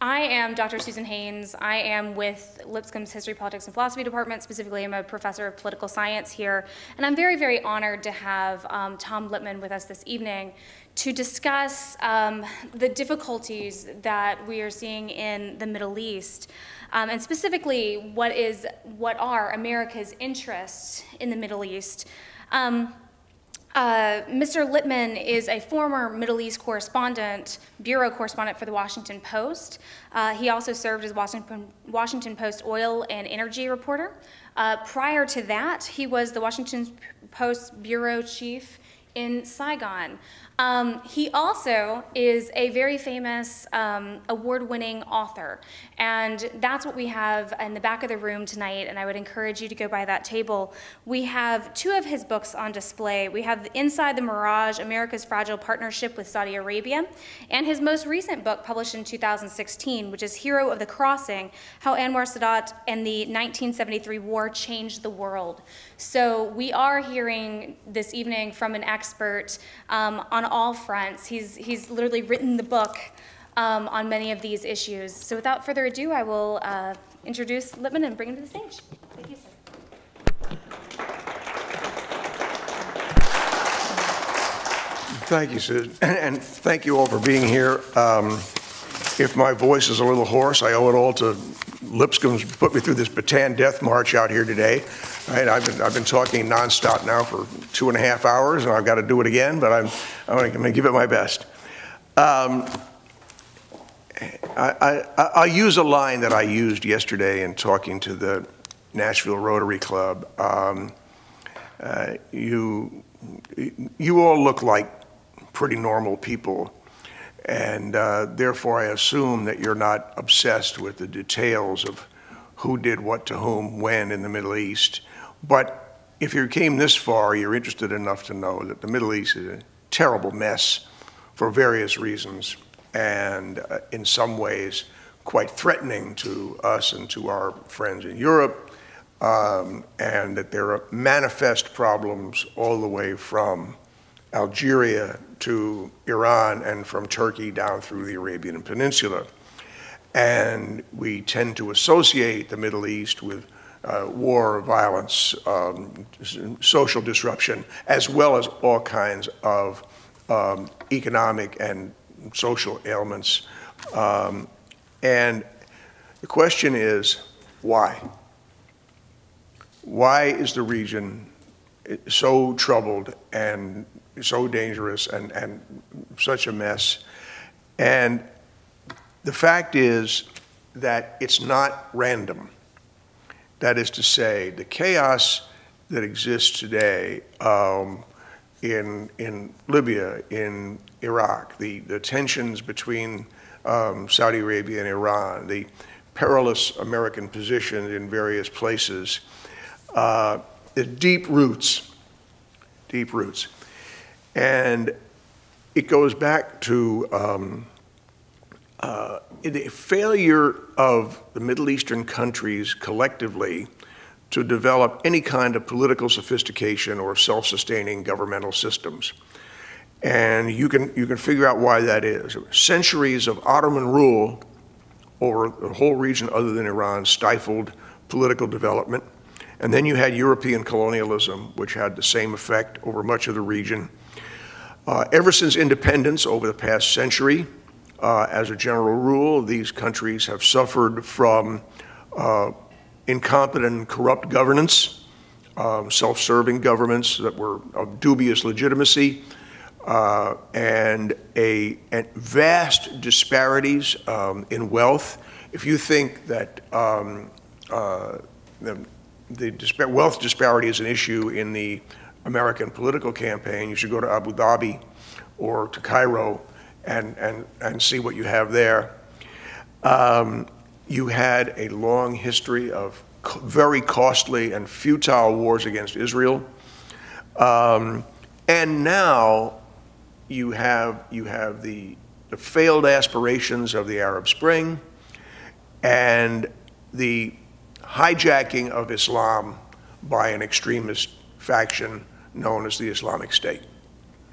I am Dr. Susan Haynes. I am with Lipscomb's History, Politics, and Philosophy Department. Specifically, I'm a professor of political science here. And I'm very, very honored to have Tom Lippman with us this evening to discuss the difficulties that we are seeing in the Middle East, and specifically what are America's interests in the Middle East. Mr. Lippman is a former Middle East correspondent, bureau correspondent for the Washington Post. He also served as Washington Post oil and energy reporter. Prior to that, he was the Washington Post bureau chief in Saigon. He also is a very famous award-winning author, and that's what we have in the back of the room tonight, and I would encourage you to go by that table. We have two of his books on display. We have Inside the Mirage, America's Fragile Partnership with Saudi Arabia, and his most recent book published in 2016, which is Hero of the Crossing, How Anwar Sadat and the 1973 War Changed the World. So we are hearing this evening from an expert on all fronts. He's literally written the book on many of these issues. So without further ado, I will introduce Lippman and bring him to the stage. Thank you, sir. Thank you, Susan, and thank you all for being here. If my voice is a little hoarse, I owe it all to Lipscomb's put me through this Bataan death march out here today. Right, I've been talking nonstop now for 2.5 hours, and I've got to do it again, but I'm going to give it my best. I'll use a line that I used yesterday in talking to the Nashville Rotary Club. You all look like pretty normal people, and therefore I assume that you're not obsessed with the details of who did what to whom, when in the Middle East. But if you came this far, you're interested enough to know that the Middle East is a terrible mess for various reasons, and in some ways quite threatening to us and to our friends in Europe, and that there are manifest problems all the way from Algeria to Iran and from Turkey down through the Arabian Peninsula. And we tend to associate the Middle East with war, violence, social disruption, as well as all kinds of economic and social ailments. And the question is, why? Why is the region so troubled and so dangerous and such a mess? And the fact is that it's not random. That is to say, the chaos that exists today in Libya, in Iraq, the tensions between Saudi Arabia and Iran, the perilous American position in various places, the deep roots. And it goes back to the failure of the Middle Eastern countries collectively to develop any kind of political sophistication or self-sustaining governmental systems. And you can figure out why that is. Centuries of Ottoman rule over the whole region other than Iran stifled political development. And then you had European colonialism, which had the same effect over much of the region. Ever since independence over the past century, as a general rule, these countries have suffered from incompetent and corrupt governance, self-serving governments that were of dubious legitimacy, and vast disparities in wealth. If you think that wealth disparity is an issue in the American political campaign, you should go to Abu Dhabi or to Cairo and see what you have there. You had a long history of very costly and futile wars against Israel. And now you have the failed aspirations of the Arab Spring and the hijacking of Islam by an extremist faction known as the Islamic State.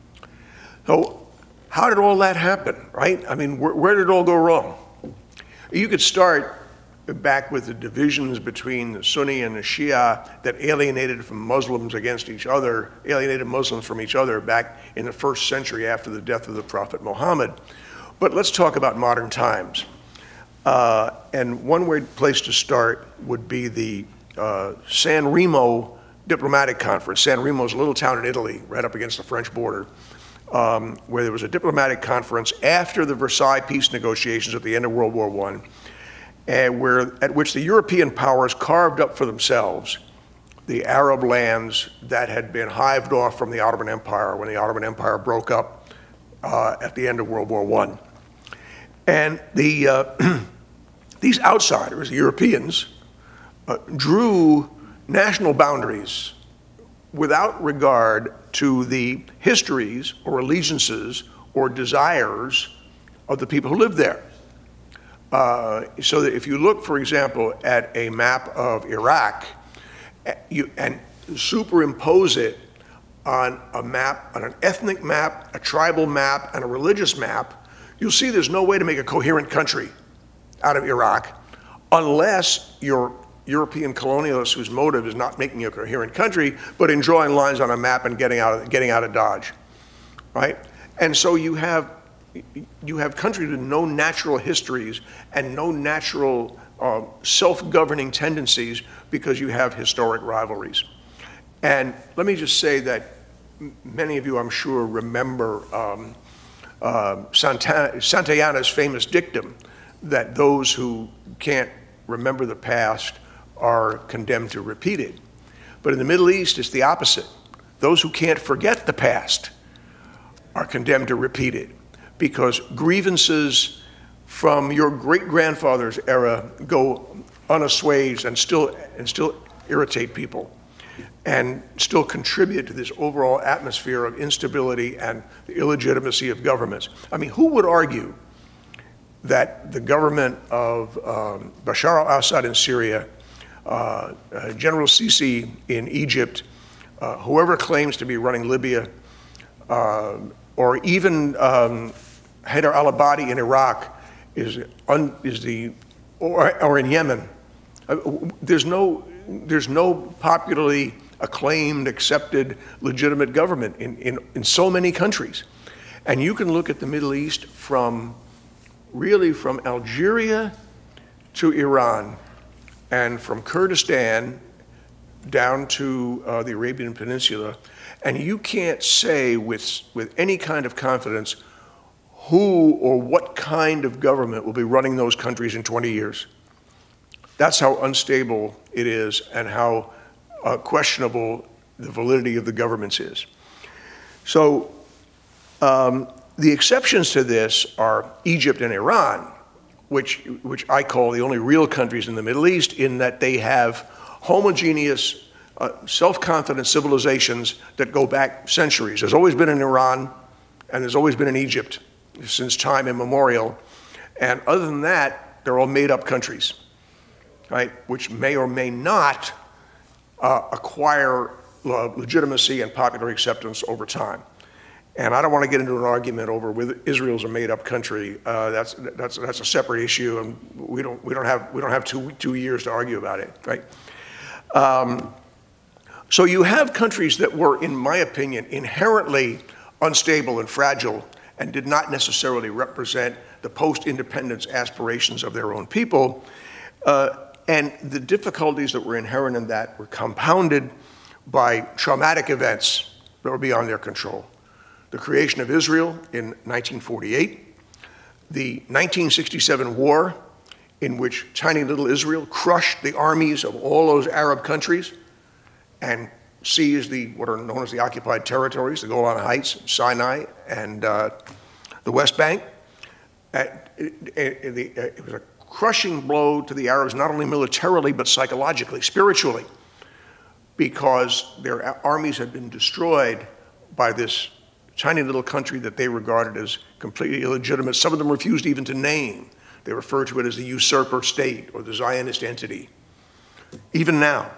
So how did all that happen, right? I mean, where did it all go wrong? You could start back with the divisions between the Sunni and the Shia that alienated from Muslims against each other, alienated Muslims from each other back in the 1st century after the death of the Prophet Muhammad. But let's talk about modern times. And one place to start would be the San Remo diplomatic conference. San Remo is a little town in Italy, right up against the French border, where there was a diplomatic conference after the Versailles peace negotiations at the end of World War I, at which the European powers carved up for themselves the Arab lands that had been hived off from the Ottoman Empire when the Ottoman Empire broke up at the end of World War I. And these outsiders, the Europeans, drew national boundaries without regard to the histories or allegiances or desires of the people who lived there. So that if you look, for example, at a map of Iraq and superimpose it on a map, on an ethnic map, a tribal map, and a religious map, you'll see there's no way to make a coherent country out of Iraq unless you're European colonialists whose motive is not making a coherent country, but in drawing lines on a map and getting out of Dodge, right? And so you have countries with no natural histories and no natural self-governing tendencies because you have historic rivalries. And let me just say that many of you, I'm sure, remember Santayana's famous dictum that those who can't remember the past are condemned to repeat it. But in the Middle East, it's the opposite. Those who can't forget the past are condemned to repeat it, because grievances from your great-grandfather's era go unassuaged and still irritate people and still contribute to this overall atmosphere of instability and the illegitimacy of governments. I mean, who would argue that the government of Bashar al-Assad in Syria, General Sisi in Egypt, whoever claims to be running Libya, or even Haider al-Abadi in Iraq or in Yemen. There's no popularly acclaimed, accepted, legitimate government in so many countries. And you can look at the Middle East really from Algeria to Iran, and from Kurdistan down to the Arabian Peninsula, and you can't say with any kind of confidence who or what kind of government will be running those countries in 20 years. That's how unstable it is and how questionable the validity of the governments is. So the exceptions to this are Egypt and Iran, which I call the only real countries in the Middle East, in that they have homogeneous, self-confident civilizations that go back centuries. There's always been in Iran, and there's always been in Egypt since time immemorial. And other than that, they're all made-up countries, right, which may or may not acquire legitimacy and popular acceptance over time. And I don't want to get into an argument over whether Israel's a made-up country. That's a separate issue, and we don't have two years to argue about it, right? So you have countries that were, in my opinion, inherently unstable and fragile, and did not necessarily represent the post-independence aspirations of their own people. And the difficulties that were inherent in that were compounded by traumatic events that were beyond their control. The creation of Israel in 1948, the 1967 war, in which tiny little Israel crushed the armies of all those Arab countries and seized what are known as the occupied territories, the Golan Heights, Sinai, and the West Bank. It was a crushing blow to the Arabs, not only militarily, but psychologically, spiritually, because their armies had been destroyed by this tiny little country that they regarded as completely illegitimate. Some of them refused even to name. They refer to it as the usurper state or the Zionist entity, even now.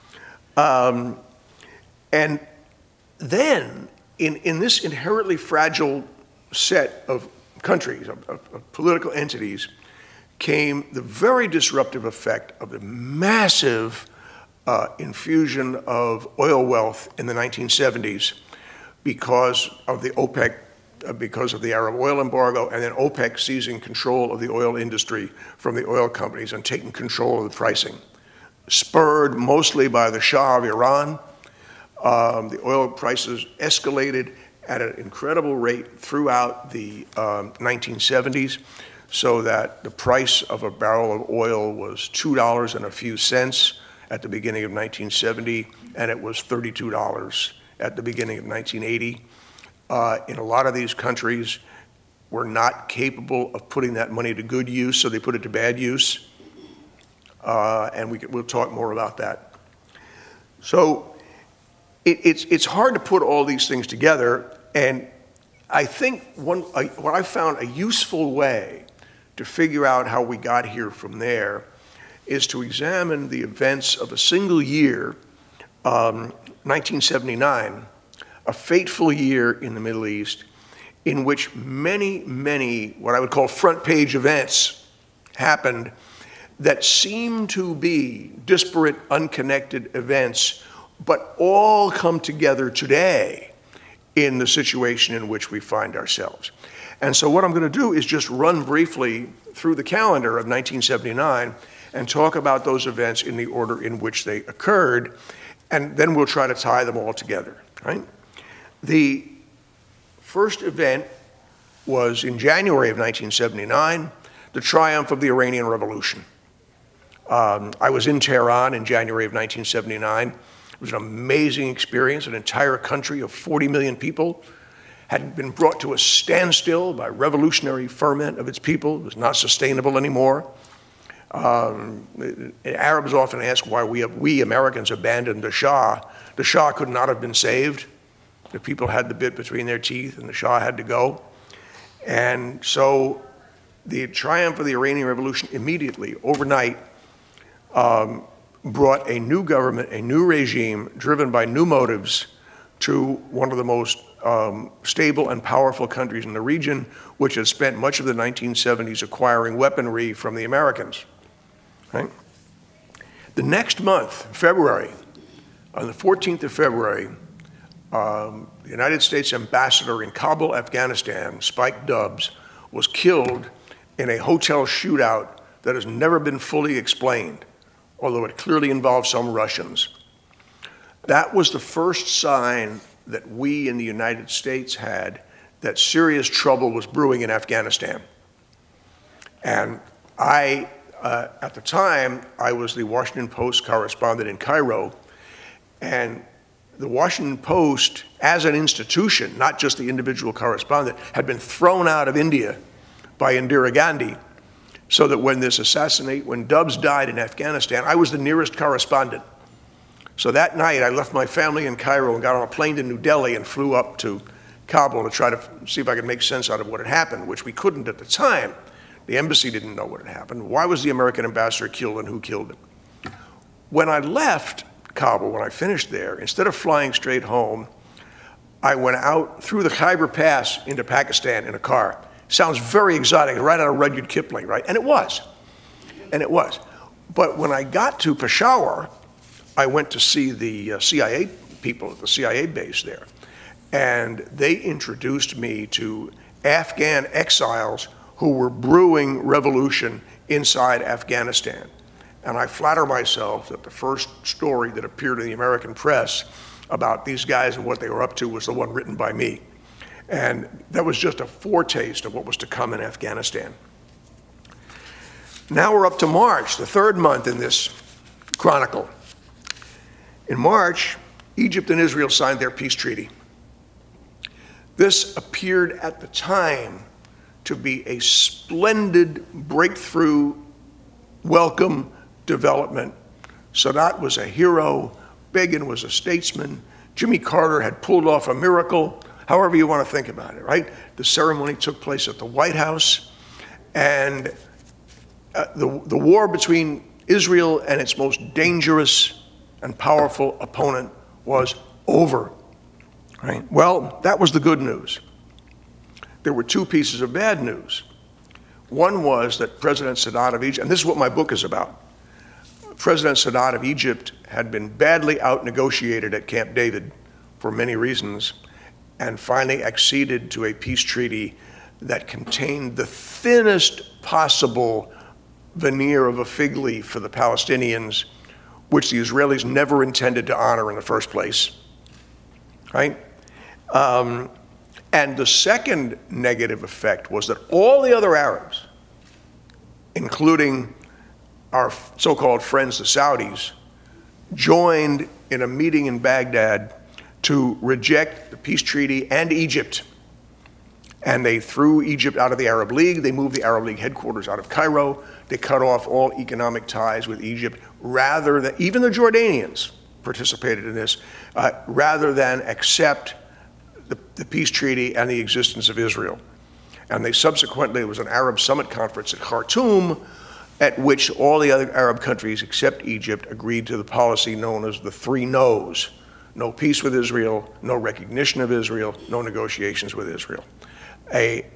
And then, in this inherently fragile set of countries, of political entities, came the very disruptive effect of the massive infusion of oil wealth in the 1970s because of the OPEC, because of the Arab oil embargo, and then OPEC seizing control of the oil industry from the oil companies and taking control of the pricing. Spurred mostly by the Shah of Iran, the oil prices escalated at an incredible rate throughout the 1970s, so that the price of a barrel of oil was $2 and a few cents at the beginning of 1970, and it was $32 at the beginning of 1980. In a lot of these countries, we're not capable of putting that money to good use, so they put it to bad use. And we'll talk more about that. So it's hard to put all these things together, and I think what I found a useful way to figure out how we got here from there is to examine the events of a single year, 1979, a fateful year in the Middle East, in which many, many what I would call front page events happened that seem to be disparate, unconnected events, but all come together today in the situation in which we find ourselves. And so what I'm going to do is just run briefly through the calendar of 1979 and talk about those events in the order in which they occurred, and then we'll try to tie them all together, right? The first event was in January of 1979, the triumph of the Iranian Revolution. I was in Tehran in January of 1979. It was an amazing experience. An entire country of 40 million people had been brought to a standstill by revolutionary ferment of its people. It was not sustainable anymore. Arabs often ask why we Americans abandoned the Shah. The Shah could not have been saved. The people had the bit between their teeth, and the Shah had to go. And so the triumph of the Iranian Revolution immediately, overnight, brought a new government, a new regime, driven by new motives, to one of the most stable and powerful countries in the region, which had spent much of the 1970s acquiring weaponry from the Americans. Right? The next month, February, on the 14th of February, the United States ambassador in Kabul, Afghanistan, Spike Dubs, was killed in a hotel shootout that has never been fully explained, although it clearly involved some Russians. That was the first sign that we in the United States had that serious trouble was brewing in Afghanistan. And at the time, I was the Washington Post correspondent in Cairo, and the Washington Post, as an institution, not just the individual correspondent, had been thrown out of India by Indira Gandhi, so that when Dubs died in Afghanistan, I was the nearest correspondent. So that night, I left my family in Cairo and got on a plane to New Delhi and flew up to Kabul to try to see if I could make sense out of what had happened, which we couldn't at the time. The embassy didn't know what had happened. Why was the American ambassador killed, and who killed him? When I left Kabul, when I finished there, instead of flying straight home, I went out through the Khyber Pass into Pakistan in a car. Sounds very exotic, right out of Rudyard Kipling, right? And it was. And it was. But when I got to Peshawar, I went to see the CIA people at the CIA base there. And they introduced me to Afghan exiles who were brewing revolution inside Afghanistan. And I flatter myself that the first story that appeared in the American press about these guys and what they were up to was the one written by me. And that was just a foretaste of what was to come in Afghanistan. Now we're up to March, the third month in this chronicle. In March, Egypt and Israel signed their peace treaty. This appeared at the time to be a splendid breakthrough, welcome development. Sadat was a hero, Begin was a statesman, Jimmy Carter had pulled off a miracle, however you want to think about it, right? The ceremony took place at the White House, and the war between Israel and its most dangerous and powerful opponent was over, right? Well, that was the good news. There were two pieces of bad news. One was that President Sadat of Egypt, and this is what my book is about, President Sadat of Egypt had been badly out-negotiated at Camp David for many reasons, and finally acceded to a peace treaty that contained the thinnest possible veneer of a fig leaf for the Palestinians, which the Israelis never intended to honor in the first place, right? And the second negative effect was that all the other Arabs, including our so-called friends, the Saudis, joined in a meeting in Baghdad to reject the peace treaty and Egypt. And they threw Egypt out of the Arab League. They moved the Arab League headquarters out of Cairo. They cut off all economic ties with Egypt, rather than, even the Jordanians participated in this, rather than accept the peace treaty and the existence of Israel. And they subsequently, there was an Arab Summit conference at Khartoum, at which all the other Arab countries except Egypt agreed to the policy known as the three no's. No peace with Israel, no recognition of Israel, no negotiations with Israel. A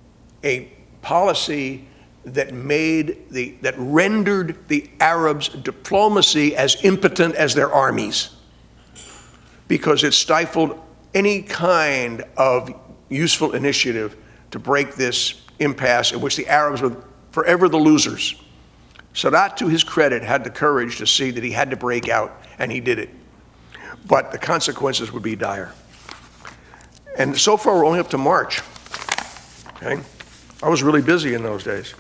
policy that rendered the Arabs' diplomacy as impotent as their armies, because it stifled any kind of useful initiative to break this impasse in which the Arabs were forever the losers. Sadat, to his credit, had the courage to see that he had to break out, and he did it. But the consequences would be dire. And so far, we're only up to March. Okay? I was really busy in those days.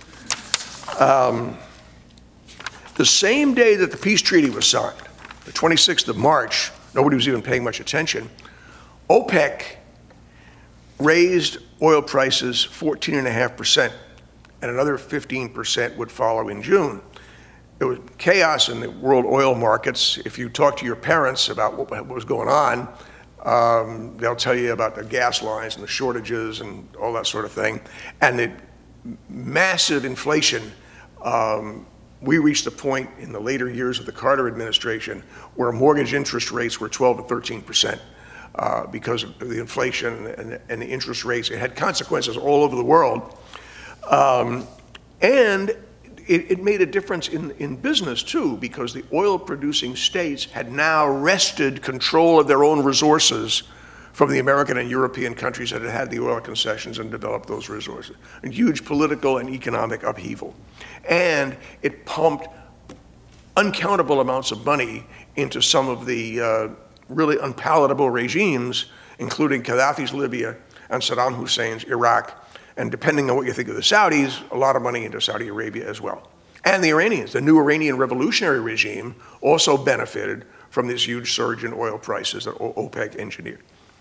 The same day that the peace treaty was signed, the 26th of March, nobody was even paying much attention, OPEC raised oil prices 14.5%, and another 15% would follow in June. There was chaos in the world oil markets. If you talk to your parents about what was going on, they'll tell you about the gas lines and the shortages and all that sort of thing. And the massive inflation. We reached a point in the later years of the Carter administration where mortgage interest rates were 12 to 13%. Because of the inflation and the interest rates. It had consequences all over the world. And it made a difference in business, too, because the oil-producing states had now wrested control of their own resources from the American and European countries that had had the oil concessions and developed those resources. A huge political and economic upheaval. And it pumped uncountable amounts of money into some of the really unpalatable regimes, including Gaddafi's Libya and Saddam Hussein's Iraq, and depending on what you think of the Saudis, a lot of money into Saudi Arabia as well. And the Iranians, the new Iranian revolutionary regime, also benefited from this huge surge in oil prices that OPEC engineered.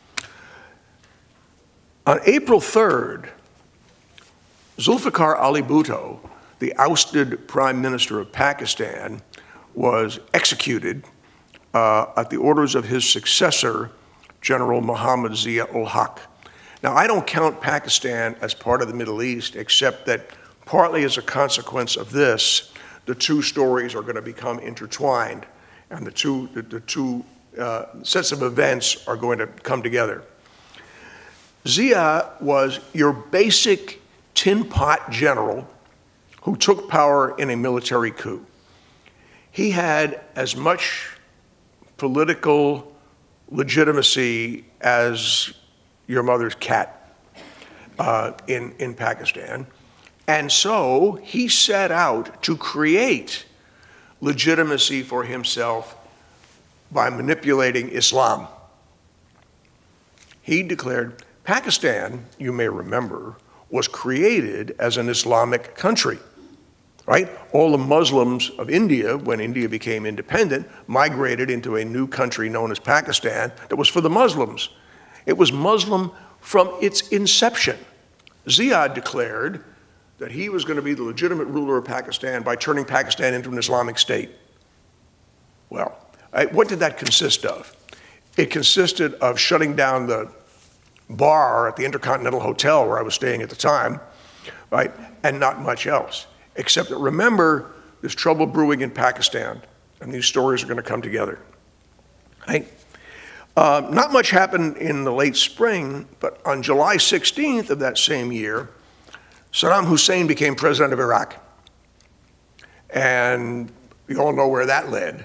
On April 3rd, Zulfikar Ali Bhutto, the ousted prime minister of Pakistan, was executed at the orders of his successor, General Muhammad Zia-ul-Haq. Now, I don't count Pakistan as part of the Middle East, except that partly as a consequence of this, the two stories are going to become intertwined, and the two sets of events are going to come together. Zia was your basic tin pot general who took power in a military coup. He had as much political legitimacy as your mother's cat in Pakistan. And so he set out to create legitimacy for himself by manipulating Islam. He declared, Pakistan, you may remember, was created as an Islamic country, right? All the Muslims of India, when India became independent, migrated into a new country known as Pakistan that was for the Muslims. It was Muslim from its inception. Zia declared that he was going to be the legitimate ruler of Pakistan by turning Pakistan into an Islamic state. Well, what did that consist of? It consisted of shutting down the bar at the Intercontinental Hotel where I was staying at the time, right? And not much else. Except that, remember, there's trouble brewing in Pakistan, and these stories are going to come together, right? Not much happened in the late spring, but on July 16th of that same year, Saddam Hussein became president of Iraq. And you all know where that led.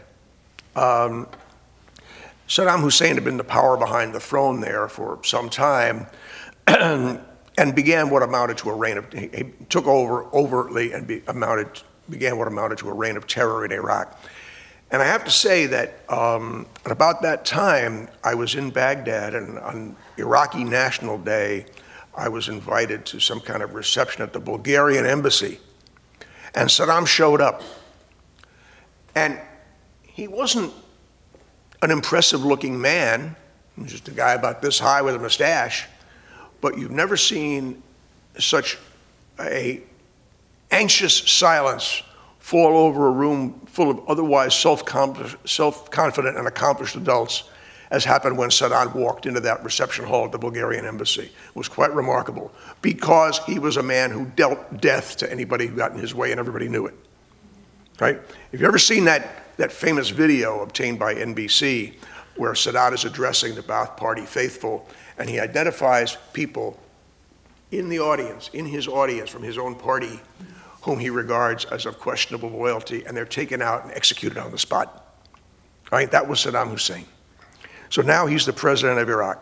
Saddam Hussein had been the power behind the throne there for some time and began what amounted to a reign of, he took over overtly and began what amounted to a reign of terror in Iraq. And I have to say that at about that time, I was in Baghdad, and on Iraqi National Day, I was invited to some kind of reception at the Bulgarian embassy. And Saddam showed up. And he wasn't an impressive-looking man. He was just a guy about this high with a mustache. But you've never seen such an anxious silence fall over a room full of otherwise self-confident and accomplished adults, as happened when Saddam walked into that reception hall at the Bulgarian embassy. It was quite remarkable, because he was a man who dealt death to anybody who got in his way, and everybody knew it, right? If you've ever seen that famous video obtained by NBC, where Sadat is addressing the Ba'ath Party faithful, and he identifies people in the audience, in his audience from his own party, whom he regards as of questionable loyalty, and they're taken out and executed on the spot. Right? That was Saddam Hussein. So now he's the president of Iraq.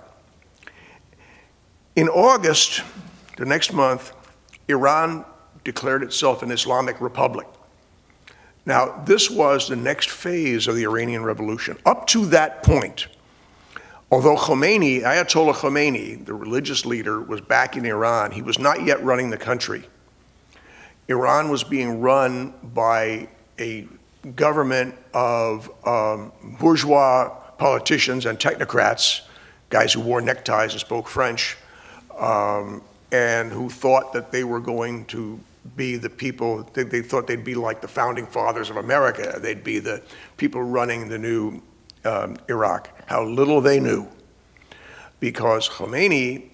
In August, the next month, Iran declared itself an Islamic republic. Now, this was the next phase of the Iranian Revolution. Up to that point, although Khomeini, Ayatollah Khomeini, the religious leader, was back in Iran, he was not yet running the country. Iran was being run by a government of bourgeois politicians and technocrats, guys who wore neckties and spoke French, and who thought that they were going to be the people, they thought they'd be like the founding fathers of America. They'd be the people running the new Iraq. How little they knew. Because Khomeini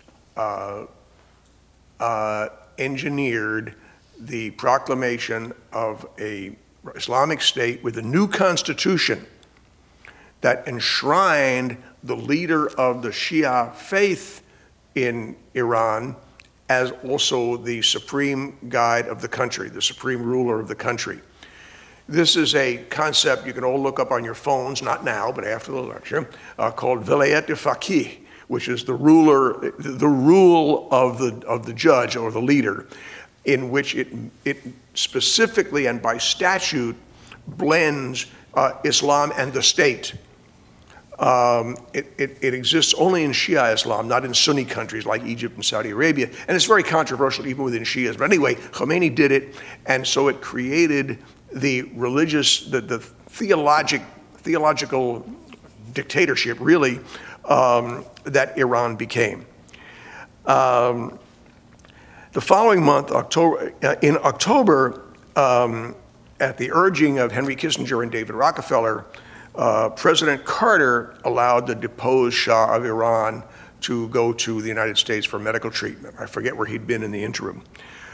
engineered the proclamation of an Islamic State with a new constitution that enshrined the leader of the Shia faith in Iran as also the supreme guide of the country, the supreme ruler of the country. This is a concept you can all look up on your phones, not now, but after the lecture, called Velayat al-Faqih, which is the rule of the judge or the leader, in which it specifically and by statute blends Islam and the state. It exists only in Shia Islam, not in Sunni countries like Egypt and Saudi Arabia, and it's very controversial even within Shias. But anyway, Khomeini did it, and so it created the religious, the theological dictatorship, really, that Iran became. The following month, in October, at the urging of Henry Kissinger and David Rockefeller, President Carter allowed the deposed Shah of Iran to go to the United States for medical treatment. I forget where he'd been in the interim.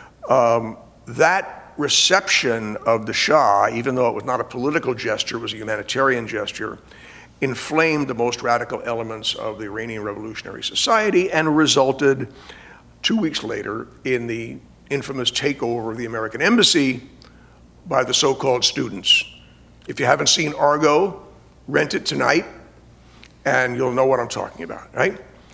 That reception of the Shah, even though it was not a political gesture, it was a humanitarian gesture, inflamed the most radical elements of the Iranian Revolutionary Society and resulted 2 weeks later in the infamous takeover of the American embassy by the so-called students. If you haven't seen Argo, rent it tonight, and you'll know what I'm talking about, right?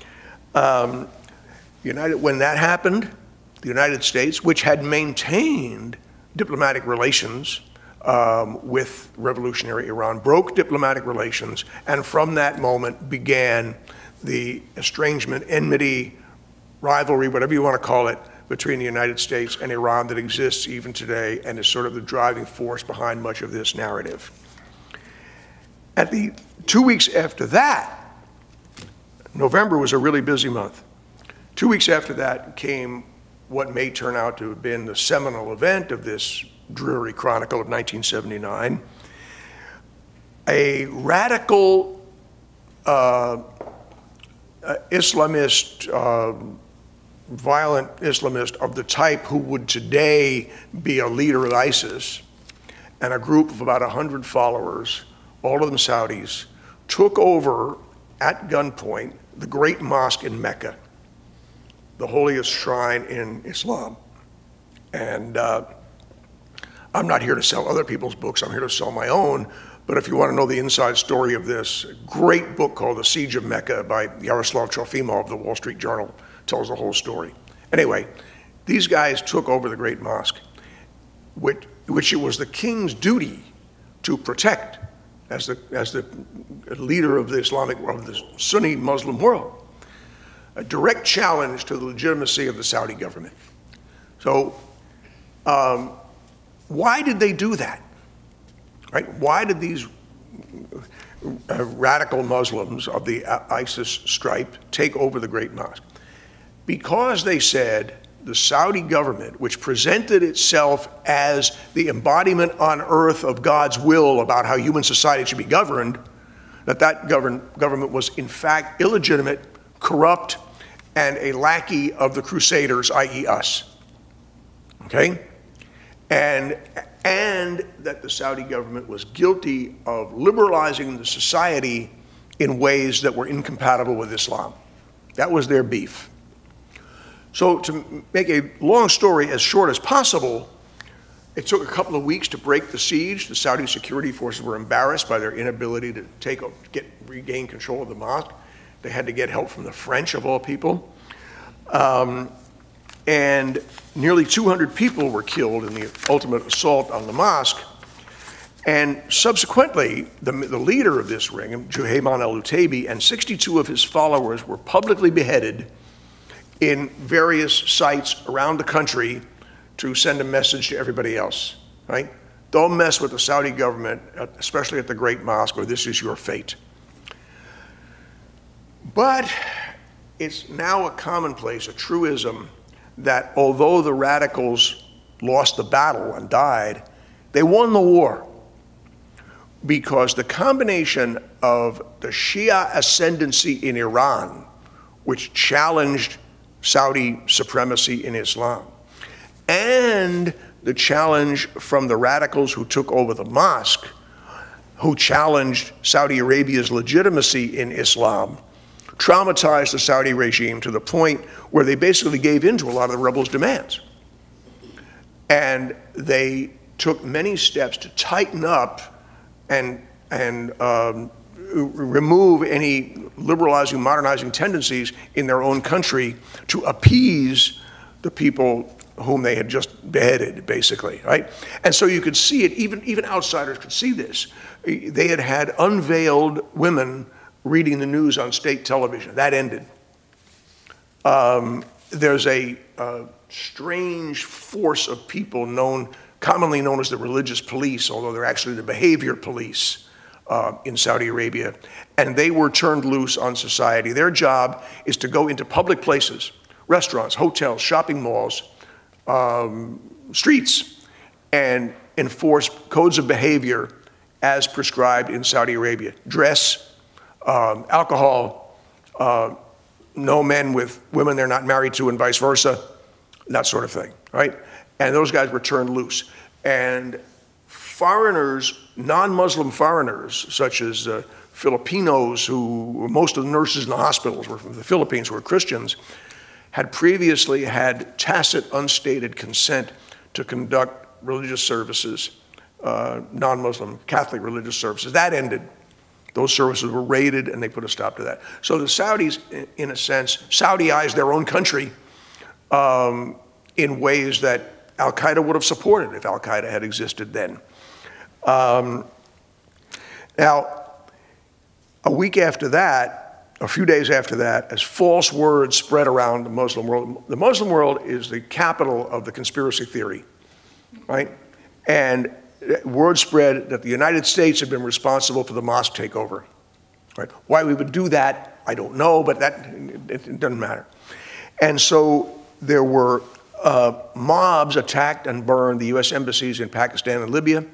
When that happened, the United States, which had maintained diplomatic relations with revolutionary Iran, broke diplomatic relations, and from that moment began the estrangement, enmity, rivalry, whatever you want to call it, between the United States and Iran that exists even today and is sort of the driving force behind much of this narrative. At the 2 weeks after that, November was a really busy month. 2 weeks after that came what may turn out to have been the seminal event of this dreary chronicle of 1979. A radical Islamist, violent Islamist of the type who would today be a leader of ISIS, and a group of about 100 followers, all of them Saudis, took over at gunpoint the great mosque in Mecca, the holiest shrine in Islam. And I'm not here to sell other people's books. I'm here to sell my own. But if you want to know the inside story of this, a great book called The Siege of Mecca by Yaroslav Trofimov of the Wall Street Journal tells the whole story. Anyway, these guys took over the Great Mosque, which it was the king's duty to protect as the leader of the of the Sunni Muslim world, a direct challenge to the legitimacy of the Saudi government. So why did they do that? Right? Why did these radical Muslims of the ISIS stripe take over the Great Mosque? Because they said the Saudi government, which presented itself as the embodiment on earth of God's will about how human society should be governed, that government was in fact illegitimate, corrupt, and a lackey of the Crusaders, i.e. us. Okay? And that the Saudi government was guilty of liberalizing the society in ways that were incompatible with Islam. That was their beef. So to make a long story as short as possible, it took a couple of weeks to break the siege. The Saudi security forces were embarrassed by their inability to regain control of the mosque. They had to get help from the French, of all people. And nearly 200 people were killed in the ultimate assault on the mosque. And subsequently, the leader of this ring, Juhayman al-Utaybi, and 62 of his followers were publicly beheaded in various sites around the country to send a message to everybody else, right? Don't mess with the Saudi government, especially at the Great Mosque, or this is your fate. But it's now a commonplace, a truism, that although the radicals lost the battle and died, they won the war, because the combination of the Shia ascendancy in Iran, which challenged Saudi supremacy in Islam, and the challenge from the radicals who took over the mosque, who challenged Saudi Arabia's legitimacy in Islam, traumatized the Saudi regime to the point where they basically gave in to a lot of the rebels' demands. And they took many steps to tighten up and remove any liberalizing, modernizing tendencies in their own country to appease the people whom they had just beheaded, basically, right? And so you could see it, even outsiders could see this. They had unveiled women reading the news on state television. That ended. There's a strange force of people commonly known as the religious police, although they're actually the behavior police in Saudi Arabia, and they were turned loose on society. Their job is to go into public places, restaurants, hotels, shopping malls, streets, and enforce codes of behavior as prescribed in Saudi Arabia. Dress, alcohol, no men with women they're not married to, and vice versa, that sort of thing, right? And those guys were turned loose. And foreigners, non-Muslim foreigners, such as Filipinos, who most of the nurses in the hospitals were from the Philippines, who were Christians, had previously had tacit, unstated consent to conduct religious services, non-Muslim Catholic religious services. That ended. Those services were raided, and they put a stop to that. So the Saudis, in a sense, Saudized their own country in ways that Al-Qaeda would have supported if Al-Qaeda had existed then. Now, a week after that, a few days after that, as false words spread around the Muslim world is the capital of the conspiracy theory, right? And word spread that the United States had been responsible for the mosque takeover, right? Why we would do that, I don't know, but it doesn't matter. And so there were mobs attacked and burned the U.S. embassies in Pakistan and Libya.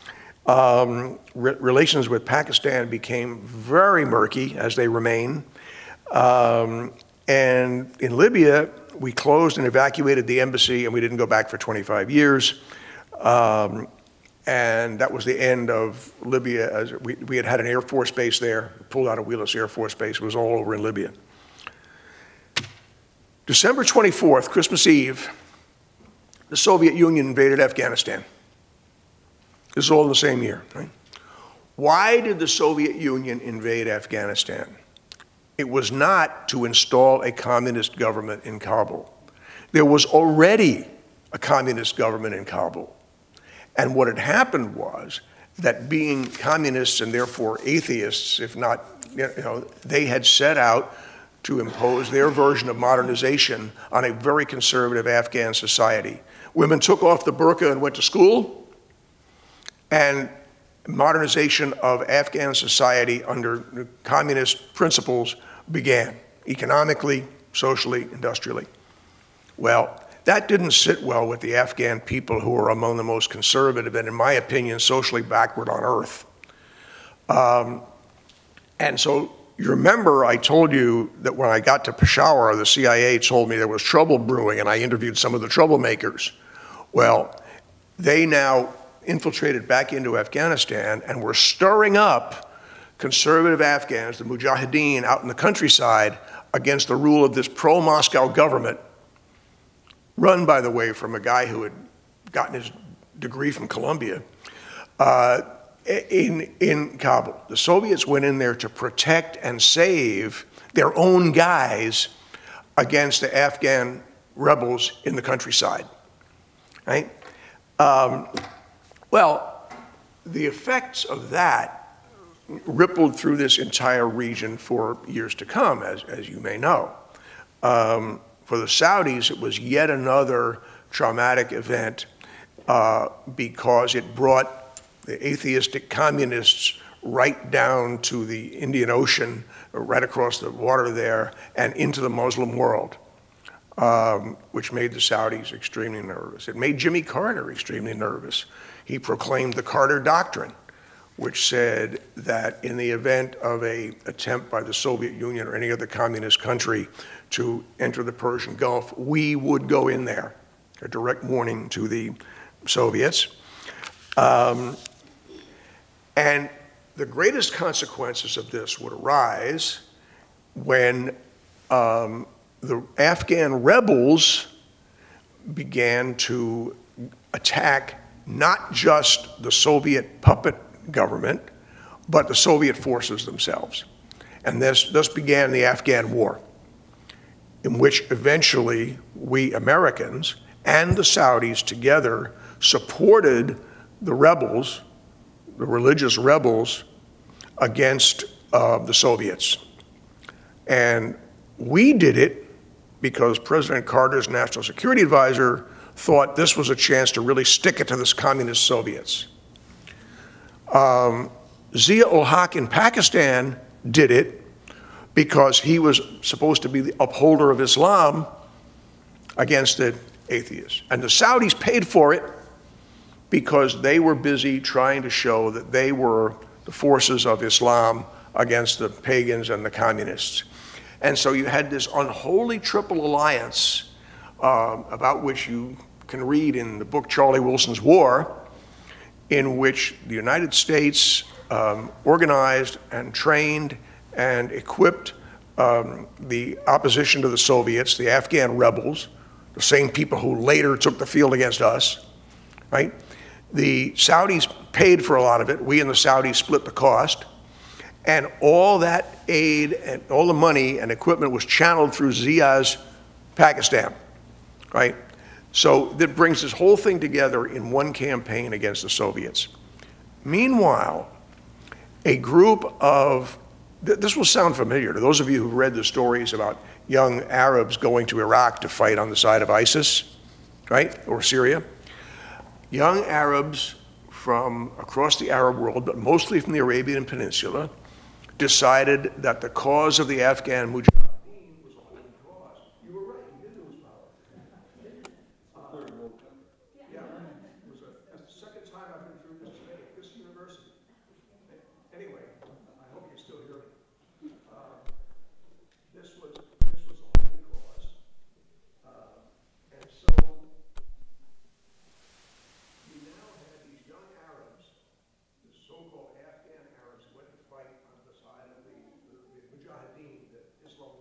Relations with Pakistan became very murky, as they remain. And in Libya, we closed and evacuated the embassy, and we didn't go back for 25 years. And that was the end of Libya. As we had an Air Force base there, pulled out of Wheelus Air Force Base. It was all over in Libya. December 24th, Christmas Eve, the Soviet Union invaded Afghanistan. This is all in the same year, right? Why did the Soviet Union invade Afghanistan? It was not to install a communist government in Kabul. There was already a communist government in Kabul. And what had happened was that being communists and therefore atheists, if not, they had set out to impose their version of modernization on a very conservative Afghan society. Women took off the burqa and went to school, and modernization of Afghan society under communist principles began, economically, socially, industrially. Well, that didn't sit well with the Afghan people, who are among the most conservative and, in my opinion, socially backward on earth. And so you remember I told you that when I got to Peshawar, the CIA told me there was trouble brewing, and I interviewed some of the troublemakers. Well, they now infiltrated back into Afghanistan and were stirring up conservative Afghans, the Mujahideen, out in the countryside against the rule of this pro-Moscow government, run, by the way, from a guy who had gotten his degree from Columbia, in Kabul. The Soviets went in there to protect and save their own guys against the Afghan rebels in the countryside, right? Well, the effects of that rippled through this entire region for years to come, as you may know. For the Saudis, it was yet another traumatic event because it brought the atheistic communists right down to the Indian Ocean, right across the water there, and into the Muslim world, which made the Saudis extremely nervous. It made Jimmy Carter extremely nervous. He proclaimed the Carter Doctrine, which said that in the event of an attempt by the Soviet Union or any other communist country to enter the Persian Gulf, we would go in there, a direct warning to the Soviets. And the greatest consequences of this would arise when the Afghan rebels began to attack not just the Soviet puppet government, but the Soviet forces themselves. And thus began the Afghan War, in which eventually we Americans and the Saudis together supported the rebels, the religious rebels, against the Soviets. And we did it because President Carter's national security advisor thought this was a chance to really stick it to the communist Soviets. Zia-ul Haq in Pakistan did it because he was supposed to be the upholder of Islam against the atheists. And the Saudis paid for it because they were busy trying to show that they were the forces of Islam against the pagans and the communists. And so you had this unholy triple alliance about which you can read in the book Charlie Wilson's War, in which the United States organized and trained and equipped the opposition to the Soviets, the Afghan rebels, the same people who later took the field against us, right? The Saudis paid for a lot of it. We and the Saudis split the cost. And all that aid and all the money and equipment was channeled through Zia's Pakistan, right? So that brings this whole thing together in one campaign against the Soviets. Meanwhile, a group of, this will sound familiar to those of you who've read the stories about young Arabs going to Iraq to fight on the side of ISIS, right, or Syria. Young Arabs from across the Arab world, but mostly from the Arabian Peninsula, decided that the cause of the Afghan Mujahideen was a holy cause. You were right, you did lose power. Yeah, that's the second time I've been through this today at this university. Anyway, I hope you still hear me. This was a holy cause. And so you now had these young Arabs, the so-called Afghan Arabs, who went to fight on the side of the Mujahideen, the Islam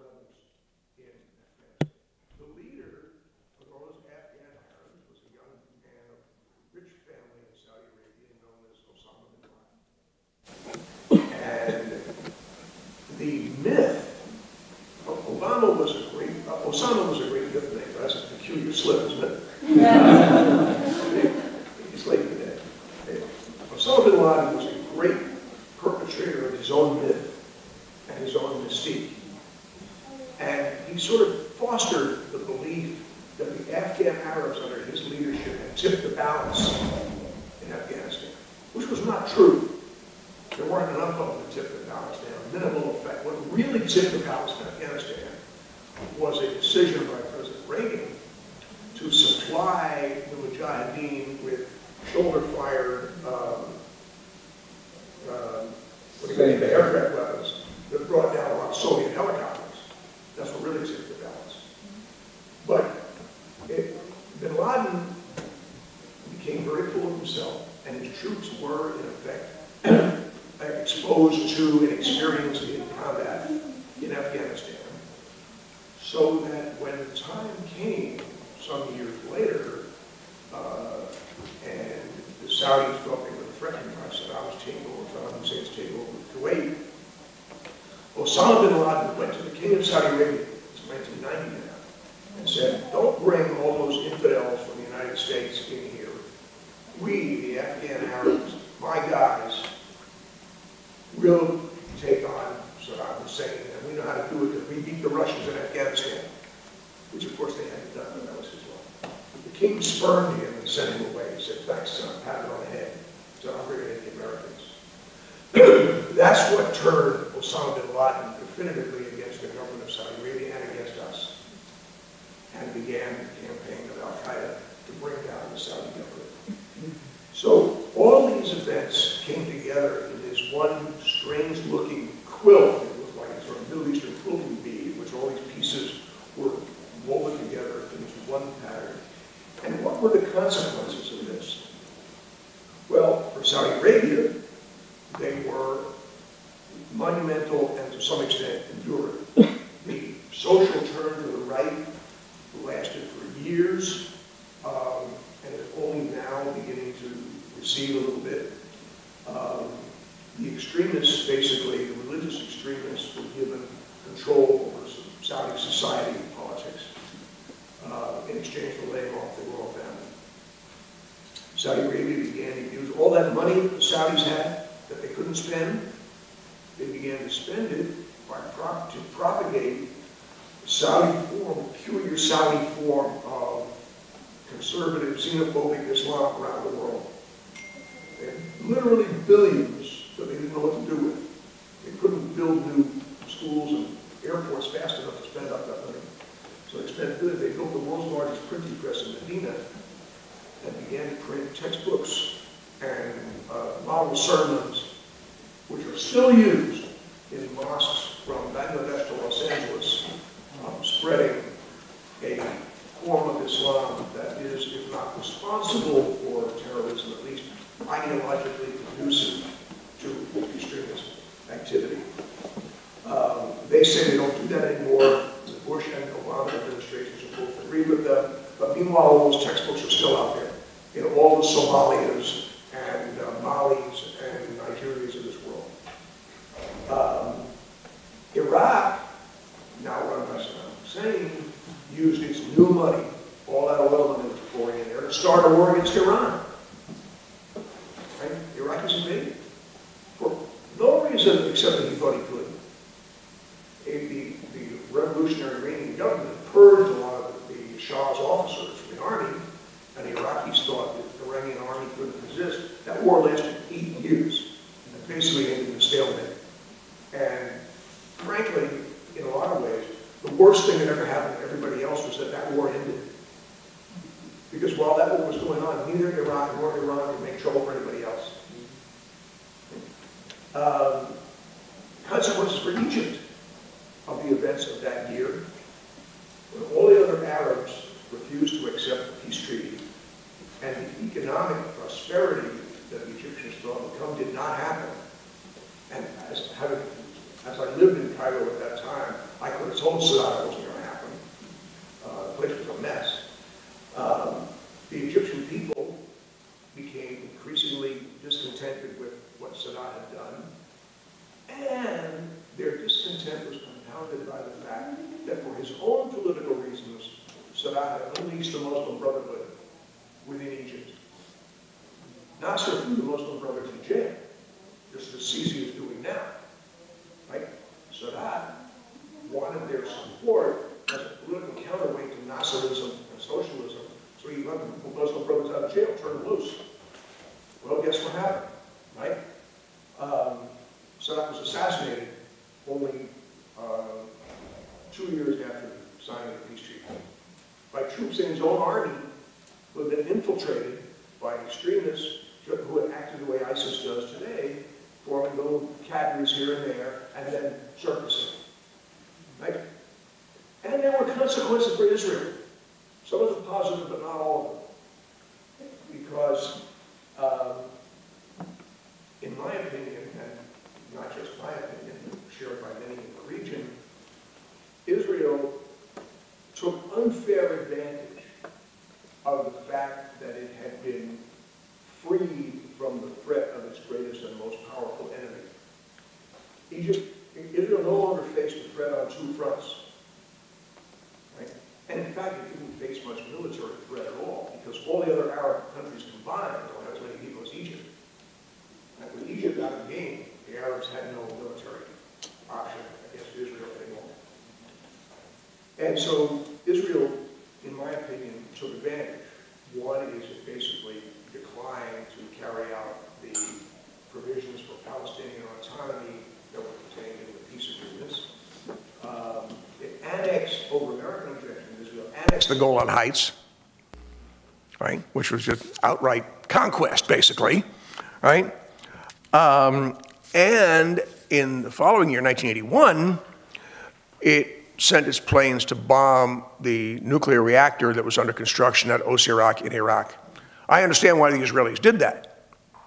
sort of fostered the belief that the Afghan Arabs under his leadership had tipped the balance in Afghanistan, which was not true. There weren't enough of them to tip the balance down. Minimal effect. What really tipped the balance in Afghanistan was a decision by President Reagan to supply the Mujahideen with shoulder-fired, aircraft weapons that brought down a lot of Soviet helicopters. That's what really tipped the balance. But bin Laden became very full of himself, and his troops were, in effect, exposed to and experienced in combat in Afghanistan. So that when the time came, some years later, and the Saudis felt they were threatened by Saddam Hussein's takeover of Kuwait, Osama bin Laden went to the king of Saudi Arabia, it's 1990 now, and said, don't bring all those infidels from the United States in here. We, the Afghan Arabs, my guys, will take on Saddam Hussein, and we know how to do it because we beat the Russians in Afghanistan, which of course they hadn't done, but that was his law. The king spurned him and sent him away. He said, thanks, son, pat it on the head. He said, I'm bringing in the Americans. That's what turned Osama bin Laden definitively against the government of Saudi Arabia and against us, and began the campaign of Al-Qaeda to bring down the Saudi government. So all these events came together in this one strange-looking quilt. It looked like a sort of Middle Eastern quilting bee, in which all these pieces were woven together into one pattern. And what were the consequences of this? Well, for Saudi Arabia, they were monumental and to some extent enduring. The social turn to the right lasted for years, and is only now beginning to recede a little bit. The extremists, basically, the religious extremists, were given control over Saudi society and politics in exchange for laying off the royal family. Saudi Arabia began to use all that money that the Saudis had that they couldn't spend. They began to spend it to propagate the Saudi form, the peculiar Saudi form of conservative, xenophobic Islam around the world. They had literally billions that they didn't know what to do with. They couldn't build new schools and airports fast enough to spend up that money. So they spent billions. They built the world's largest printing press in Medina and began to print textbooks and model sermons, which are still used in mosques from Bangladesh to Los Angeles, spreading a form of Islam that is, if not responsible for terrorism, at least ideologically conducive to extremist activity. They say they don't do that anymore. The Bush and Obama administrations have both agreed with them, but meanwhile, all those textbooks are still out there in all the Somalias and Malis and Nigerias of this world. Iraq, now run by Saddam Hussein, used its new money, all that oil money was pouring in there, to start a war against Iran. Right? The Iraqis invaded. For no reason except that he thought he could. The revolutionary Iranian government purged a lot of the Shah's officers from the army, and the Iraqis thought that the Iranian army couldn't resist. That war lasted 8 years, and basically ended in a stalemate. And frankly, in a lot of ways, the worst thing that ever happened to everybody else was that that war ended. Because while that war was going on, neither Iraq nor Iran could make trouble for anybody else. Consequences for Egypt of the events of that year, when all the other Arabs refused to accept the peace treaty, and the economic prosperity that the Egyptians thought would come did not happen. And as I lived in Cairo at that time, I could have told Saddam it wasn't going to happen. The place was a mess. The Egyptian people became increasingly discontented with what Saddam had done, and their discontent was compounded by the fact that for his own political reasons, Saddam had unleashed the Muslim Brotherhood within Egypt. Nasser threw the Muslim Brotherhood in jail, just as Sisi is doing now. Right? Sadat wanted their support as Muslim brothers out of jail, turned them loose. Well, guess what happened, right? Saddam was assassinated only 2 years after signing the peace treaty by troops in his own army who had been infiltrated by extremists who had acted the way ISIS does today, forming little cadres here and there, and then surfacing. Right? And there were consequences for Israel. Some of them positive, but not all of them. Because, in my opinion, and not just my opinion, but shared by many in the region, Israel took unfair advantage of the fact that it had been freed from the threat of its greatest and most powerful enemy. Israel no longer faced a threat on two fronts. Right? And in fact, it didn't face much military threat at all, because all the other Arab countries combined don't have as many people as Egypt. And with Egypt out of the game, the Arabs had no military option against Israel anymore. And so Israel, in my opinion, took advantage. One is it basically declined to carry out the provisions for Palestinian autonomy that were contained in the peace agreements. It annexed, over American objection, Israel annexed the Golan Heights, right, which was just outright conquest, basically, right? And in the following year, 1981, it sent its planes to bomb the nuclear reactor that was under construction at Osirak in Iraq. I understand why the Israelis did that.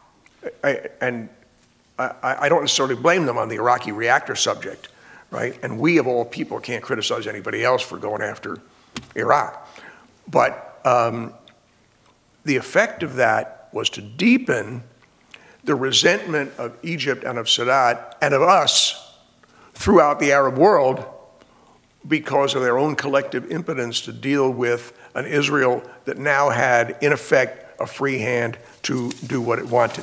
I don't necessarily blame them on the Iraqi reactor subject, right? And we, of all people, can't criticize anybody else for going after Iraq. But the effect of that was to deepen the resentment of Egypt and of Sadat and of us throughout the Arab world because of their own collective impotence to deal with an Israel that now had, in effect, a free hand to do what it wanted.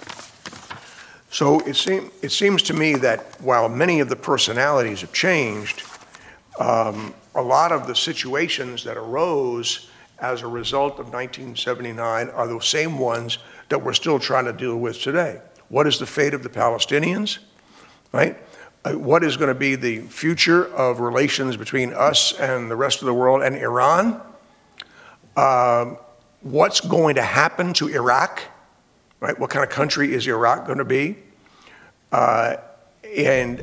So it seems to me that while many of the personalities have changed, a lot of the situations that arose as a result of 1979 are the same ones that we're still trying to deal with today. What is the fate of the Palestinians, right? What is going to be the future of relations between us and the rest of the world and Iran? What's going to happen to Iraq, right? What kind of country is Iraq going to be? Can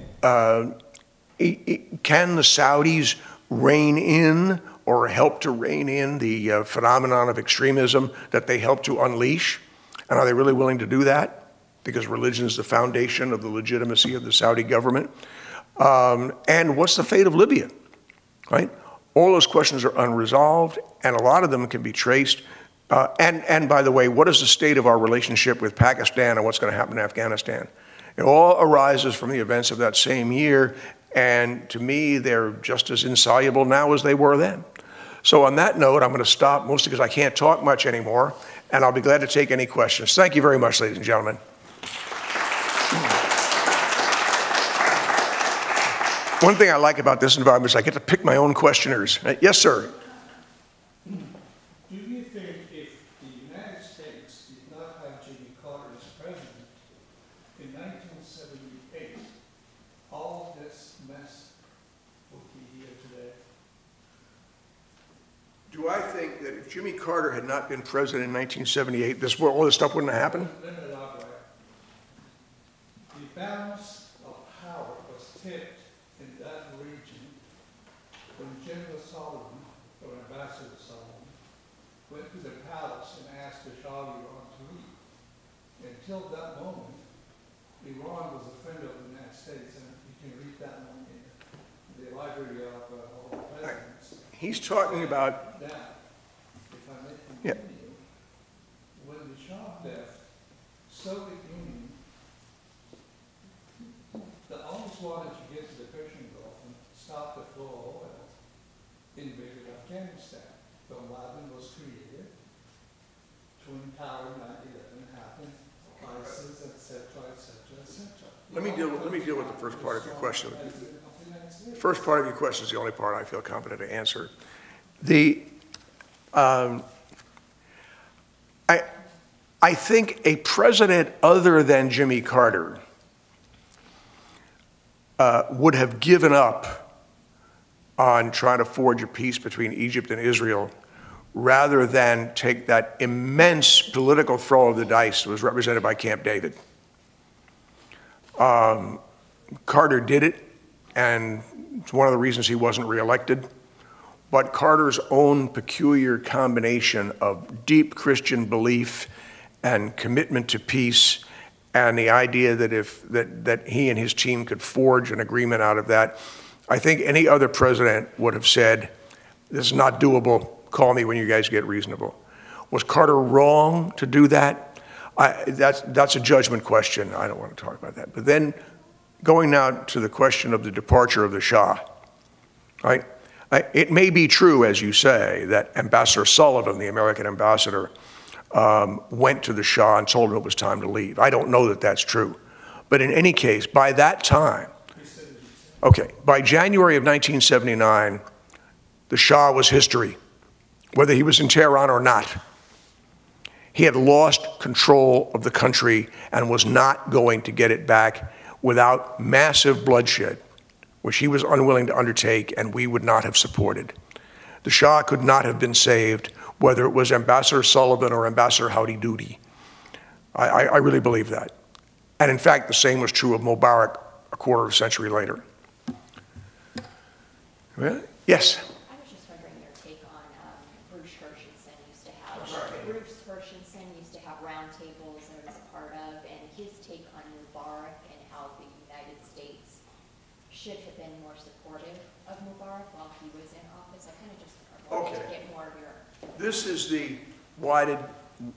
the Saudis rein in or help to rein in the phenomenon of extremism that they help to unleash? And are they really willing to do that? Because religion is the foundation of the legitimacy of the Saudi government. And what's the fate of Libya, right? All those questions are unresolved, and a lot of them can be traced. And by the way, what is the state of our relationship with Pakistan and what's going to happen in Afghanistan? It all arises from the events of that same year, and to me, they're just as insoluble now as they were then. So on that note, I'm going to stop, mostly because I can't talk much anymore, and I'll be glad to take any questions. Thank you very much, ladies and gentlemen. One thing I like about this environment is I get to pick my own questioners. Yes, sir. Do you think if the United States did not have Jimmy Carter as president in 1978, all of this mess would be here today? Do I think that if Jimmy Carter had not been president in 1978, all this stuff wouldn't have happened? Let me elaborate. The balance of power was tipped in that region when General Solomon, or Ambassador Solomon, went to the palace and asked the Shah of Iran to leave. Until that moment, Iran was a friend of the United States, and you can read that one in the Library of All Presidents. He's talking about... Now, if I may continue, when the Shah left, Soviet Union, the almost wanted to get to the Persian Gulf and stop the flow of oil, invaded Afghanistan. Bin Laden was created, Twin Tower 9/11 happened, ISIS, etc., etc., etc. Let me deal with the first part of your question. The first part of your question is the only part I feel competent to answer. I think a president other than Jimmy Carter would have given up on trying to forge a peace between Egypt and Israel rather than take that immense political throw of the dice that was represented by Camp David. Carter did it, and it's one of the reasons he wasn't reelected. But Carter's own peculiar combination of deep Christian belief and commitment to peace, and the idea that that he and his team could forge an agreement out of that, I think any other president would have said, "This is not doable. Call me when you guys get reasonable." Was Carter wrong to do that? That's a judgment question. I don't want to talk about that. But then, going now to the question of the departure of the Shah, right? It may be true, as you say, that Ambassador Sullivan, the American ambassador, went to the Shah and told him it was time to leave. I don't know that that's true. But in any case, by that time, okay, by January of 1979, the Shah was history, whether he was in Tehran or not. He had lost control of the country and was not going to get it back without massive bloodshed, which he was unwilling to undertake and we would not have supported. The Shah could not have been saved, whether it was Ambassador Sullivan or Ambassador Howdy Doody. I really believe that. And in fact, the same was true of Mubarak a quarter of a century later. Well, yes? I was just wondering your take on Bruce Gershenson used to have. I'm sorry. Bruce Gershenson used to have roundtables and was a part of, and his take on Mubarak and how the United States should have been more supportive of Mubarak while he was in office. I kind of just wanted to get more of your. This is the why did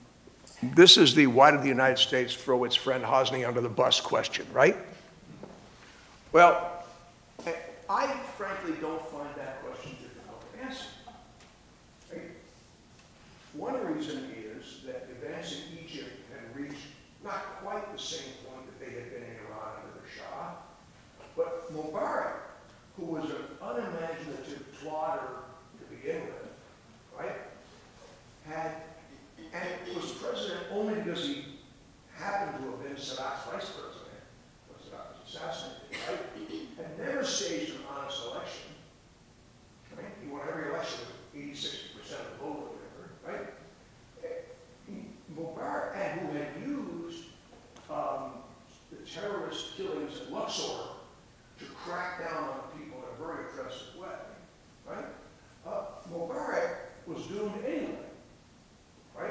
the United States throw its friend Hosni under the bus question, right? Well, I frankly don't find that question difficult to answer. Right? One reason is that events in Egypt had reached not quite the same point that they had been in Iran under the Shah, but Mubarak, who was an unimaginative plodder to begin with, right, and was president only because he happened to have been Sadat's vice president when Sadat was assassinated, right? Had never staged an honest election. Right? He won every election with 86% of the vote or whatever, right? Mubarak, and who had used the terrorist killings at Luxor to crack down on people in a very oppressive way, right? Mubarak was doomed anyway, right?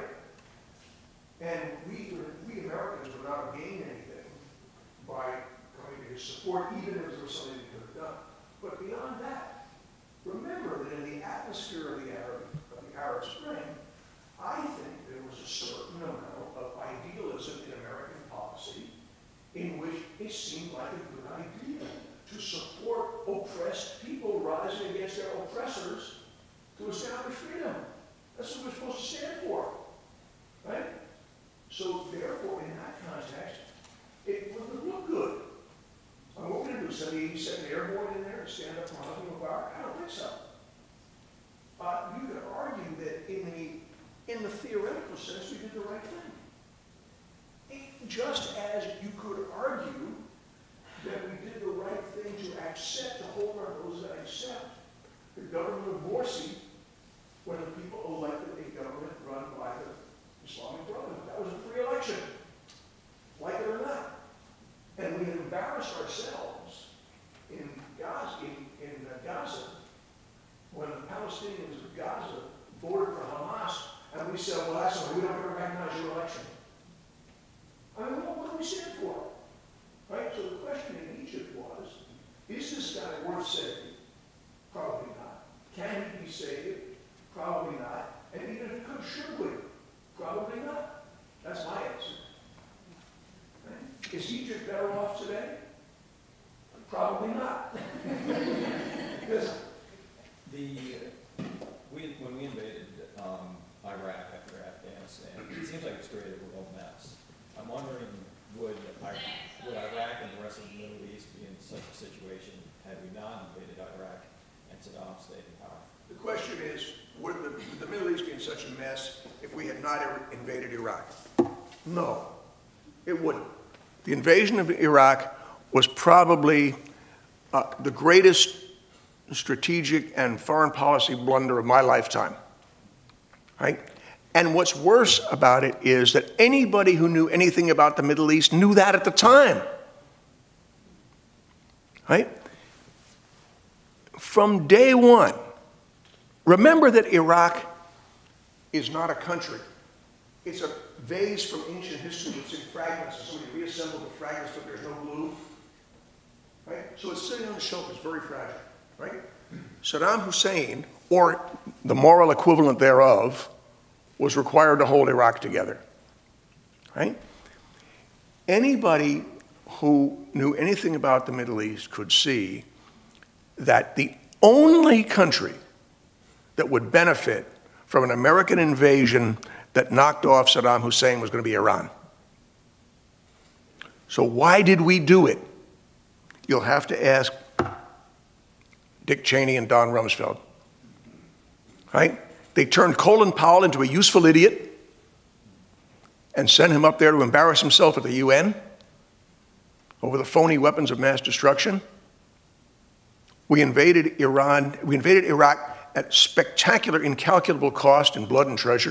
And we Americans would not have gained anything by coming to his support, even if there was something we could have done. But beyond that, remember that in the atmosphere of the Arab Spring, I think there was a certain amount of idealism in American policy in which it seemed like a good idea to support oppressed people rising against their oppressors to establish freedom. That's what we're supposed to stand for, right? So therefore, in that context, it wouldn't look good. And what we're going to do, send the 82nd Airborne in there and stand up for Hosni Mubarak? I don't think so. You could argue that in the theoretical sense, we did the right thing. Just as you could argue that we did the right thing to accept, to hold our noses and accept the government of Morsi when the people elected a government run by the Islamic Brotherhood. That was a free election, like it or not. And we had embarrassed ourselves in Gaza when the Palestinians of Gaza voted for Hamas, and we said, well, that's we don't recognize your election. I mean, what do we stand for? Right? So the question in Egypt was, is this guy worth saving? Probably not. Can he be saved? Probably not. And even if it could, should we? Probably not. That's my answer. Right? Is Egypt better off today? Probably not. Because when we invaded Iraq after Afghanistan, it seems like it's created a real mess. I'm wondering, would Iraq and the rest of the Middle East be in such a situation had we not invaded Iraq and Saddam stayed in power? the question is, would the Middle East be in such a mess if we had not invaded Iraq? No, it wouldn't. The invasion of Iraq was probably the greatest strategic and foreign policy blunder of my lifetime, right? And what's worse about it is that anybody who knew anything about the Middle East knew that at the time, right? From day one, remember that Iraq is not a country. It's a vase from ancient history that's in fragments. Somebody reassembled the fragments, but there's no glue, right? So it's sitting on the shelf. It's very fragile, right? Saddam Hussein, or the moral equivalent thereof, was required to hold Iraq together, right? Anybody who knew anything about the Middle East could see that the only country that would benefit from an American invasion that knocked off Saddam Hussein was going to be Iran. So why did we do it? You'll have to ask Dick Cheney and Don Rumsfeld, right? They turned Colin Powell into a useful idiot and sent him up there to embarrass himself at the UN over the phony weapons of mass destruction. We invaded Iran, we invaded Iraq at spectacular, incalculable cost in blood and treasure,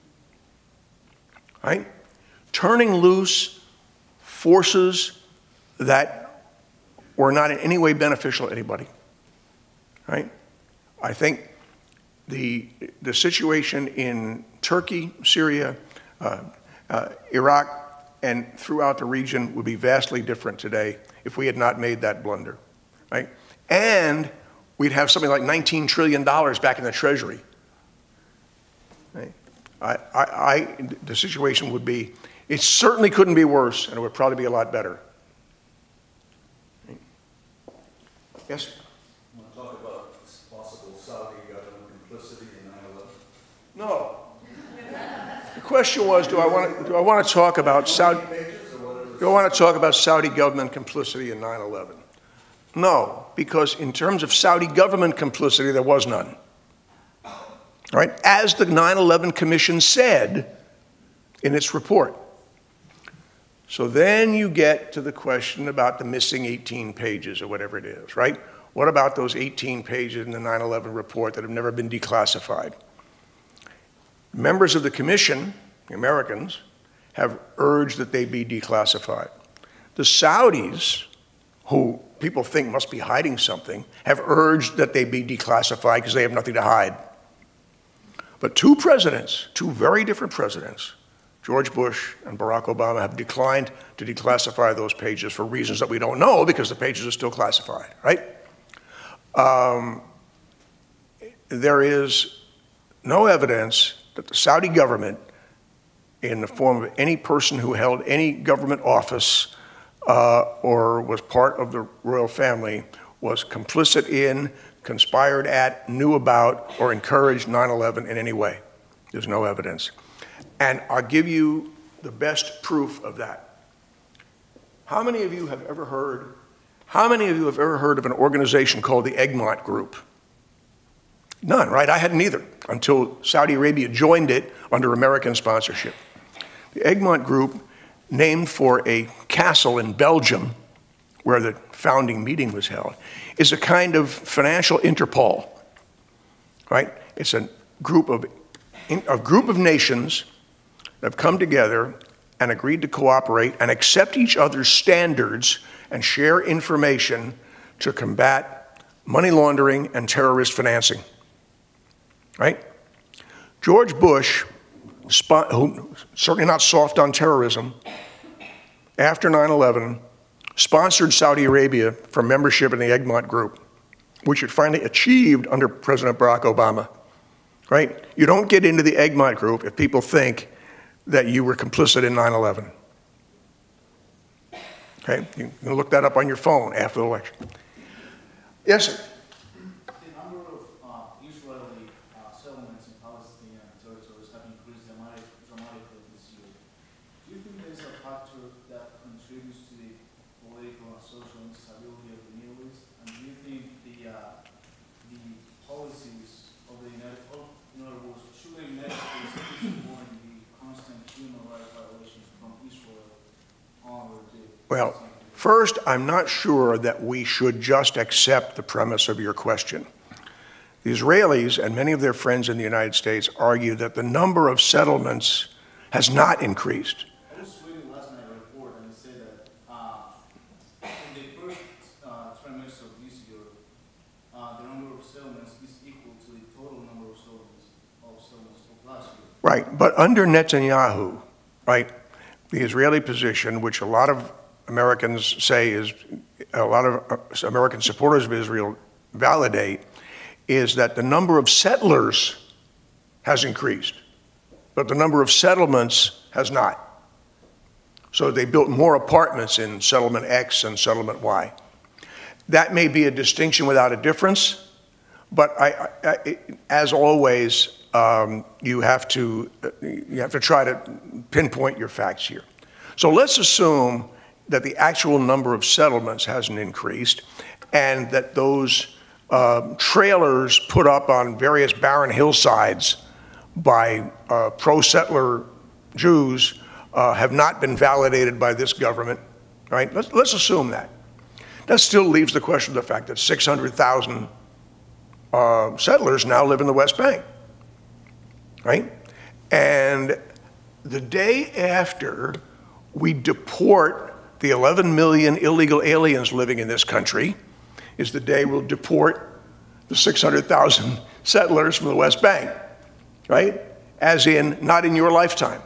right? Turning loose forces that were not in any way beneficial to anybody, right? I think the situation in Turkey, Syria, Iraq, and throughout the region would be vastly different today if we had not made that blunder, right? And we'd have something like $19 trillion back in the Treasury. Right? The situation would be, it certainly couldn't be worse, and it would probably be a lot better. Right? Yes? You want to talk about possible Saudi government complicity in 9/11? No. The question was, do I want to talk about Saudi? Do I want to talk about Saudi government complicity in 9/11? No, because in terms of Saudi government complicity, there was none. Right? As the 9/11 Commission said in its report. So then you get to the question about the missing 18 pages or whatever it is, right? What about those 18 pages in the 9/11 report that have never been declassified? Members of the Commission, the Americans, have urged that they be declassified. The Saudis, who people think must be hiding something, have urged that they be declassified because they have nothing to hide. But two presidents, two very different presidents, George Bush and Barack Obama, have declined to declassify those pages for reasons that we don't know because the pages are still classified, right? There is no evidence that the Saudi government, in the form of any person who held any government office or was part of the royal family, was complicit in, conspired at, knew about, or encouraged 9/11 in any way. There's no evidence. And I'll give you the best proof of that. How many of you have ever heard of an organization called the Egmont Group? None, right? I hadn't either until Saudi Arabia joined it under American sponsorship. The Egmont Group, named for a castle in Belgium where the founding meeting was held, is a kind of financial Interpol, right? It's a group of nations that have come together and agreed to cooperate and accept each other's standards and share information to combat money laundering and terrorist financing, right? George Bush, who certainly not soft on terrorism, after 9/11, sponsored Saudi Arabia for membership in the Egmont Group, which it finally achieved under President Barack Obama, right? You don't get into the Egmont Group if people think that you were complicit in 9/11. Okay, you can look that up on your phone after the election. Yes, sir? The number of Israeli settlements in Palestinian territories have increased dramatically this year. Do you think there's a factor that contributes to the political and social instability of the Middle East? And do you think the policies of the United States, in other words, should the United States keep supporting the constant human rights violations from Well, first, I'm not sure that we should just accept the premise of your question. The Israelis and many of their friends in the United States argue that the number of settlements has not increased. I was reading last night a report and it said that in the first trimester of this year, the number of settlements is equal to the total number of settlements of last year. Right, but under Netanyahu, right, the Israeli position, which a lot of Americans say is, a lot of American supporters of Israel validate, is that the number of settlers has increased, but the number of settlements has not. So they built more apartments in settlement X and settlement Y. That may be a distinction without a difference, but as always, you have to try to pinpoint your facts here. So let's assume that the actual number of settlements hasn't increased and that those trailers put up on various barren hillsides by pro-settler Jews have not been validated by this government, right? Let's assume that. That still leaves the question of the fact that 600,000 settlers now live in the West Bank, right? And the day after we deport the 11 million illegal aliens living in this country is the day we'll deport the 600,000 settlers from the West Bank, right? As in, not in your lifetime,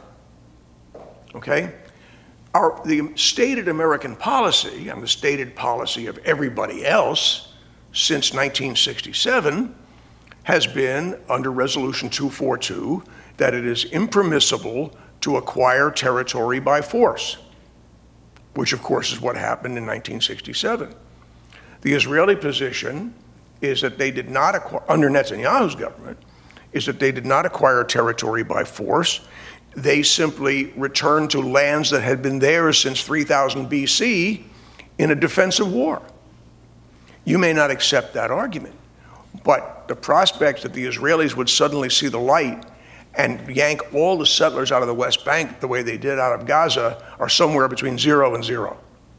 okay? The stated American policy, and the stated policy of everybody else since 1967, has been, under Resolution 242, that it is impermissible to acquire territory by force, which of course is what happened in 1967. The Israeli position is that they did not acquire, under Netanyahu's government, is that they did not acquire territory by force. They simply returned to lands that had been theirs since 3000 BC in a defensive war. You may not accept that argument, but the prospect that the Israelis would suddenly see the light and yank all the settlers out of the West Bank the way they did out of Gaza are somewhere between 0 and 0.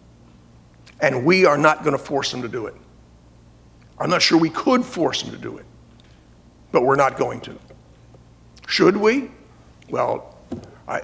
And we are not going to force them to do it. I'm not sure we could force them to do it, but we're not going to. Should we? Well, I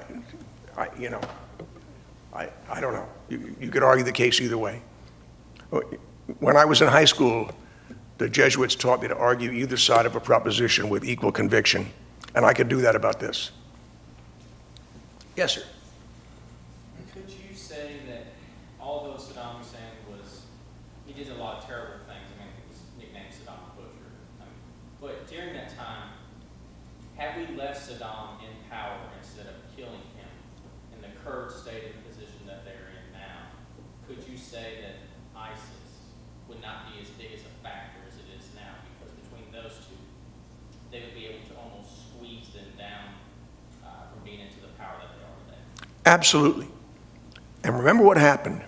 don't know. You could argue the case either way. When I was in high school, the Jesuits taught me to argue either side of a proposition with equal conviction, and I could do that about this. Yes, sir. Could you say that although Saddam Hussein he did a lot of terrible things, I mean, he was nicknamed Saddam the Butcher, but during that time, had we left Saddam in power instead of killing him, and the Kurds stayed in the position that they're in now, could you say that ISIS would not be as big as a factor as it is now? Because between those two, they would be able to almost squeeze them down from being into the power that they are today. Absolutely. And remember what happened.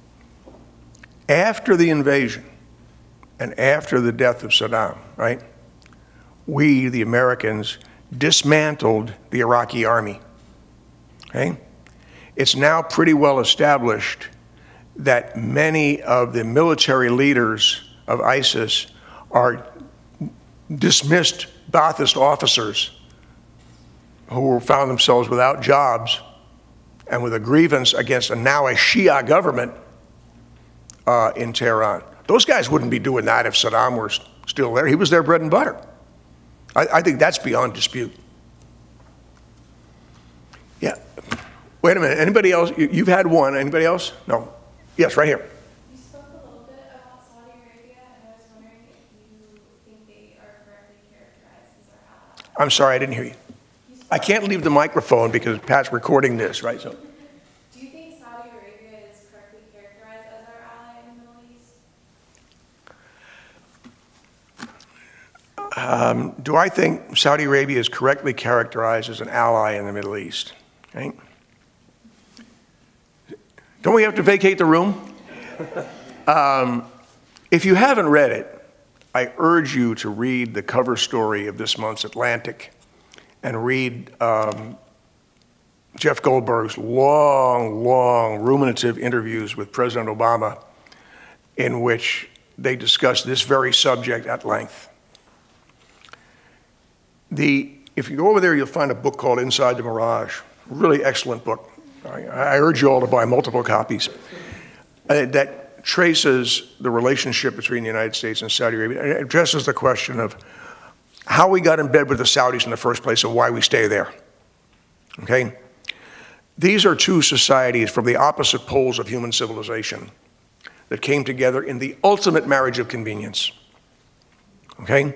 After the invasion and after the death of Saddam, right, we, the Americans, dismantled the Iraqi army, okay? It's now pretty well established that many of the military leaders of ISIS are dismissed Ba'athist officers who found themselves without jobs and with a grievance against now a Shia government in Tehran. Those guys wouldn't be doing that if Saddam were still there. He was their bread and butter. I think that's beyond dispute. Yeah. Wait a minute. Anybody else? You've had one. Anybody else? No. Yes, right here. You spoke a little bit about Saudi Arabia, and I was wondering if you think they are correctly characterized as our ally. I'm sorry, I didn't hear you. I can't leave the microphone because Pat's recording this, right? So. Do you think Saudi Arabia is correctly characterized as our ally in the Middle East? Do I think Saudi Arabia is correctly characterized as an ally in the Middle East? Right? Don't we have to vacate the room? If you haven't read it, I urge you to read the cover story of this month's Atlantic and read Jeff Goldberg's long, ruminative interviews with President Obama in which they discussed this very subject at length. If you go over there, you'll find a book called Inside the Mirage, really excellent book. I urge you all to buy multiple copies. That traces the relationship between the United States and Saudi Arabia. It addresses the question of how we got in bed with the Saudis in the first place and why we stay there. Okay? These are two societies from the opposite poles of human civilization that came together in the ultimate marriage of convenience. Okay?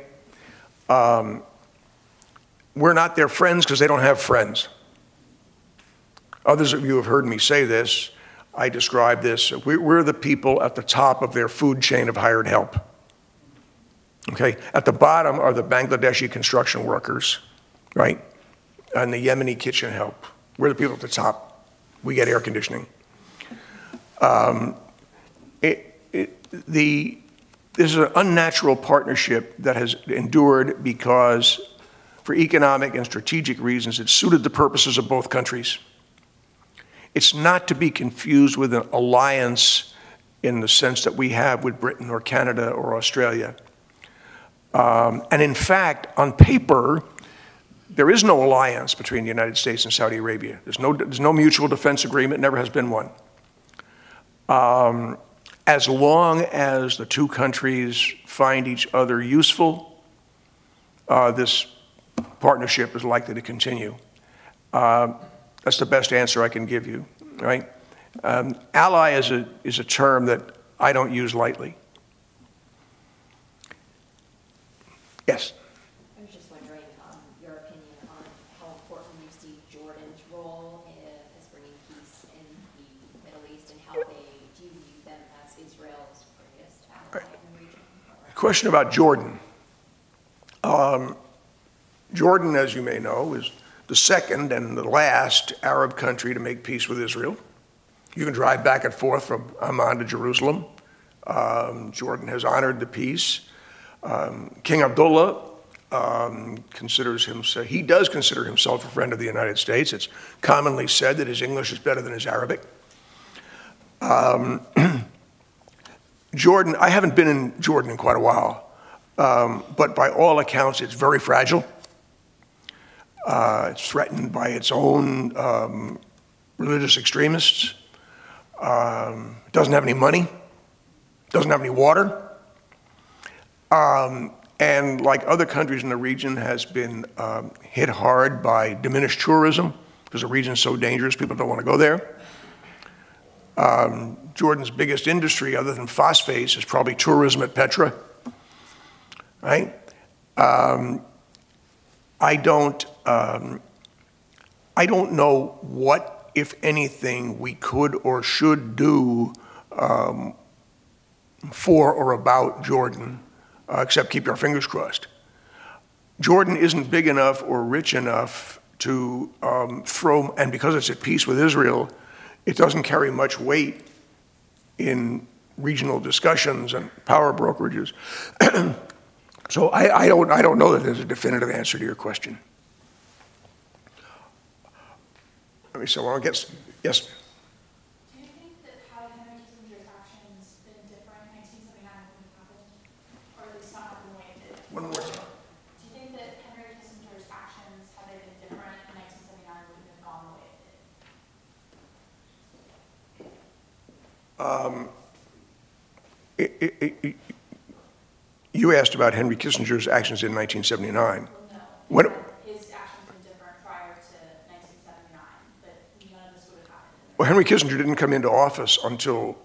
We're not their friends because they don't have friends. Others of you have heard me say this. I describe this. We're the people at the top of their food chain of hired help. Okay? At the bottom are the Bangladeshi construction workers, right? And the Yemeni kitchen help. We're the people at the top. We get air conditioning. This is an unnatural partnership that has endured because, for economic and strategic reasons, it suited the purposes of both countries. It's not to be confused with an alliance in the sense that we have with Britain or Canada or Australia. And in fact, on paper, there is no alliance between the United States and Saudi Arabia. There's no mutual defense agreement, never has been one. As long as the two countries find each other useful, this partnership is likely to continue. That's the best answer I can give you, right? Ally is a term that I don't use lightly. Yes? I was just wondering your opinion on how important you see Jordan's role as bringing peace in the Middle East and how do you view them as Israel's greatest ally in the region? Question about Jordan. Jordan, as you may know, is the second and the last Arab country to make peace with Israel. You can drive back and forth from Amman to Jerusalem. Jordan has honored the peace. King Abdullah he does consider himself a friend of the United States. It's commonly said that his English is better than his Arabic. Jordan, I haven't been in Jordan in quite a while, but by all accounts, it's very fragile. It's threatened by its own religious extremists. It doesn't have any money, doesn't have any water, and like other countries in the region has been hit hard by diminished tourism because the region is so dangerous, people don't want to go there. Jordan's biggest industry, other than phosphates, is probably tourism at Petra, right? I don't know what, if anything, we could or should do for or about Jordan, except keep our fingers crossed. Jordan isn't big enough or rich enough to throw, and because it's at peace with Israel, it doesn't carry much weight in regional discussions and power brokerages. So I don't know that there's a definitive answer to your question. Let me see, well, I guess, yes? Do you think that had Henry Kissinger's actions been different in 1979 when it happened? Or at least not happened the way it did? One more time. Do you think that Henry Kissinger's actions, had they been different in 1979, would have gone the way it did? You asked about Henry Kissinger's actions in 1979. No. When, His actions been different prior to 1979, but none of this would have happened. well, Henry Kissinger didn't come into office until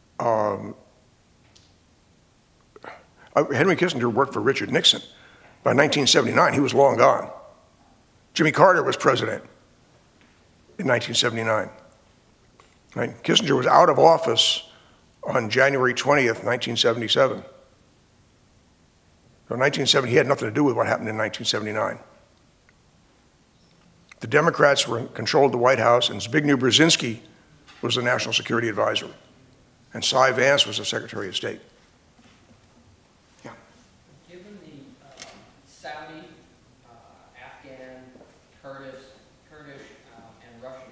Henry Kissinger worked for Richard Nixon. By 1979, he was long gone. Jimmy Carter was president in 1979. Right? Kissinger was out of office on January 20th, 1977. So 1970, he had nothing to do with what happened in 1979. The Democrats controlled the White House, and Zbigniew Brzezinski was the National Security Advisor, and Cy Vance was the Secretary of State. Yeah. Given the Saudi, Afghan, Kurdish, and Russian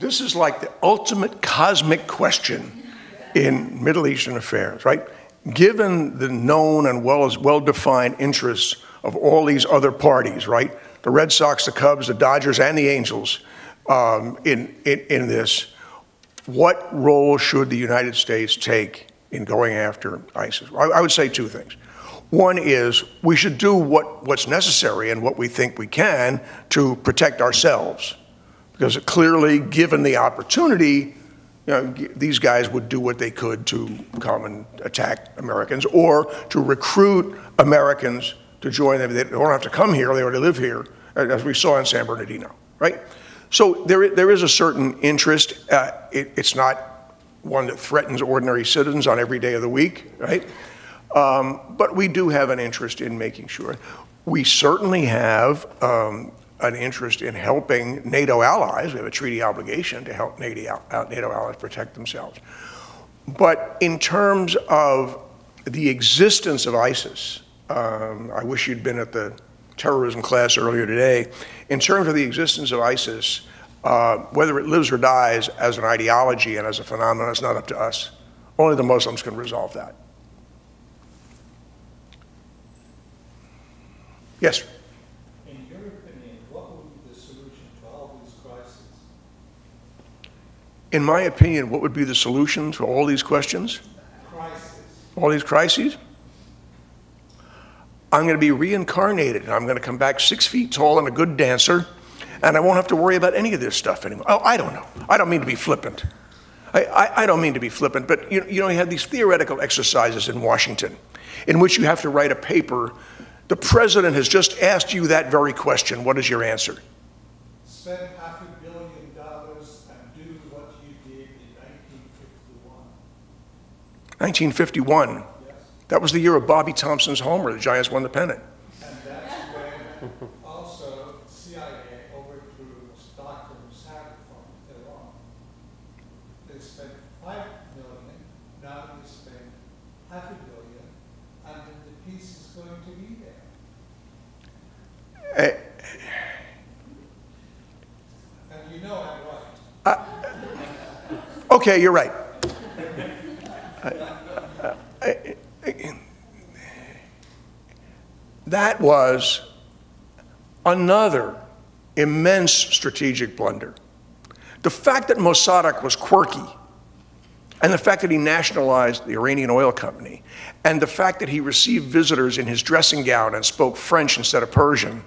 This is like the ultimate cosmic question in Middle Eastern affairs, right? Given the known and well-defined interests of all these other parties, right? The Red Sox, the Cubs, the Dodgers, and the Angels in this, what role should the United States take in going after ISIS? I would say two things. One is we should do what's necessary and what we think we can to protect ourselves. Because clearly, given the opportunity, these guys would do what they could to come and attack Americans or to recruit Americans to join them. They don't have to come here, they already live here, as we saw in San Bernardino, right? So there is a certain interest. It's not one that threatens ordinary citizens on every day of the week, right? But we do have an interest in making sure. We certainly have an interest in helping NATO allies. We have a treaty obligation to help NATO allies protect themselves. But in terms of the existence of ISIS, I wish you'd been at the terrorism class earlier today. In terms of the existence of ISIS, whether it lives or dies as an ideology and as a phenomenon, it's not up to us. Only the Muslims can resolve that. Yes? In my opinion, what would be the solution to all these questions? Crisis. All these crises? I'm going to be reincarnated. I'm going to come back 6 feet tall and a good dancer, and I won't have to worry about any of this stuff anymore. Oh, I don't know. I don't mean to be flippant. I don't mean to be flippant, but you have these theoretical exercises in Washington in which you have to write a paper. The president has just asked you that very question. What is your answer? Spend $500 million and do what you did in 1951. 1951. Yes. That was the year of Bobby Thompson's homer. The Giants won the pennant. And that's when also CIA overthrew Stockholm Saturn from Iran. They spent $5 million, now they spend $500 million, and then the peace is going to be there. And you know I'm right. Okay, you're right. That was another immense strategic blunder. The fact that Mossadegh was quirky, and the fact that he nationalized the Iranian oil company, and the fact that he received visitors in his dressing gown and spoke French instead of Persian,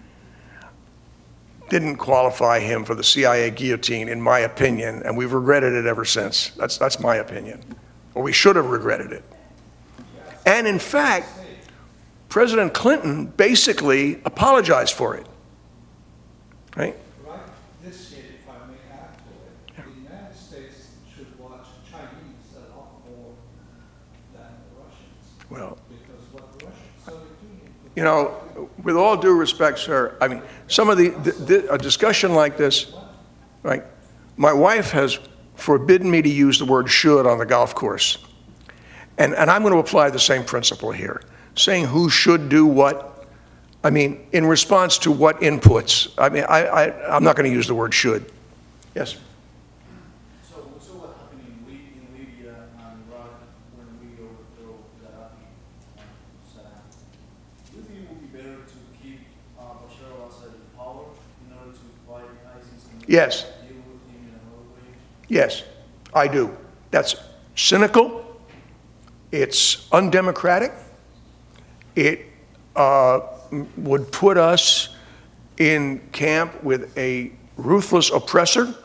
didn't qualify him for the CIA guillotine, in my opinion, and we've regretted it ever since. That's my opinion. Or we should have regretted it. And in fact, President Clinton basically apologized for it, right? Right this year, if I may add to it, the United States should watch Chinese a lot more than the Russians. Well, because what the Russians are doing. you know, with all due respect, sir, I mean, some of a discussion like this, right? My wife has forbidden me to use the word should on the golf course. And I'm going to apply the same principle here. Saying who should do what, I mean, in response to what inputs. I mean, I'm not going to use the word should. Yes? So what happened in Libya and Iraq when we overthrew Gaddafi and Saddam? Do you think it would be better to keep Bashar al-Assad in power in order to fight ISIS and Yes. deal with him in another way? Yes, I do. That's cynical. It's undemocratic. It would put us in camp with a ruthless oppressor,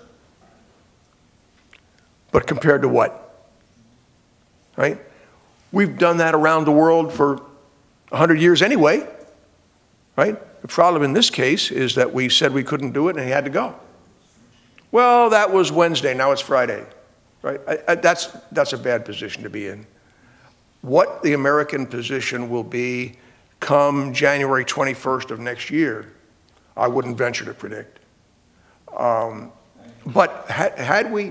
but compared to what? Right? We've done that around the world for 100 years anyway, right? The problem in this case is that we said we couldn't do it and he had to go. Well, that was Wednesday, now it's Friday, right? That's a bad position to be in. What the American position will be come January 21st of next year, I wouldn't venture to predict. But had we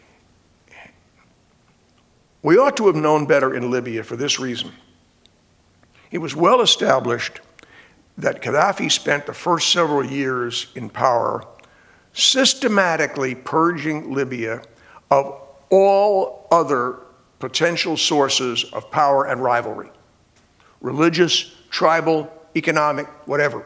ought to have known better in Libya for this reason. It was well established that Gaddafi spent the first several years in power systematically purging Libya of all other potential sources of power and rivalry, religious, tribal, economic, whatever.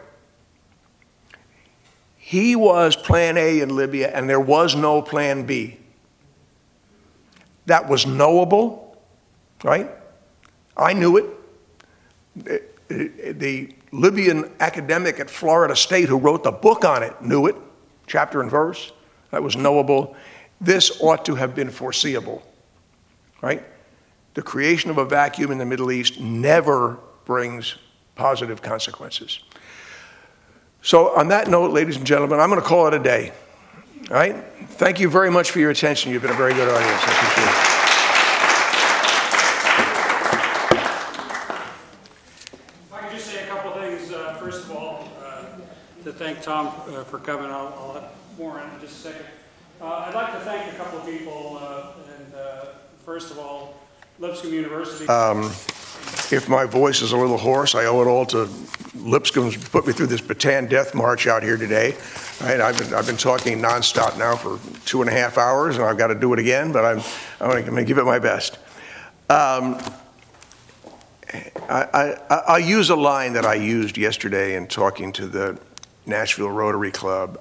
He was plan A in Libya, and there was no plan B. That was knowable, right? I knew it. The Libyan academic at Florida State who wrote the book on it knew it, chapter and verse. That was knowable. This ought to have been foreseeable, right? The creation of a vacuum in the Middle East never brings positive consequences. So on that note, ladies and gentlemen, I'm going to call it a day, all right? Thank you very much for your attention. You've been a very good audience. I appreciate it. To thank Tom for coming. I'll have more in just a second. I'd like to thank a couple of people, first of all, Lipscomb University. If my voice is a little hoarse, I owe it all to Lipscomb's put me through this Bataan death march out here today. Right? I've been talking nonstop now for 2.5 hours, and I've got to do it again, but I'm going to give it my best. I'll use a line that I used yesterday in talking to the Nashville Rotary Club.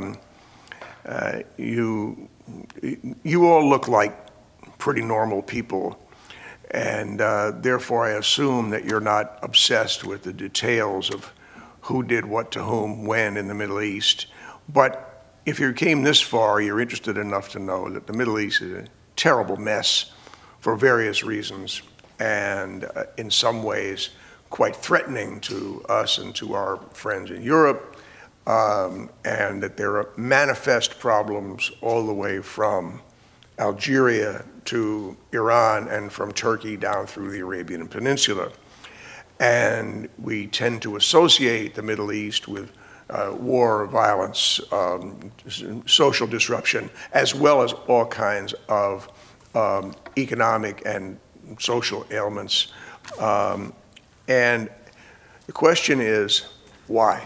You all look like pretty normal people, and therefore I assume that you're not obsessed with the details of who did what to whom, when in the Middle East. But if you came this far, you're interested enough to know that the Middle East is a terrible mess for various reasons, and in some ways quite threatening to us and to our friends in Europe, and that there are manifest problems all the way from Algeria to Iran and from Turkey down through the Arabian Peninsula. And we tend to associate the Middle East with war, violence, social disruption, as well as all kinds of economic and social ailments. And the question is, why?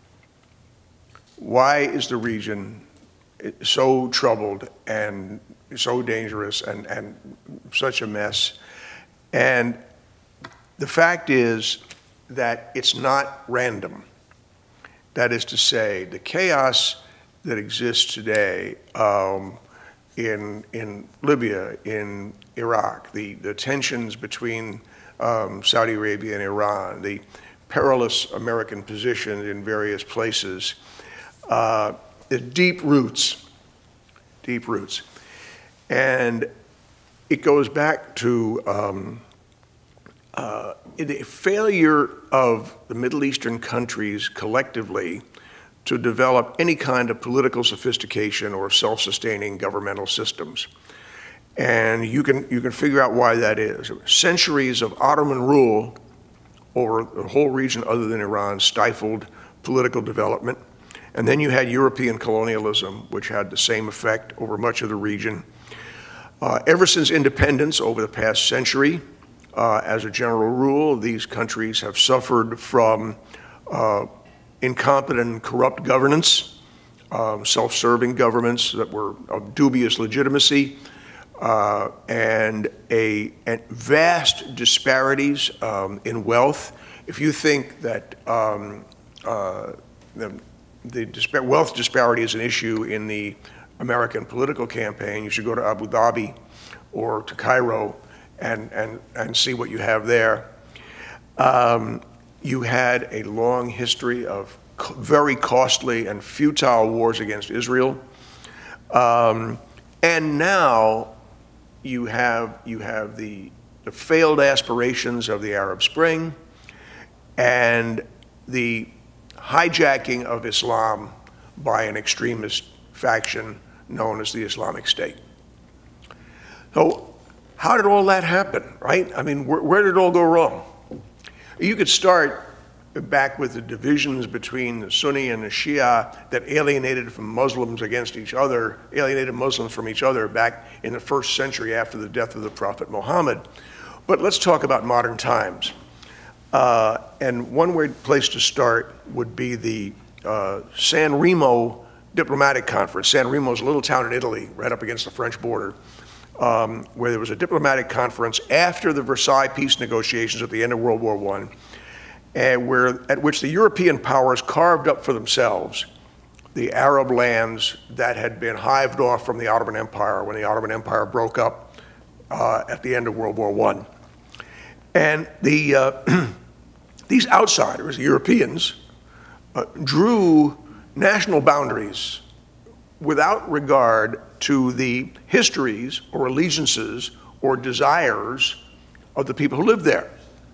Why is the region so troubled and so dangerous and such a mess? And the fact is that it's not random. That is to say, the chaos that exists today in Libya, in Iraq, the tensions between Saudi Arabia and Iran, the perilous American position in various places, the deep roots. And it goes back to the failure of the Middle Eastern countries collectively to develop any kind of political sophistication or self-sustaining governmental systems. And you can figure out why that is. Centuries of Ottoman rule over the whole region other than Iran stifled political development. And then you had European colonialism, which had the same effect over much of the region. Ever since independence over the past century, as a general rule, these countries have suffered from incompetent and corrupt governance, self-serving governments that were of dubious legitimacy, and vast disparities in wealth. If you think that wealth disparity is an issue in the American political campaign, you should go to Abu Dhabi or to Cairo and see what you have there. You had a long history of very costly and futile wars against Israel. And now you have the failed aspirations of the Arab Spring and the hijacking of Islam by an extremist faction known as the Islamic State. So how did all that happen, right? I mean, where did it all go wrong? You could start back with the divisions between the Sunni and the Shia that alienated from Muslims against each other, alienated Muslims from each other back in the 1st century after the death of the Prophet Muhammad. But let's talk about modern times. And one place to start would be the San Remo diplomatic conference. San Remo's a little town in Italy, right up against the French border, where there was a diplomatic conference after the Versailles peace negotiations at the end of World War I, at which the European powers carved up for themselves the Arab lands that had been hived off from the Ottoman Empire when the Ottoman Empire broke up at the end of World War I. And these outsiders, the Europeans, drew national boundaries without regard to the histories or allegiances or desires of the people who lived there.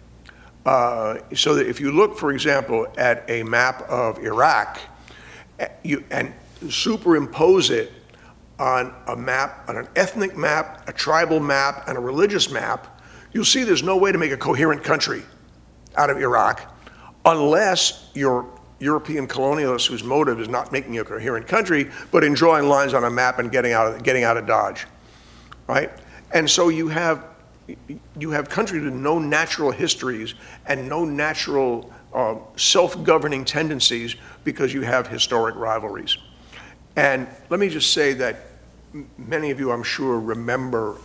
So that if you look, for example, at a map of Iraq and superimpose it on a map, on an ethnic map, a tribal map, and a religious map, you'll see there's no way to make a coherent country out of Iraq unless you're European colonialists whose motive is not making a coherent country, but in drawing lines on a map and getting out of Dodge, right? And so you have countries with no natural histories and no natural self-governing tendencies because you have historic rivalries. And let me just say that many of you, I'm sure, remember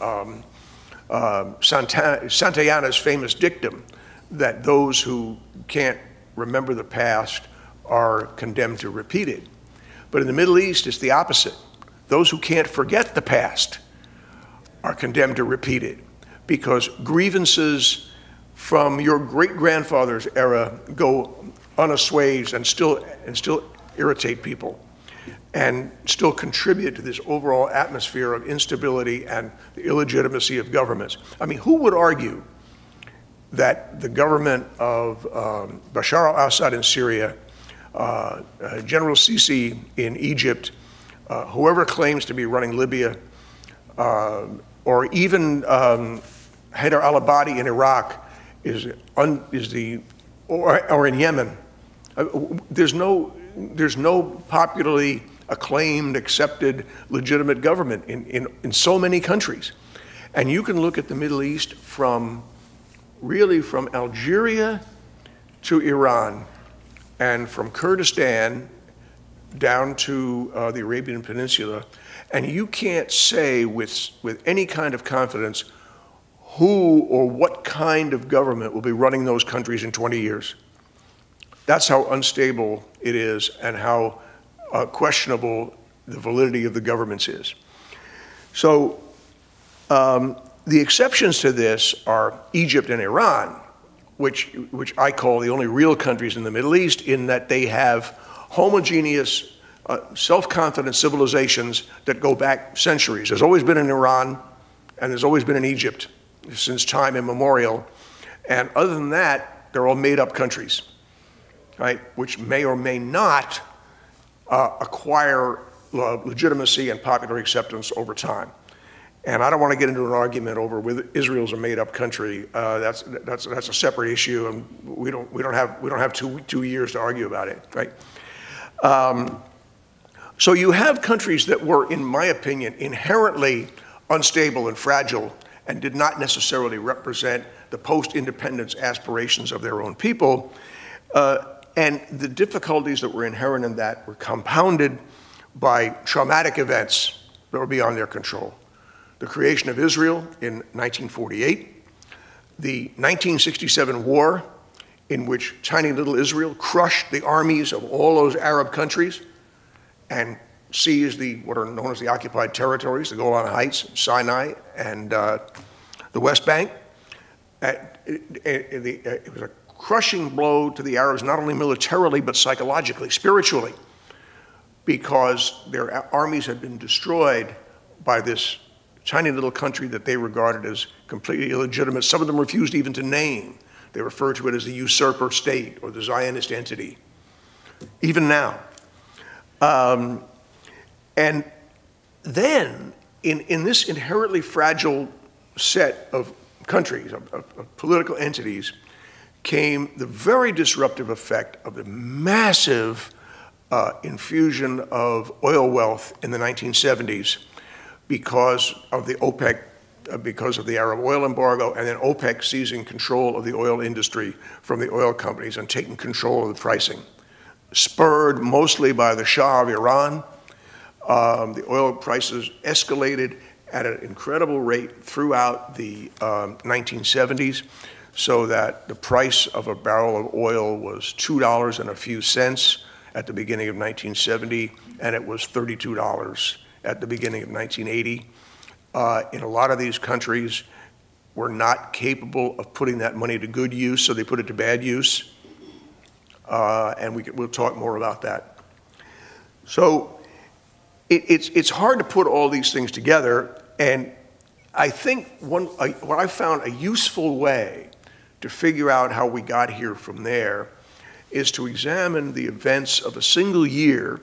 Santayana's famous dictum that those who can't remember the past are condemned to repeat it. But in the Middle East, it's the opposite. Those who can't forget the past are condemned to repeat it, because grievances from your great-grandfather's era go unassuaged and still irritate people and still contribute to this overall atmosphere of instability and the illegitimacy of governments. I mean, who would argue that the government of Bashar al-Assad in Syria, General Sisi in Egypt, whoever claims to be running Libya, or even Haider al-Abadi in Iraq or in Yemen, there's no popularly acclaimed, accepted, legitimate government in so many countries. And you can look at the Middle East really from Algeria to Iran, and from Kurdistan down to the Arabian Peninsula, and you can't say with any kind of confidence who or what kind of government will be running those countries in 20 years. That's how unstable it is and how questionable the validity of the governments is. So the exceptions to this are Egypt and Iran, which I call the only real countries in the Middle East, in that they have homogeneous, self-confident civilizations that go back centuries. There's always been in Iran, and there's always been in Egypt since time immemorial. And other than that, they're all made-up countries, right, which may or may not acquire legitimacy and popular acceptance over time. And I don't want to get into an argument over whether Israel's a made-up country. That's a separate issue, and we don't have two years to argue about it, right? So you have countries that were, in my opinion, inherently unstable and fragile, and did not necessarily represent the post-independence aspirations of their own people. And the difficulties that were inherent in that were compounded by traumatic events that were beyond their control. The creation of Israel in 1948, the 1967 war, in which tiny little Israel crushed the armies of all those Arab countries and seized what are known as the occupied territories, the Golan Heights, Sinai, and the West Bank. It was a crushing blow to the Arabs, not only militarily, but psychologically, spiritually, because their armies had been destroyed by this tiny little country that they regarded as completely illegitimate. Some of them refused even to name. They refer to it as the usurper state or the Zionist entity, even now. And then, in this inherently fragile set of countries, of political entities, came the very disruptive effect of the massive infusion of oil wealth in the 1970s because of the OPEC, because of the Arab oil embargo, and then OPEC seizing control of the oil industry from the oil companies and taking control of the pricing, spurred mostly by the Shah of Iran The oil prices escalated at an incredible rate throughout the 1970s, so that the price of a barrel of oil was $2 and a few cents at the beginning of 1970, and it was $32 at the beginning of 1980. In a lot of these countries, we're not capable of putting that money to good use, so they put it to bad use. And we'll talk more about that. So it's hard to put all these things together, and I think what I found a useful way to figure out how we got here from there is to examine the events of a single year,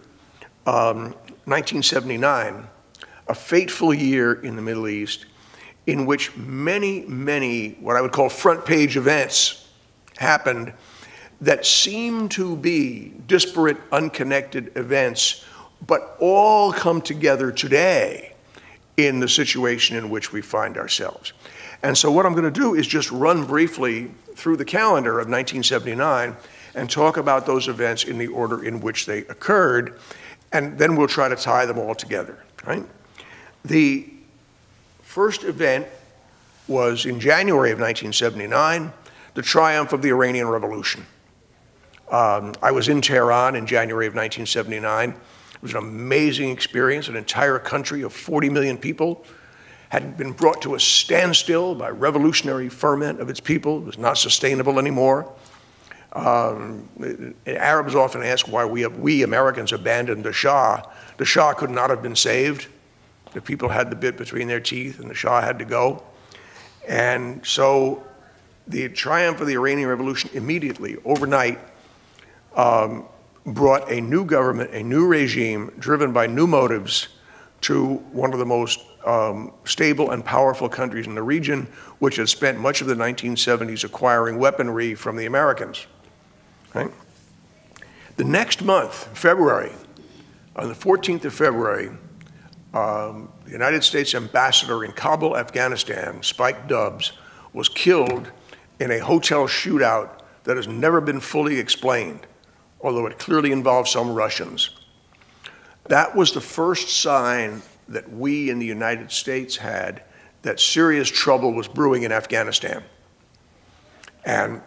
1979, a fateful year in the Middle East, in which many, many what I would call front page events happened that seem to be disparate, unconnected events, but all come together today in the situation in which we find ourselves. And so what I'm going to do is just run briefly through the calendar of 1979 and talk about those events in the order in which they occurred, and then we'll try to tie them all together, right? The first event was in January of 1979, the triumph of the Iranian Revolution. I was in Tehran in January of 1979. It was an amazing experience. An entire country of 40 million people had been brought to a standstill by revolutionary ferment of its people. It was not sustainable anymore. Arabs often ask why we Americans abandoned the Shah. The Shah could not have been saved. The people had the bit between their teeth, and the Shah had to go. And so the triumph of the Iranian Revolution immediately, overnight, brought a new government, a new regime, driven by new motives, to one of the most stable and powerful countries in the region, which had spent much of the 1970s acquiring weaponry from the Americans. Right? The next month, February, on the 14th of February, the United States ambassador in Kabul, Afghanistan, Spike Dubs, was killed in a hotel shootout that has never been fully explained, although it clearly involved some Russians. That was the first sign that we in the United States had that serious trouble was brewing in Afghanistan. And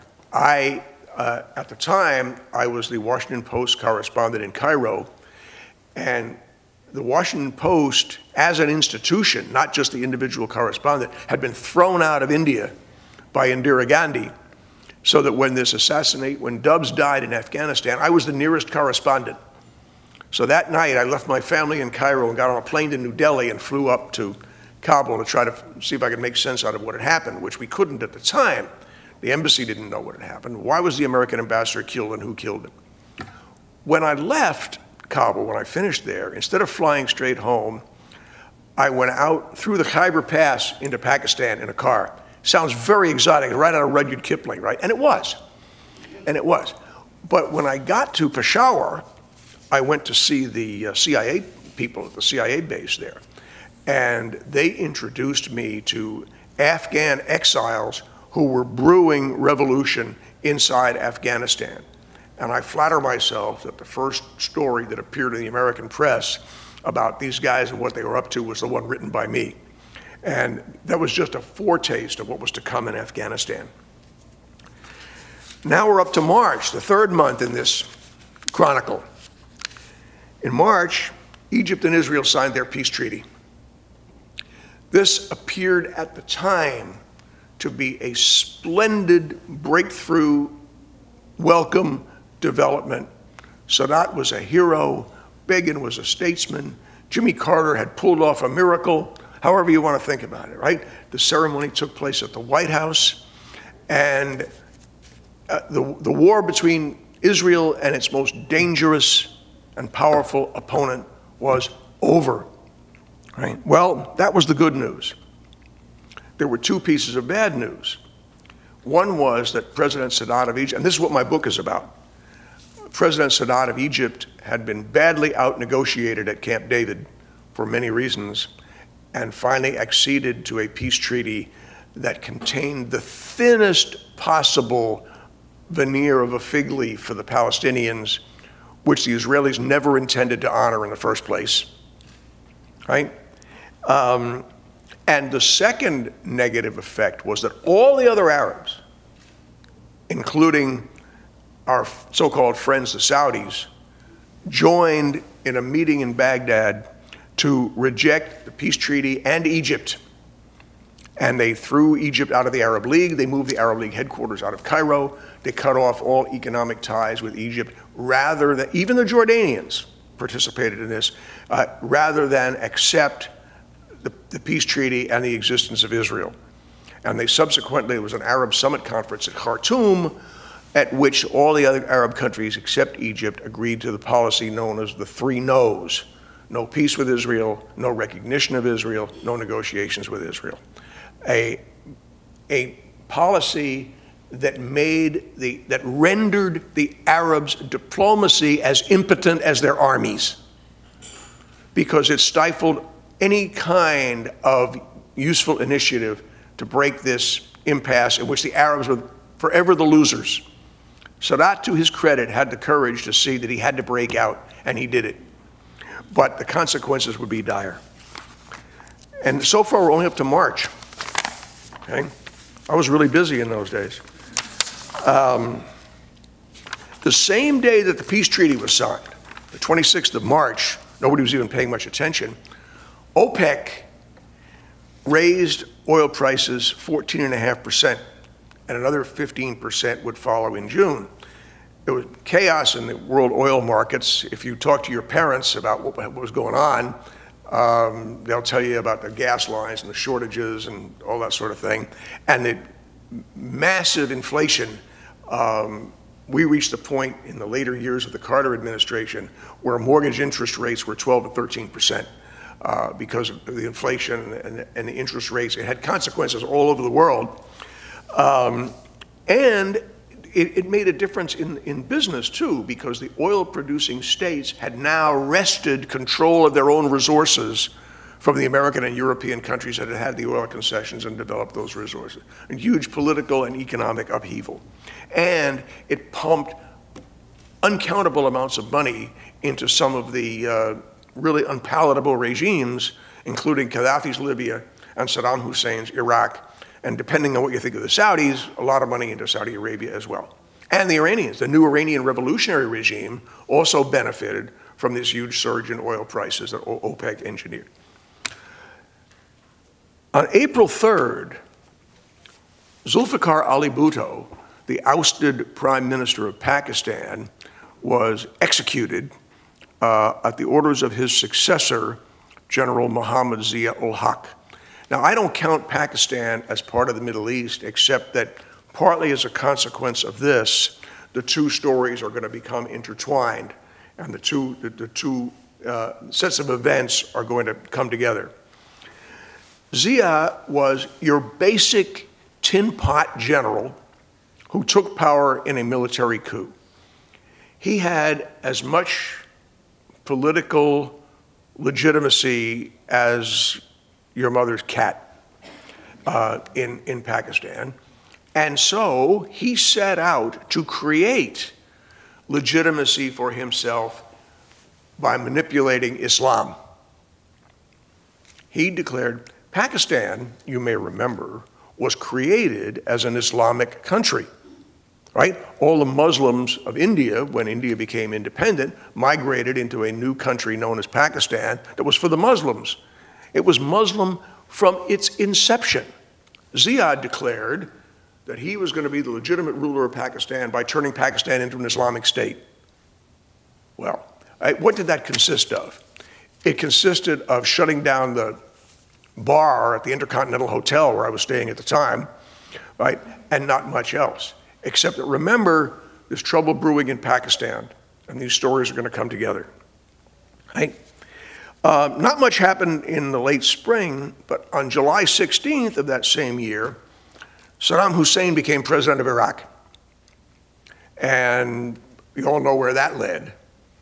at the time, I was the Washington Post correspondent in Cairo, and the Washington Post, as an institution, not just the individual correspondent, had been thrown out of India by Indira Gandhi, so that when Dubs died in Afghanistan, I was the nearest correspondent. So that night, I left my family in Cairo and got on a plane to New Delhi and flew up to Kabul to try to see if I could make sense out of what had happened, which we couldn't at the time. The embassy didn't know what had happened. Why was the American ambassador killed, and who killed him? When I left Kabul, when I finished there, instead of flying straight home, I went out through the Khyber Pass into Pakistan in a car. Sounds very exotic, right out of Rudyard Kipling, right? And it was. And it was. But when I got to Peshawar, I went to see the CIA people at the CIA base there. And they introduced me to Afghan exiles who were brewing revolution inside Afghanistan. And I flatter myself that the first story that appeared in the American press about these guys and what they were up to was the one written by me. And that was just a foretaste of what was to come in Afghanistan. Now we're up to March, the third month in this chronicle. In March, Egypt and Israel signed their peace treaty. This appeared at the time to be a splendid breakthrough, welcome development. Sadat was a hero, Begin was a statesman, Jimmy Carter had pulled off a miracle, however you want to think about it, right? The ceremony took place at the White House, and the war between Israel and its most dangerous and powerful opponent was over, right? Well, that was the good news. There were two pieces of bad news. One was that President Sadat of Egypt, and this is what my book is about, President Sadat of Egypt had been badly out-negotiated at Camp David for many reasons, and finally acceded to a peace treaty that contained the thinnest possible veneer of a fig leaf for the Palestinians, which the Israelis never intended to honor in the first place. right? And the second negative effect was that all the other Arabs, including our so-called friends, the Saudis, joined in a meeting in Baghdad to reject the peace treaty and Egypt. And they threw Egypt out of the Arab League. They moved the Arab League headquarters out of Cairo. They cut off all economic ties with Egypt, rather than, even the Jordanians participated in this, rather than accept the peace treaty and the existence of Israel. And they subsequently, there was an Arab Summit conference at Khartoum, at which all the other Arab countries except Egypt agreed to the policy known as the 3 no's. No peace with Israel, no recognition of Israel, no negotiations with Israel. A policy that rendered the Arabs' diplomacy as impotent as their armies, because it stifled any kind of useful initiative to break this impasse in which the Arabs were forever the losers. Sadat, to his credit, had the courage to see that he had to break out, and he did it. But the consequences would be dire. And so far, we're only up to March. Okay? I was really busy in those days. The same day that the peace treaty was signed, the 26th of March, nobody was even paying much attention, OPEC raised oil prices 14.5%, and another 15% would follow in June. There was chaos in the world oil markets. If you talk to your parents about what was going on, they'll tell you about the gas lines and the shortages and all that sort of thing. And the massive inflation. We reached a point in the later years of the Carter administration where mortgage interest rates were 12 to 13%. Because of the inflation and the interest rates. It had consequences all over the world. And it made a difference in business too, because the oil-producing states had now wrested control of their own resources from the American and European countries that had had the oil concessions and developed those resources. A huge political and economic upheaval. And it pumped uncountable amounts of money into some of the really unpalatable regimes, including Gaddafi's Libya and Saddam Hussein's Iraq, and depending on what you think of the Saudis, a lot of money into Saudi Arabia as well. And the Iranians, the new Iranian revolutionary regime, also benefited from this huge surge in oil prices that OPEC engineered. On April 3rd, Zulfikar Ali Bhutto, the ousted Prime Minister of Pakistan, was executed at the orders of his successor, General Muhammad Zia-ul-Haq. Now, I don't count Pakistan as part of the Middle East, except that partly as a consequence of this, the two stories are going to become intertwined, and the two sets of events are going to come together. Zia was your basic tin pot general who took power in a military coup. He had as much political legitimacy as your mother's cat in Pakistan. And so he set out to create legitimacy for himself by manipulating Islam. He declared, Pakistan, you may remember, was created as an Islamic country, right? All the Muslims of India, when India became independent, migrated into a new country known as Pakistan that was for the Muslims. It was Muslim from its inception. Zia declared that he was going to be the legitimate ruler of Pakistan by turning Pakistan into an Islamic state. Well, what did that consist of? It consisted of shutting down the bar at the Intercontinental Hotel where I was staying at the time, right? And not much else. Except that, remember, there's trouble brewing in Pakistan, and these stories are going to come together, right? Not much happened in the late spring, but on July 16th of that same year, Saddam Hussein became president of Iraq. And you all know where that led.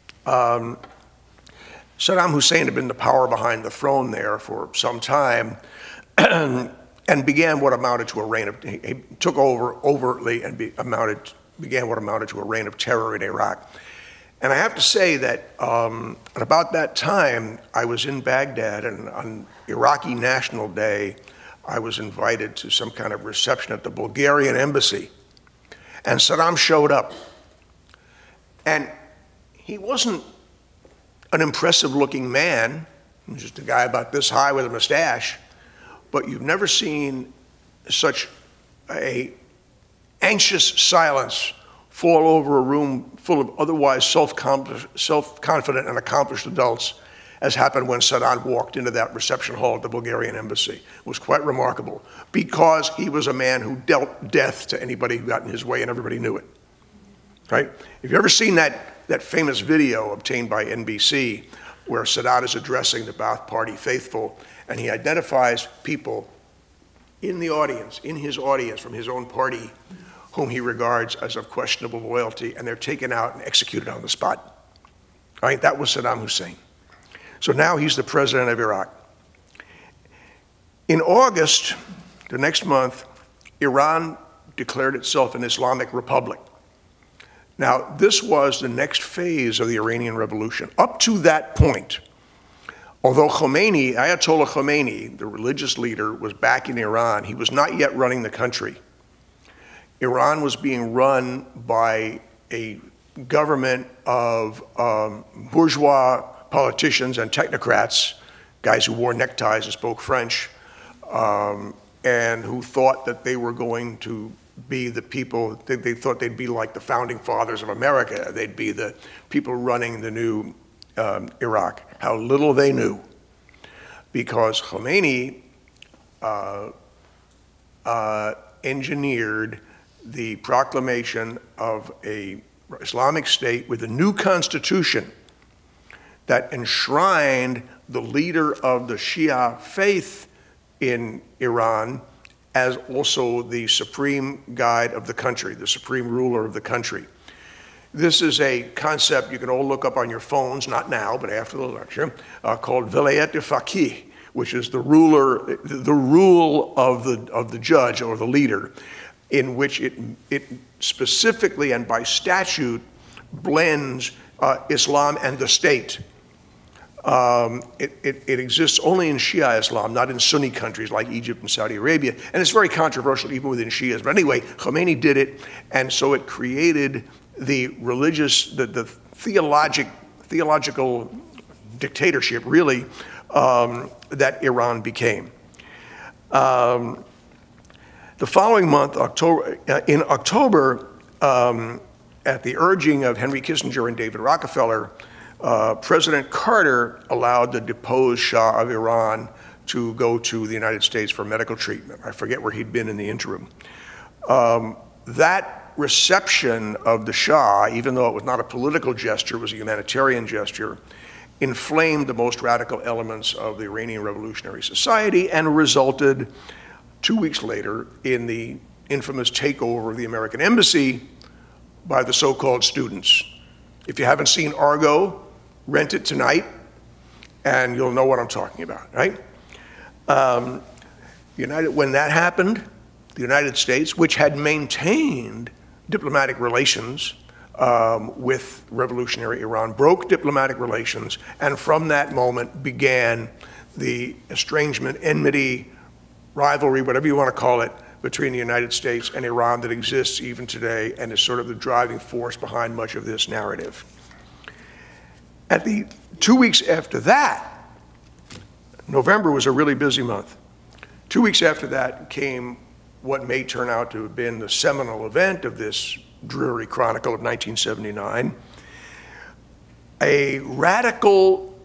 Saddam Hussein had been the power behind the throne there for some time and began what amounted to a reign of, he took over overtly and began what amounted to a reign of terror in Iraq. And I have to say that at about that time, I was in Baghdad, and on Iraqi National Day, I was invited to some kind of reception at the Bulgarian embassy. And Saddam showed up. And he wasn't an impressive-looking man. He was just a guy about this high with a mustache. But you've never seen such a anxious silence fall over a room full of otherwise self-confident and accomplished adults, as happened when Saddam walked into that reception hall at the Bulgarian embassy. It was quite remarkable, because he was a man who dealt death to anybody who got in his way, and everybody knew it. Right? Have you ever seen that famous video obtained by NBC where Sadat is addressing the Ba'ath Party faithful, and he identifies people in the audience, in his audience from his own party, whom he regards as of questionable loyalty, and they're taken out and executed on the spot. Right? That was Saddam Hussein. So now he's the president of Iraq. In August, the next month, Iran declared itself an Islamic republic. Now, this was the next phase of the Iranian Revolution. Up to that point, although Khomeini, Ayatollah Khomeini, the religious leader, was back in Iran, he was not yet running the country. Iran was being run by a government of bourgeois politicians and technocrats, guys who wore neckties and spoke French, and who thought that they were going to be the people, they thought they'd be like the founding fathers of America. They'd be the people running the new Iraq. How little they knew. Because Khomeini engineered the proclamation of an Islamic state with a new constitution that enshrined the leader of the Shia faith in Iran as also the supreme guide of the country, the supreme ruler of the country. This is a concept you can all look up on your phones, not now, but after the lecture, called Velayat al-Faqih, which is the rule of the judge or the leader, in which it specifically and by statute blends Islam and the state. It exists only in Shia Islam, not in Sunni countries like Egypt and Saudi Arabia, and it's very controversial even within Shias. But anyway, Khomeini did it, and so it created the religious, the theological dictatorship, really, that Iran became. The following month, in October, at the urging of Henry Kissinger and David Rockefeller, President Carter allowed the deposed Shah of Iran to go to the United States for medical treatment. I forget where he'd been in the interim. That reception of the Shah, even though it was not a political gesture, it was a humanitarian gesture, inflamed the most radical elements of the Iranian Revolutionary Society and resulted 2 weeks later in the infamous takeover of the American embassy by the so-called students. If you haven't seen Argo, rent it tonight, and you'll know what I'm talking about, right? When that happened, the United States, which had maintained diplomatic relations with revolutionary Iran, broke diplomatic relations, and from that moment began the estrangement, enmity, rivalry, whatever you want to call it, between the United States and Iran that exists even today and is sort of the driving force behind much of this narrative. At the 2 weeks after that, November was a really busy month. 2 weeks after that came what may turn out to have been the seminal event of this dreary chronicle of 1979. A radical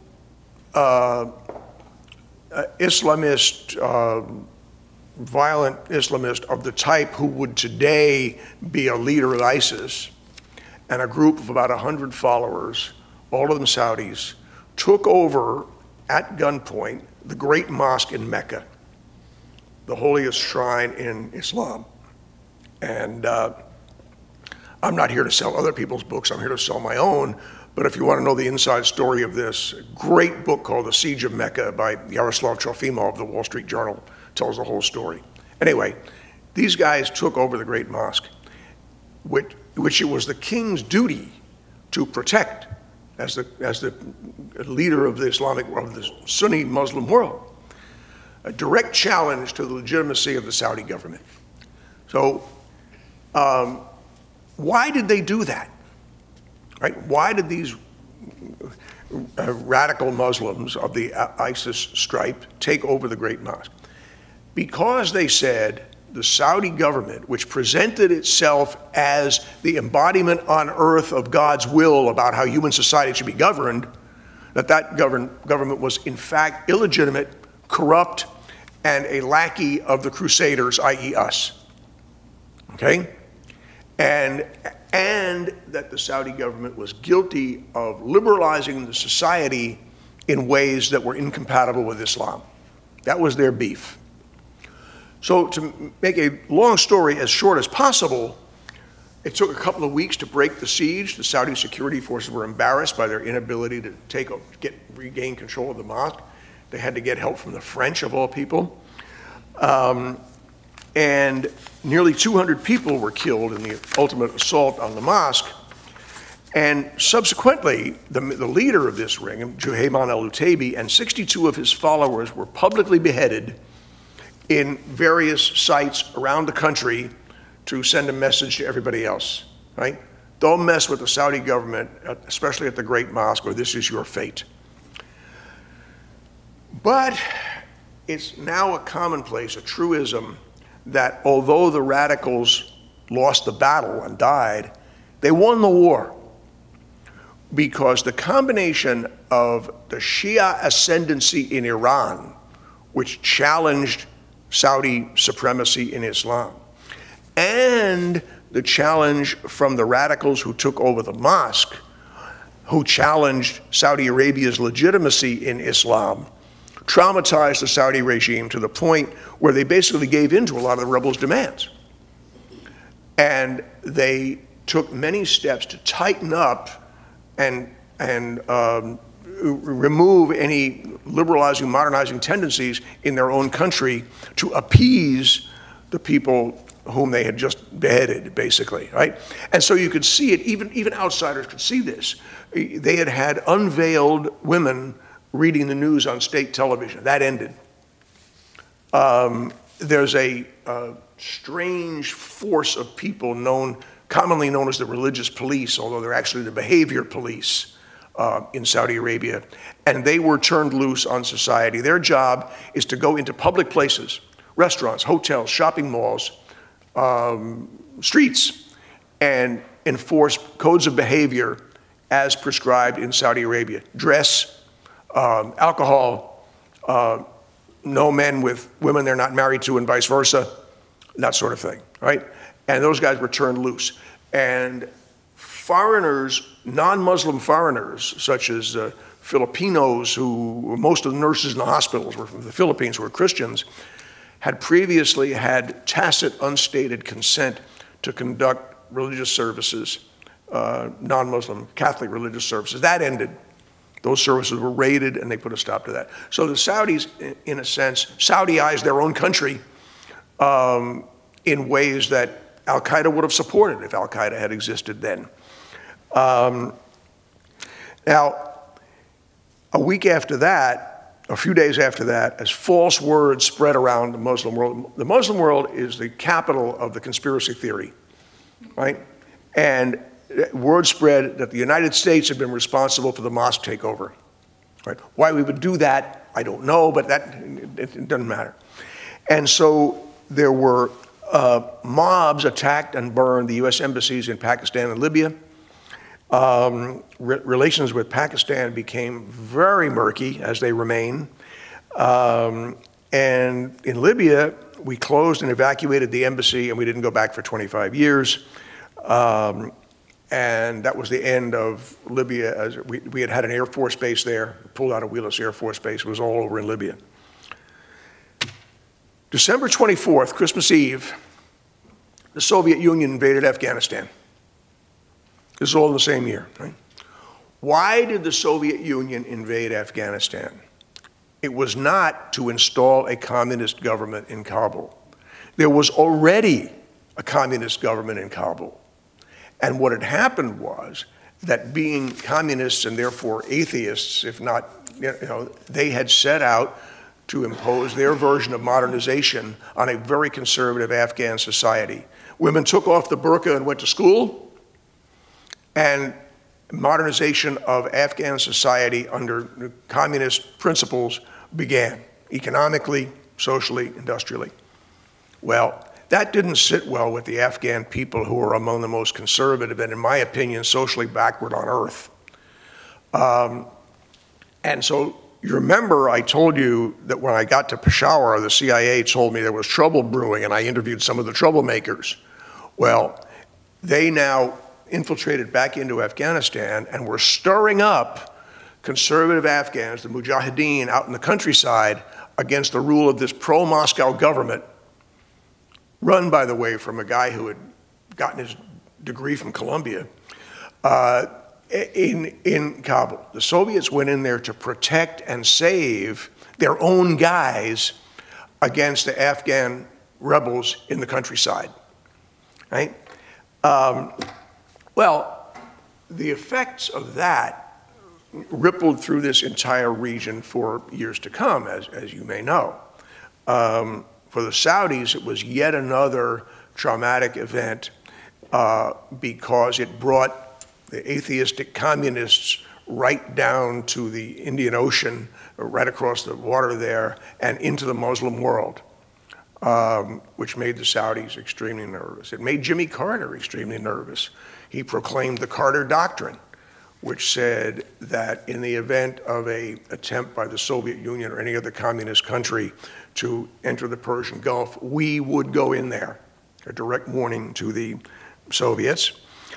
Islamist, violent Islamist of the type who would today be a leader of ISIS, and a group of about 100 followers, all of them Saudis, took over at gunpoint the great mosque in Mecca, the holiest shrine in Islam. And I'm not here to sell other people's books, I'm here to sell my own. But if you want to know the inside story of this, a great book called The Siege of Mecca by Yaroslav Trofimov of the Wall Street Journal tells the whole story. Anyway, these guys took over the great mosque, which it was the king's duty to protect as the leader of the Sunni Muslim world, a direct challenge to the legitimacy of the Saudi government. So why did they do that? Right? Why did these radical Muslims of the ISIS stripe take over the Great Mosque? Because they said the Saudi government, which presented itself as the embodiment on earth of God's will about how human society should be governed, that government was in fact illegitimate, corrupt, and a lackey of the Crusaders, i.e. us. Okay? And that the Saudi government was guilty of liberalizing the society in ways that were incompatible with Islam. That was their beef. So to make a long story as short as possible, it took a couple of weeks to break the siege. The Saudi security forces were embarrassed by their inability to regain control of the mosque. They had to get help from the French, of all people. And nearly 200 people were killed in the ultimate assault on the mosque. And subsequently, the leader of this ring, Juhayman al-Utaybi, and 62 of his followers were publicly beheaded in various sites around the country to send a message to everybody else, right? Don't mess with the Saudi government, especially at the Great Mosque, or this is your fate. But it's now a commonplace, a truism, that although the radicals lost the battle and died, they won the war, because the combination of the Shia ascendancy in Iran, which challenged Saudi supremacy in Islam, and the challenge from the radicals who took over the mosque, who challenged Saudi Arabia's legitimacy in Islam, traumatized the Saudi regime to the point where they basically gave in to a lot of the rebels' demands. And they took many steps to tighten up and remove any liberalizing, modernizing tendencies in their own country to appease the people whom they had just beheaded, basically, right? And so you could see it, even outsiders could see this. They had unveiled women reading the news on state television. That ended. There's a strange force of people commonly known as the religious police, although they're actually the behavior police in Saudi Arabia, and they were turned loose on society. Their job is to go into public places, restaurants, hotels, shopping malls, streets, and enforce codes of behavior as prescribed in Saudi Arabia. Dress, alcohol, no men with women they're not married to, and vice versa, that sort of thing, right? And those guys were turned loose. And foreigners, non-Muslim foreigners, such as Filipinos, who most of the nurses in the hospitals were from the Philippines, who were Christians, had previously had tacit, unstated consent to conduct religious services, non-Muslim Catholic religious services. That ended. Those services were raided, and they put a stop to that. So the Saudis, in a sense, Saudized their own country in ways that Al-Qaeda would have supported if Al-Qaeda had existed then. Now, a week after that, a few days after that, as false words spread around the Muslim world is the capital of the conspiracy theory, right? And word spread that the United States had been responsible for the mosque takeover, right? Why we would do that, I don't know, but it doesn't matter. And so there were mobs attacked and burned the U.S. embassies in Pakistan and Libya. Relations with Pakistan became very murky, as they remain. And in Libya, we closed and evacuated the embassy, and we didn't go back for 25 years. And that was the end of Libya. As we had an Air Force base there, pulled out of Wheelus Air Force Base. It was all over in Libya. December 24th, Christmas Eve, the Soviet Union invaded Afghanistan. This is all in the same year, right? Why did the Soviet Union invade Afghanistan? It was not to install a communist government in Kabul. There was already a communist government in Kabul. And what had happened was, that being communists and therefore atheists, if not, they had set out to impose their version of modernization on a very conservative Afghan society. Women took off the burqa and went to school, and modernization of Afghan society under communist principles began, economically, socially, industrially. Well, that didn't sit well with the Afghan people, who are among the most conservative and, in my opinion, socially backward on earth. And so you remember I told you that when I got to Peshawar, the CIA told me there was trouble brewing, and I interviewed some of the troublemakers. Well, they now infiltrated back into Afghanistan and were stirring up conservative Afghans, the Mujahideen, out in the countryside against the rule of this pro-Moscow government, run, by the way, from a guy who had gotten his degree from Columbia, in Kabul. The Soviets went in there to protect and save their own guys against the Afghan rebels in the countryside, right? Well, the effects of that rippled through this entire region for years to come, as you may know. For the Saudis, it was yet another traumatic event because it brought the atheistic communists right down to the Indian Ocean, right across the water there, and into the Muslim world, which made the Saudis extremely nervous. It made Jimmy Carter extremely nervous. He proclaimed the Carter Doctrine, which said that in the event of an attempt by the Soviet Union or any other communist country to enter the Persian Gulf, we would go in there, a direct warning to the Soviets.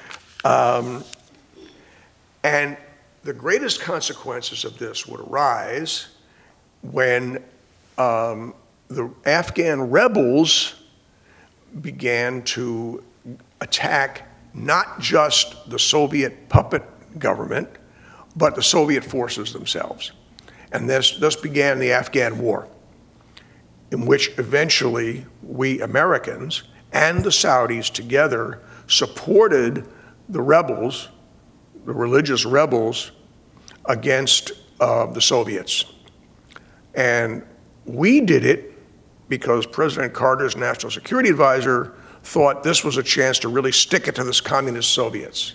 And the greatest consequences of this would arise when the Afghan rebels began to attack not just the Soviet puppet government, but the Soviet forces themselves. And thus began the Afghan War, in which eventually we Americans and the Saudis together supported the rebels, the religious rebels, against the Soviets. And we did it because President Carter's national security advisor thought this was a chance to really stick it to the communist Soviets.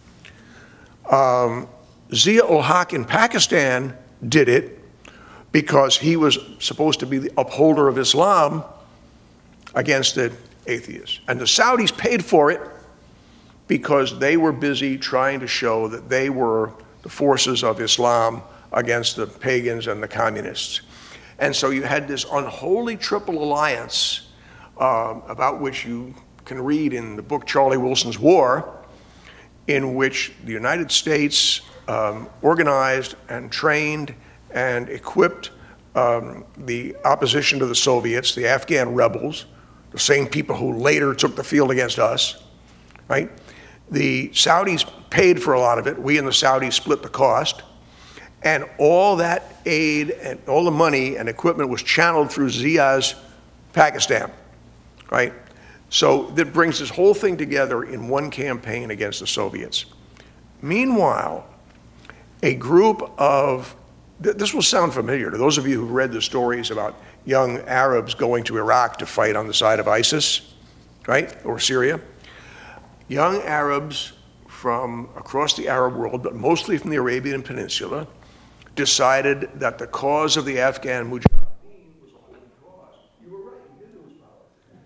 Zia-ul Haq in Pakistan did it because he was supposed to be the upholder of Islam against the atheists. And the Saudis paid for it because they were busy trying to show that they were the forces of Islam against the pagans and the communists. And so you had this unholy triple alliance about which you can read in the book Charlie Wilson's War, in which the United States organized and trained and equipped the opposition to the Soviets, the Afghan rebels, the same people who later took the field against us, right? The Saudis paid for a lot of it. We and the Saudis split the cost. And all that aid and all the money and equipment was channeled through Zia's Pakistan, right? So that brings this whole thing together in one campaign against the Soviets. Meanwhile, a group of, this will sound familiar to those of you who've read the stories about young Arabs going to Iraq to fight on the side of ISIS, right, or Syria. Young Arabs from across the Arab world, but mostly from the Arabian Peninsula, decided that the cause of the Afghan Mujahideen was a holy cause. You were right, you did lose power.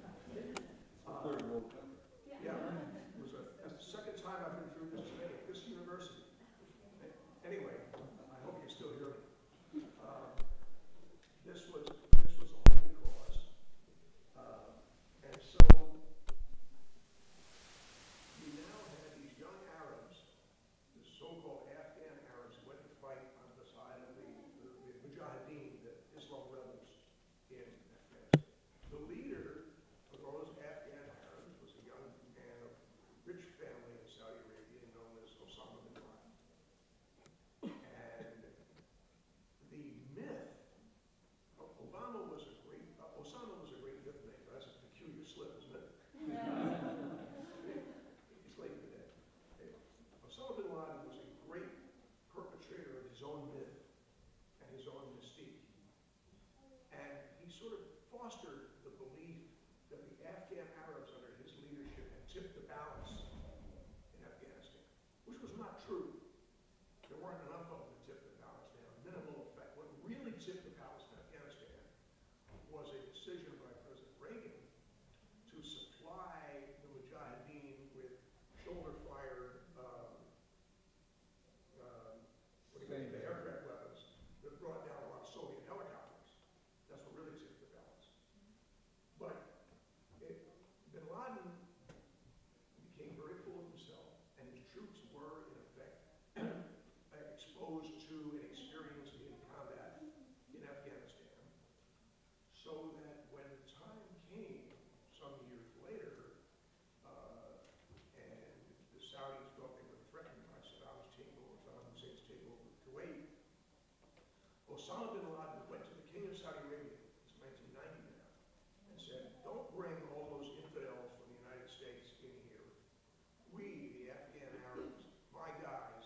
Yeah, that's the second time I've been through this today at this university. Anyway, I hope you still hear me. This was a holy cause. And so you now had these young Arabs, the so-called Afghan Arabs, who went to fight on the side of the Mujahideen, the Islam rebels in Afghanistan. The leader of those Afghan Arabs was a young man of rich family in Saudi Arabia known as Osama bin Laden. And the myth, Osama was a great myth maker. That's a peculiar slip, isn't it? He's late today. Osama bin Laden fostered the belief that the Afghan Arabs under his leadership had tipped the balance in Afghanistan, which was not true. There weren't enough of them to tip the balance down, minimal effect. What really tipped the balance in Afghanistan was a decision by President Reagan to supply the Mujahideen with shoulder-fired, aircraft weapons that brought down a lot of Soviet helicopters. That's what really tipped the balance. But bin Laden became very full of himself, and his troops were, in effect, exposed to and experienced in combat in Afghanistan, so that when the time came, some years later, and the Saudis felt they were threatened by Saddam Hussein's takeover of Kuwait, Osama bin Laden went to the King of Saudi Arabia, it's 1990 now, and said, don't bring all those infidels from the United States in here. We, the Afghan Arabs, my guys,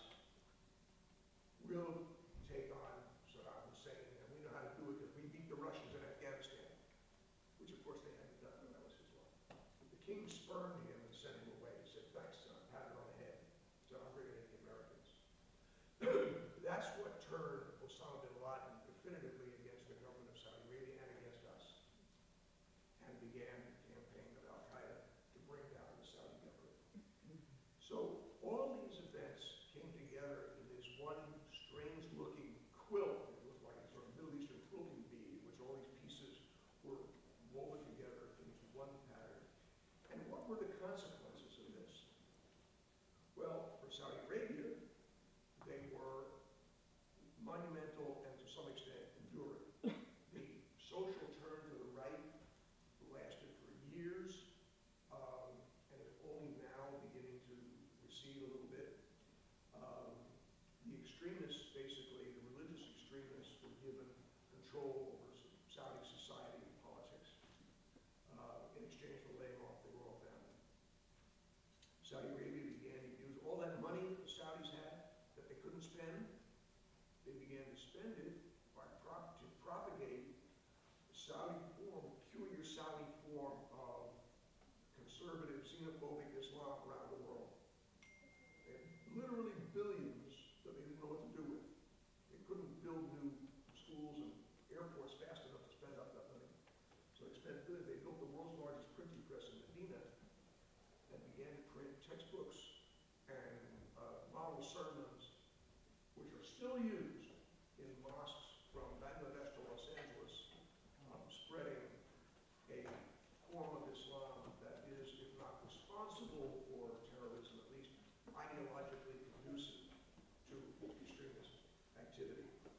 will take on Saddam Hussein, and we know how to do it because we beat the Russians in Afghanistan, which of course they hadn't done, but that was his law. The king spurned him and sent him away. He said, thanks, son, pat it on the head. So I'm bringing in the Americans. That's what turned Osama bin Laden definitively against the government of Saudi Arabia and against us, and began the campaign of Al-Qaeda to bring down the Saudi government. So all these events came together in this one strange-looking quilt. It looked like a sort of Middle Eastern quilting bee, in which all these pieces were woven together into one pattern. And what were the consequences of this? Well, for Saudi Arabia, they were monumental and to some extent enduring. The social turn to the right lasted for years, and is only now beginning to recede a little bit. The extremists, basically, the religious extremists, were given control over Saudi society and politics in exchange for laying off the royal family. Saudi Arabia began to use all that money that the Saudis had that they couldn't spend. They began to spend it to propagate the Saudi form, peculiar Saudi form of conservative, xenophobic Islam around the world. They had literally billions that they didn't know what to do with. They couldn't build new schools and airports fast enough to spend up that money. So they built the world's largest printing press in Medina and began to print textbooks and model sermons, which are still used in mosques from Bangladesh to Los Angeles, spreading a form of Islam that is, if not responsible for terrorism, at least ideologically conducive to extremist activity.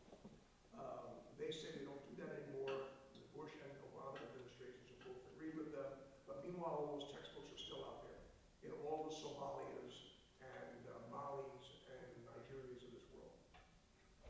They say they don't do that anymore. The Bush and Obama administrations have both agreed with them. But meanwhile, all those textbooks are still out there in all the Somalias and Malis and Nigerias of this world.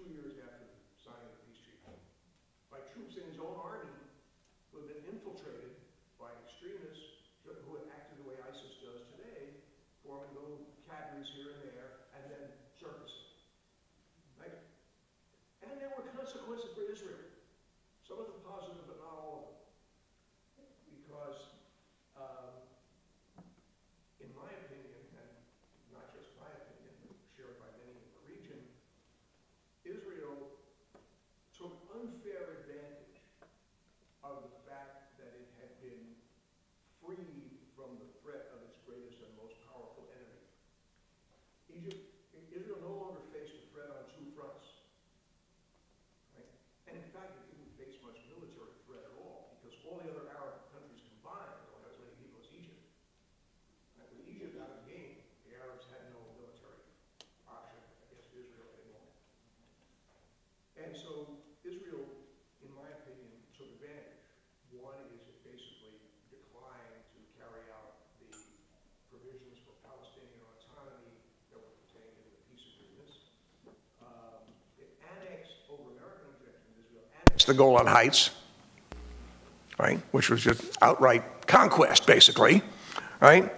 2 years after the signing of the peace treaty, by troops in his own army who have been infiltrated by extremists who have acted the way ISIS does today, forming little cadres here and there, and then surfacing. Right? And there were consequences for Israel. Some of them positive, but not all of them. Because, in my opinion, and not just my opinion, but shared by many in the region, Israel took unfair advantage of the fact that it had been freed from the threat of its greatest and most powerful enemy. Israel no longer faced a threat on two fronts. Right? And in fact, it didn't face much military threat at all, because all the other Arab countries combined don't have as many people as Egypt. Right? With Egypt out of the game, the Arabs had no military option against Israel anymore. And so Israel, in my opinion, took advantage. One is it basically declined to carry out the provisions for Palestinian autonomy that were contained in the peace agreements. It annexed, over American objection, Israel annexed the Golan Heights, right, which was just outright conquest, basically, right?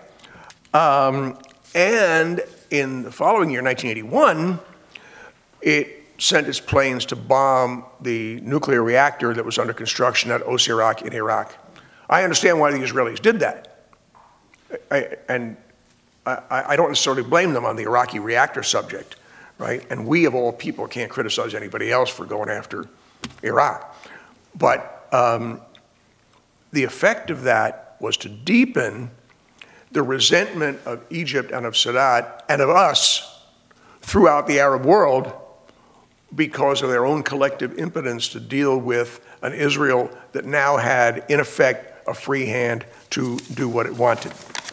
And in the following year, 1981, it sent its planes to bomb the nuclear reactor that was under construction at Osirak in Iraq. I understand why the Israelis did that. I don't necessarily blame them on the Iraqi reactor subject, right? And we, of all people, can't criticize anybody else for going after Iraq. But the effect of that was to deepen the resentment of Egypt and of Sadat and of us throughout the Arab world, because of their own collective impotence to deal with an Israel that now had, in effect, a free hand to do what it wanted.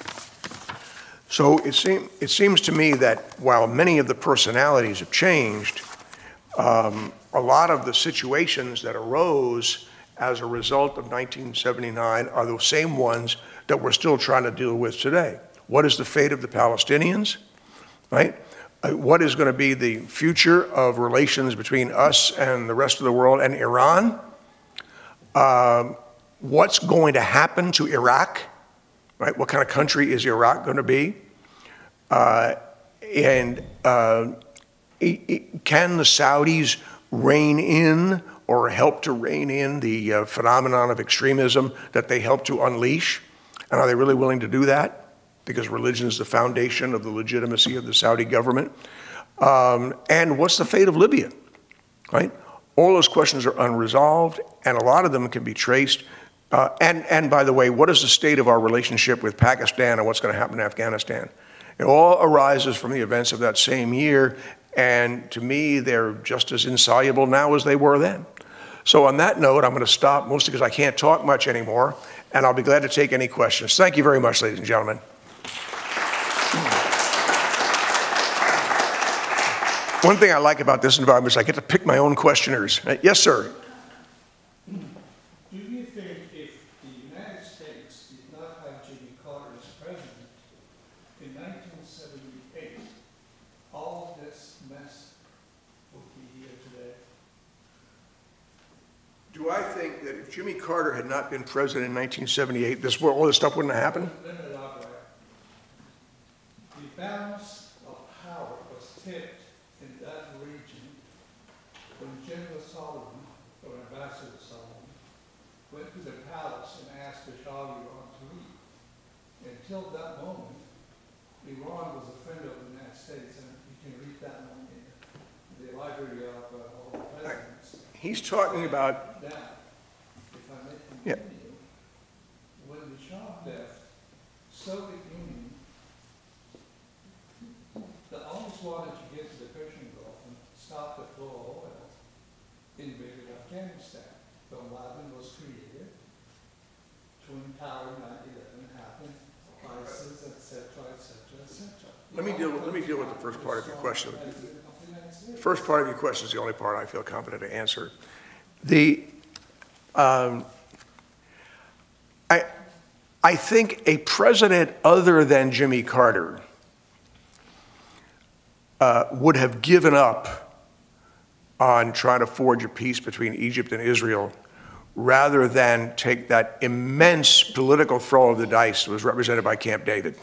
So it seems to me that while many of the personalities have changed, a lot of the situations that arose as a result of 1979 are the same ones that we're still trying to deal with today. What is the fate of the Palestinians, right? What is going to be the future of relations between us and the rest of the world and Iran? What's going to happen to Iraq? Right? What kind of country is Iraq going to be? Can the Saudis rein in or help to rein in the phenomenon of extremism that they help to unleash? And are they really willing to do that? Because religion is the foundation of the legitimacy of the Saudi government. And what's the fate of Libya, right? All those questions are unresolved, and a lot of them can be traced. And by the way, what is the state of our relationship with Pakistan and what's going to happen in Afghanistan? It all arises from the events of that same year, and to me, they're just as insoluble now as they were then. So on that note, I'm going to stop, mostly because I can't talk much anymore, and I'll be glad to take any questions. Thank you very much, ladies and gentlemen. One thing I like about this environment is I get to pick my own questioners. Yes, sir. Do you think if the United States did not have Jimmy Carter as president in 1978, all of this mess would be here today? Do I think that if Jimmy Carter had not been president in 1978, all this stuff wouldn't have happened? Let me elaborate. The balance of power was tipped in that region when General Sullivan, or Ambassador Sullivan, went to the palace and asked the Shah of Iran to leave. Until that moment, Iran was a friend of the United States, and you can read that one in the library of all the presidents. He's talking about... Now, if I may continue, when the Shah left, Soviet Union, the always wanted to get to the Persian Gulf and stop the flow of oil, invaded Afghanistan. Bin Laden was created, Twin Tower 9/11 happened, ISIS, etc., etc., etc. Let me deal with the first part of your question. The first part of your question is the only part I feel competent to answer. I think a president other than Jimmy Carter would have given up on trying to forge a peace between Egypt and Israel, rather than take that immense political throw of the dice that was represented by Camp David.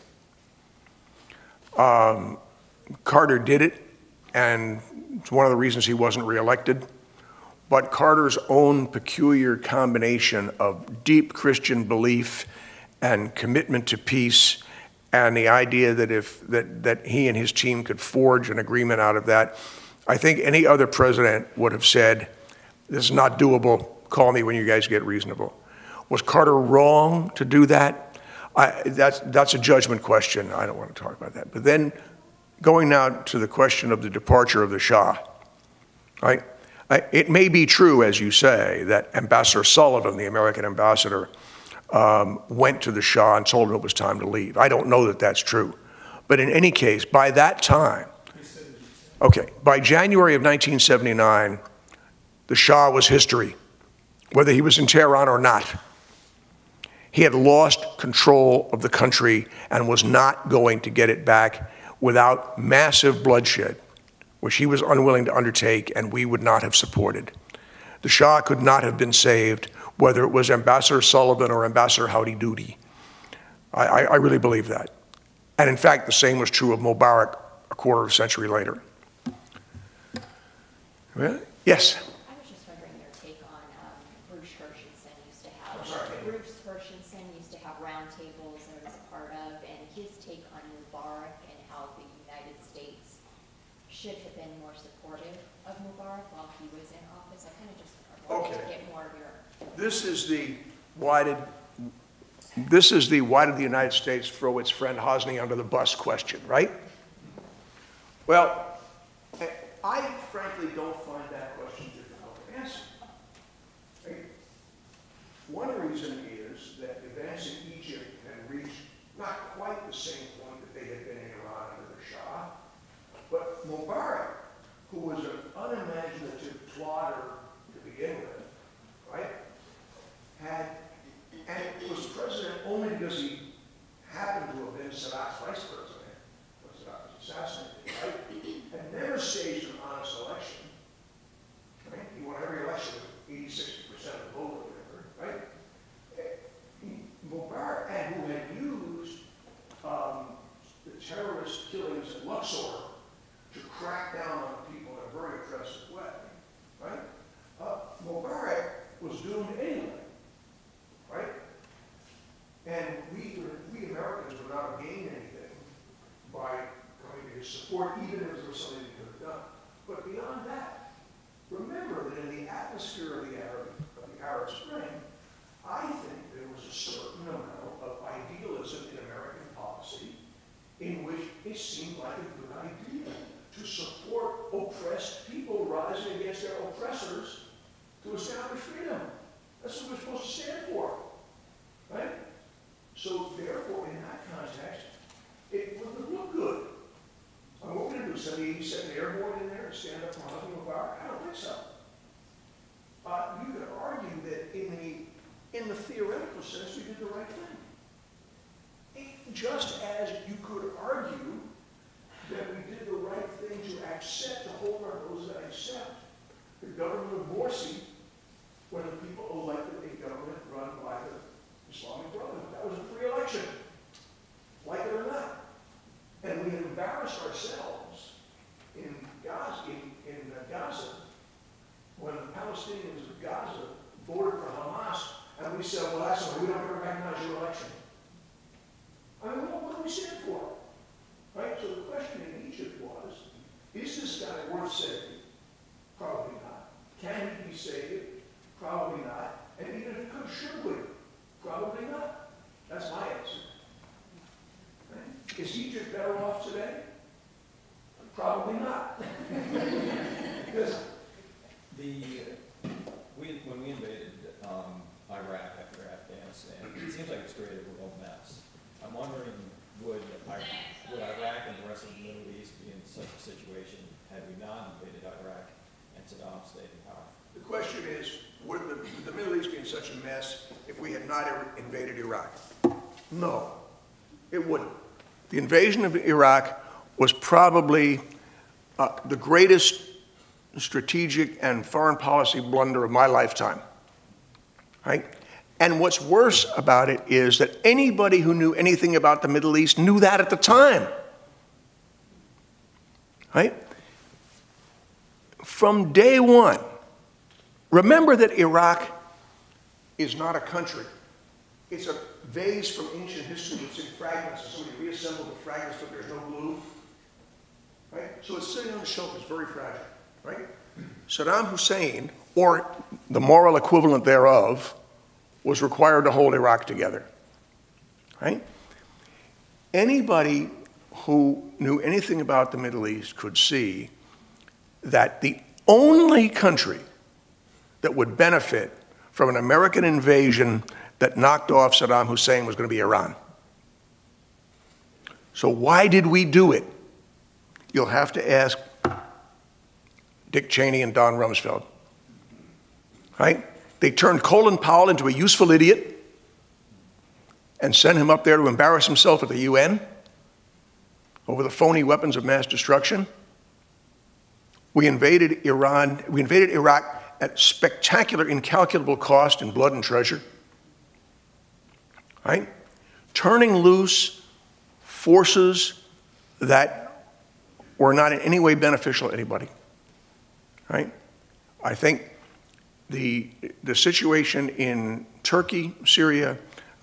Carter did it, and it's one of the reasons he wasn't reelected. But Carter's own peculiar combination of deep Christian belief and commitment to peace, and the idea that he and his team could forge an agreement out of that, I think any other president would have said, "This is not doable. Call me when you guys get reasonable." Was Carter wrong to do that? That's a judgment question. I don't want to talk about that. But then going now to the question of the departure of the Shah, right? It may be true, as you say, that Ambassador Sullivan, the American ambassador, went to the Shah and told him it was time to leave. I don't know that that's true. But in any case, by that time, okay, by January of 1979, the Shah was history, whether he was in Tehran or not. He had lost control of the country and was not going to get it back without massive bloodshed, which he was unwilling to undertake and we would not have supported. The Shah could not have been saved, whether it was Ambassador Sullivan or Ambassador Howdy Doody. I really believe that. And in fact, the same was true of Mubarak a quarter of a century later. Well, yes? I was just wondering your take on Bruce Hershenson used to have. I'm sorry. Bruce Hershenson used to have roundtables that I was a part of, and his take on Mubarak and how the United States should have been more supportive of Mubarak while he was in office. I kind of just wanted to get more of your. This is the why did the United States throw its friend Hosni under the bus question, right? Well, I frankly don't find that question difficult to answer. Right? One reason is that events in Egypt had reached not quite the same point that they had been in Iran under the Shah, but Mubarak, who was an unimaginative plodder to begin with, right, and was president only because he happened to have been Sadat's vice president when Sadat was assassinated, right? Had never staged an honest election, right? He won every election with 86% of the vote or whatever, right? Mubarak, and who had used the terrorist killings at Luxor to crack down on people in a very oppressive way, right? Mubarak was doomed anyway, right? And we Americans would not have gained anything by coming to his support, even if there was something we could have done. But beyond that, remember that in the atmosphere of the Arab Spring, I think there was a certain amount of idealism in American policy in which it seemed like a good idea to support oppressed people rising against their oppressors to establish freedom. That's what we're supposed to stand for, right? So therefore, in that context, it would look good. What we're going to do, send the 82nd Airborne in there and stand up for Hosni Mubarak? I don't think so. You could argue that in the theoretical sense, we did the right thing. Just as you could argue that we did the right thing to accept, to hold our noses and accept the government of Morsi when the people elected a government run by the Islamic Brotherhood. That was a free election, like it or not. And we had embarrassed ourselves in Gaza when the Palestinians of Gaza voted for Hamas, and we said, well, that's why we don't ever recognize your election. I mean, what do we stand for? Right? So the question in Egypt was, is this guy worth saving? Probably not. Can he be saved? Probably not. And even if it could, should we? Probably not. That's my answer. Right? Is Egypt better off today? Probably not. Because when we invaded Iraq after Afghanistan, it seems like it's created a real mess. I'm wondering, would Iraq and the rest of the Middle East be in such a situation had we not invaded Iraq and Saddam stayed in power? the question is, would the Middle East be in such a mess if we had not invaded Iraq? No, it wouldn't. The invasion of Iraq was probably the greatest strategic and foreign policy blunder of my lifetime, right? And what's worse about it is that anybody who knew anything about the Middle East knew that at the time, right? From day one, remember that Iraq is not a country. It's a vase from ancient history that's in fragments. Somebody reassembled the fragments, but there's no glue, right? So it's sitting on the shelf, it's very fragile, right? Saddam Hussein, or the moral equivalent thereof, was required to hold Iraq together, right? Anybody who knew anything about the Middle East could see that the only country that would benefit from an American invasion that knocked off Saddam Hussein was going to be Iran. So why did we do it? You'll have to ask Dick Cheney and Don Rumsfeld, right? They turned Colin Powell into a useful idiot and sent him up there to embarrass himself at the UN over the phony weapons of mass destruction. We invaded Iran, we invaded Iraq at spectacular, incalculable cost in blood and treasure, right? Turning loose forces that were not in any way beneficial to anybody, right? I think the situation in Turkey, Syria,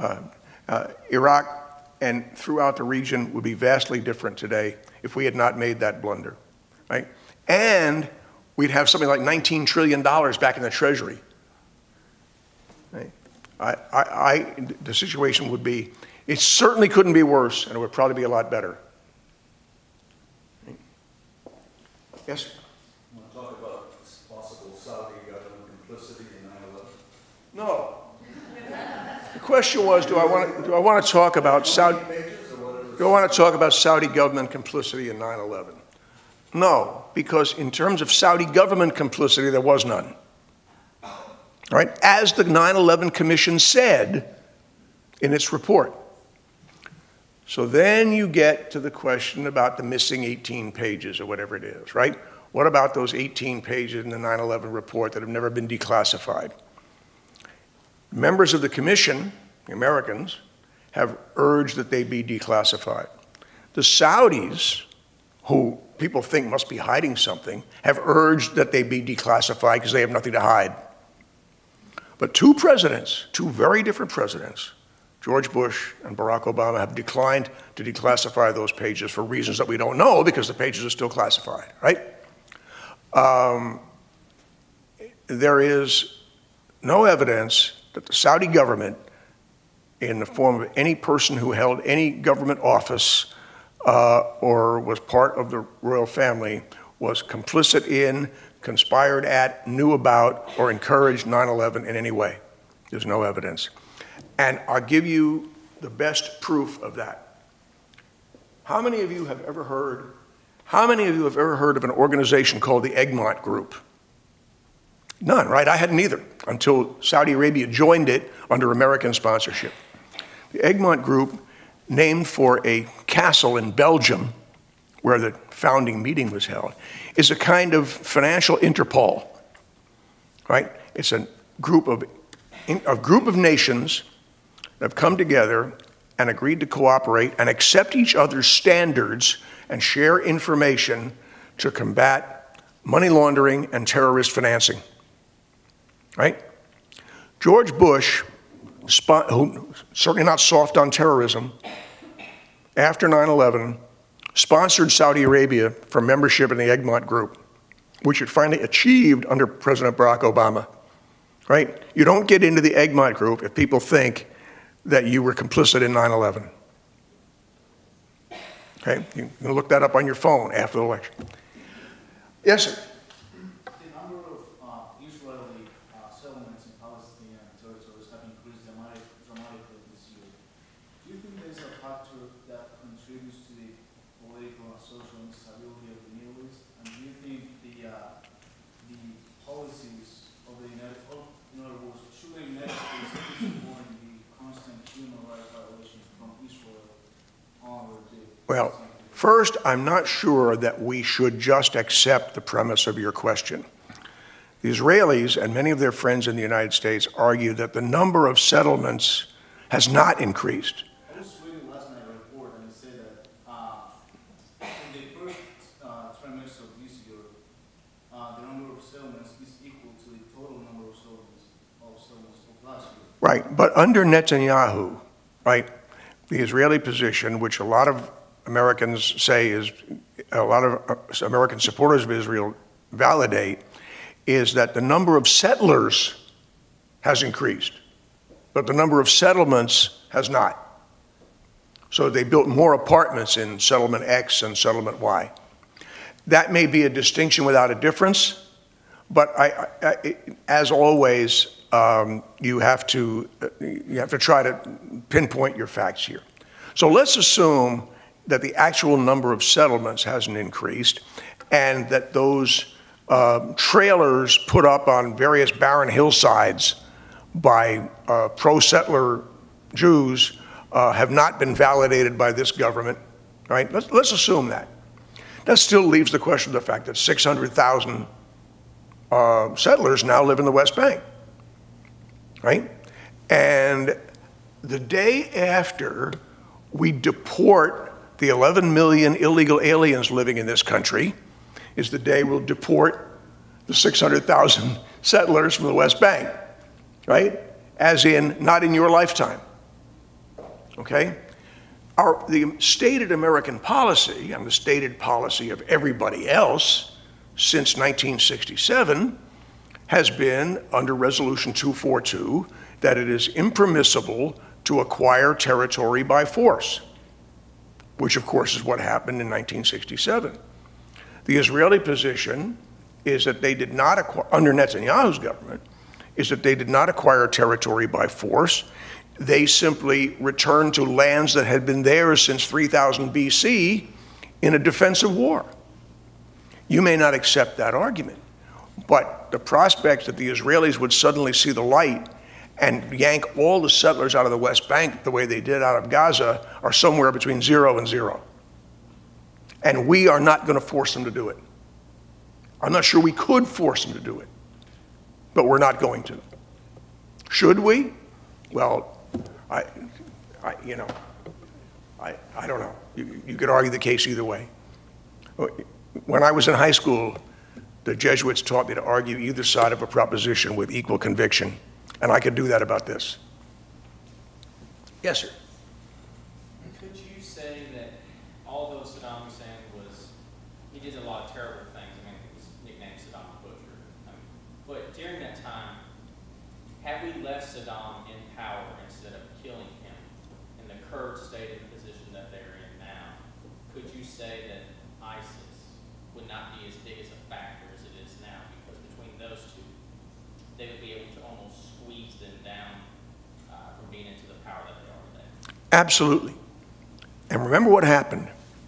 Iraq, and throughout the region would be vastly different today if we had not made that blunder, right? And we'd have something like $19 trillion back in the Treasury. Right? The situation would be, it certainly couldn't be worse, and it would probably be a lot better. Right? Yes? You want to talk about possible Saudi government complicity in 9/11? No. The question was, do I want to talk about Saudi? Do I want to talk about Saudi government complicity in 9/11? No, because in terms of Saudi government complicity, there was none. Right? As the 9/11 Commission said in its report. So then you get to the question about the missing 18 pages or whatever it is, right? What about those 18 pages in the 9/11 report that have never been declassified? Members of the Commission, the Americans, have urged that they be declassified. The Saudis, who people think must be hiding something, have urged that they be declassified because they have nothing to hide. But two presidents, two very different presidents, George Bush and Barack Obama, have declined to declassify those pages for reasons that we don't know because the pages are still classified, right? There is no evidence that the Saudi government, in the form of any person who held any government office or was part of the royal family, was complicit in, conspired at, knew about, or encouraged 9/11 in any way. There's no evidence. And I'll give you the best proof of that. How many of you have ever heard of an organization called the Egmont Group? None, right? I hadn't either until Saudi Arabia joined it under American sponsorship. The Egmont Group, named for a castle in Belgium where the founding meeting was held, is a kind of financial Interpol, right? It's a group of nations that have come together and agreed to cooperate and accept each other's standards and share information to combat money laundering and terrorist financing, right? George Bush, who certainly not soft on terrorism, after 9/11, sponsored Saudi Arabia for membership in the Egmont Group, which it finally achieved under President Barack Obama, right? You don't get into the Egmont Group if people think that you were complicit in 9/11. Okay, you can look that up on your phone after the election. Yes, sir? The number of Israeli settlements in Palestinian territories have increased dramatically this year. Do you think there's a factor that contributes to the political and social instability of the Middle East? And do you think the policies of the United States, in other words, should the United States keep supporting the constant human rights violations from Israel on the Well, First, I'm not sure that we should just accept the premise of your question. The Israelis and many of their friends in the United States argue that the number of settlements has not increased. I was reading last night a report and it said that in the first trimester of this year, the number of settlements is equal to the total number of settlements of last year. Right, but under Netanyahu, right, the Israeli position, which a lot of Americans say is, a lot of American supporters of Israel validate, is that the number of settlers has increased, but the number of settlements has not. So they built more apartments in settlement X and settlement Y. That may be a distinction without a difference, but as always, you have to try to pinpoint your facts here. So let's assume that the actual number of settlements hasn't increased and that those trailers put up on various barren hillsides by pro-settler Jews have not been validated by this government, right? Let's assume that. That still leaves the question of the fact that 600,000 settlers now live in the West Bank, right? And the day after we deport the 11 million illegal aliens living in this country is the day we'll deport the 600,000 settlers from the West Bank, right? As in, not in your lifetime, okay? The stated American policy, and the stated policy of everybody else since 1967, has been, under Resolution 242, that it is impermissible to acquire territory by force, which of course is what happened in 1967. The Israeli position is that they did not acquire, under Netanyahu's government, is that they did not acquire territory by force. They simply returned to lands that had been theirs since 3000 BC in a defensive war. You may not accept that argument, but the prospects that the Israelis would suddenly see the light and yank all the settlers out of the West Bank the way they did out of Gaza are somewhere between 0 and 0. And we are not going to force them to do it. I'm not sure we could force them to do it, but we're not going to. Should we? Well, I don't know. You could argue the case either way. When I was in high school, the Jesuits taught me to argue either side of a proposition with equal conviction, and I could do that about this. Yes, sir. Could you say that although Saddam Hussein he did a lot of terrible things, I mean, he was nicknamed Saddam the Butcher, but during that time, had we left Saddam in power instead of killing him, and the Kurds stayed in the position that they're in now, could you say that ISIS would not be as big as a factor as it is now? Because between those two, they would be able to almost squeeze them down from being into the power that they are today. Absolutely. And remember what happened.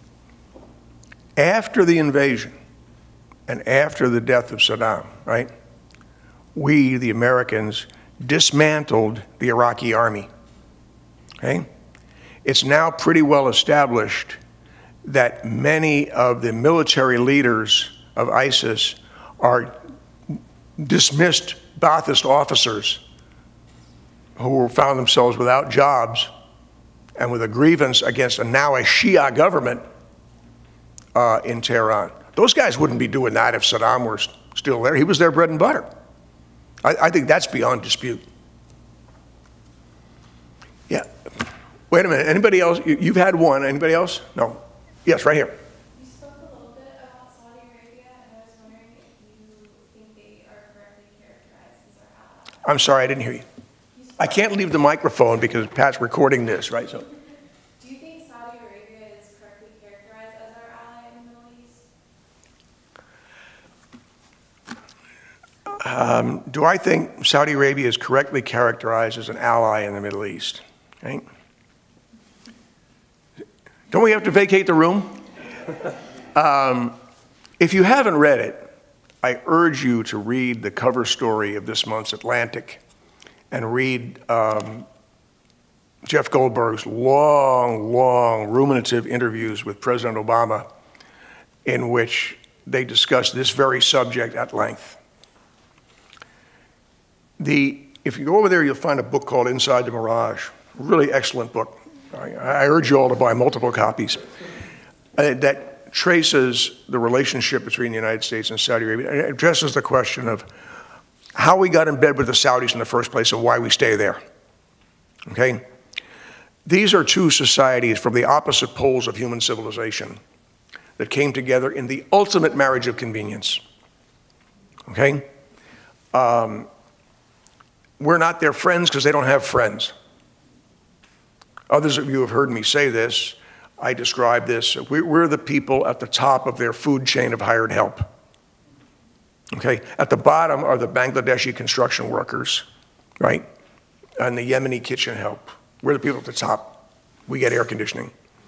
After the invasion and after the death of Saddam, right, we, the Americans, dismantled the Iraqi army, okay? It's now pretty well established that many of the military leaders of ISIS are dismissed Ba'athist officers who found themselves without jobs and with a grievance against now a Shia government in Tehran. Those guys wouldn't be doing that if Saddam were still there. He was their bread and butter. I think that's beyond dispute. Yeah. Wait a minute. Anybody else? You've had one. Anybody else? No. Yes, right here. You spoke a little bit about Saudi Arabia, and I was wondering if you think they are correctly characterized as our ally. I'm sorry, I didn't hear you. I can't leave the microphone because Pat's recording this, right? So. Do you think Saudi Arabia is correctly characterized as our ally in the Middle East? Do I think Saudi Arabia is correctly characterized as an ally in the Middle East? Right? Don't we have to vacate the room? If you haven't read it, I urge you to read the cover story of this month's Atlantic and read Jeff Goldberg's long, ruminative interviews with President Obama in which they discussed this very subject at length. If you go over there, you'll find a book called Inside the Mirage, a really excellent book. I urge you all to buy multiple copies. That traces the relationship between the United States and Saudi Arabia. It addresses the question of how we got in bed with the Saudis in the first place and why we stay there. Okay? These are two societies from the opposite poles of human civilization that came together in the ultimate marriage of convenience. Okay? We're not their friends because they don't have friends. Others of you have heard me say this. I describe this. We're the people at the top of their food chain of hired help. Okay? At the bottom are the Bangladeshi construction workers, right? And the Yemeni kitchen help. We're the people at the top. We get air conditioning.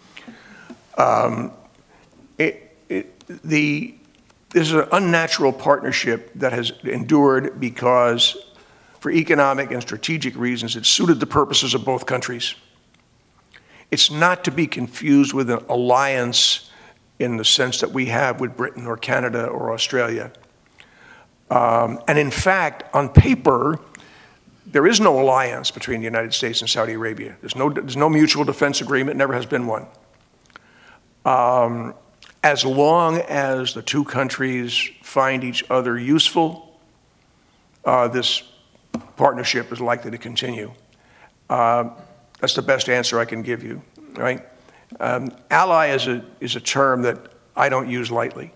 This is an unnatural partnership that has endured because, for economic and strategic reasons, it suited the purposes of both countries. It's not to be confused with an alliance in the sense that we have with Britain or Canada or Australia. And in fact, on paper, there is no alliance between the United States and Saudi Arabia. There's no mutual defense agreement, never has been one. As long as the two countries find each other useful, this partnership is likely to continue. That's the best answer I can give you, right? Ally is a term that I don't use lightly.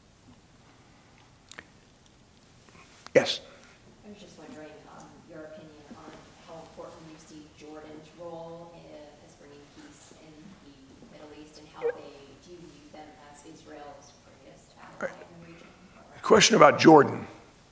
Yes? I was just wondering your opinion on how important you see Jordan's role as bringing peace in the Middle East and how do you view them as Israel's greatest ally in the region? Question about Jordan.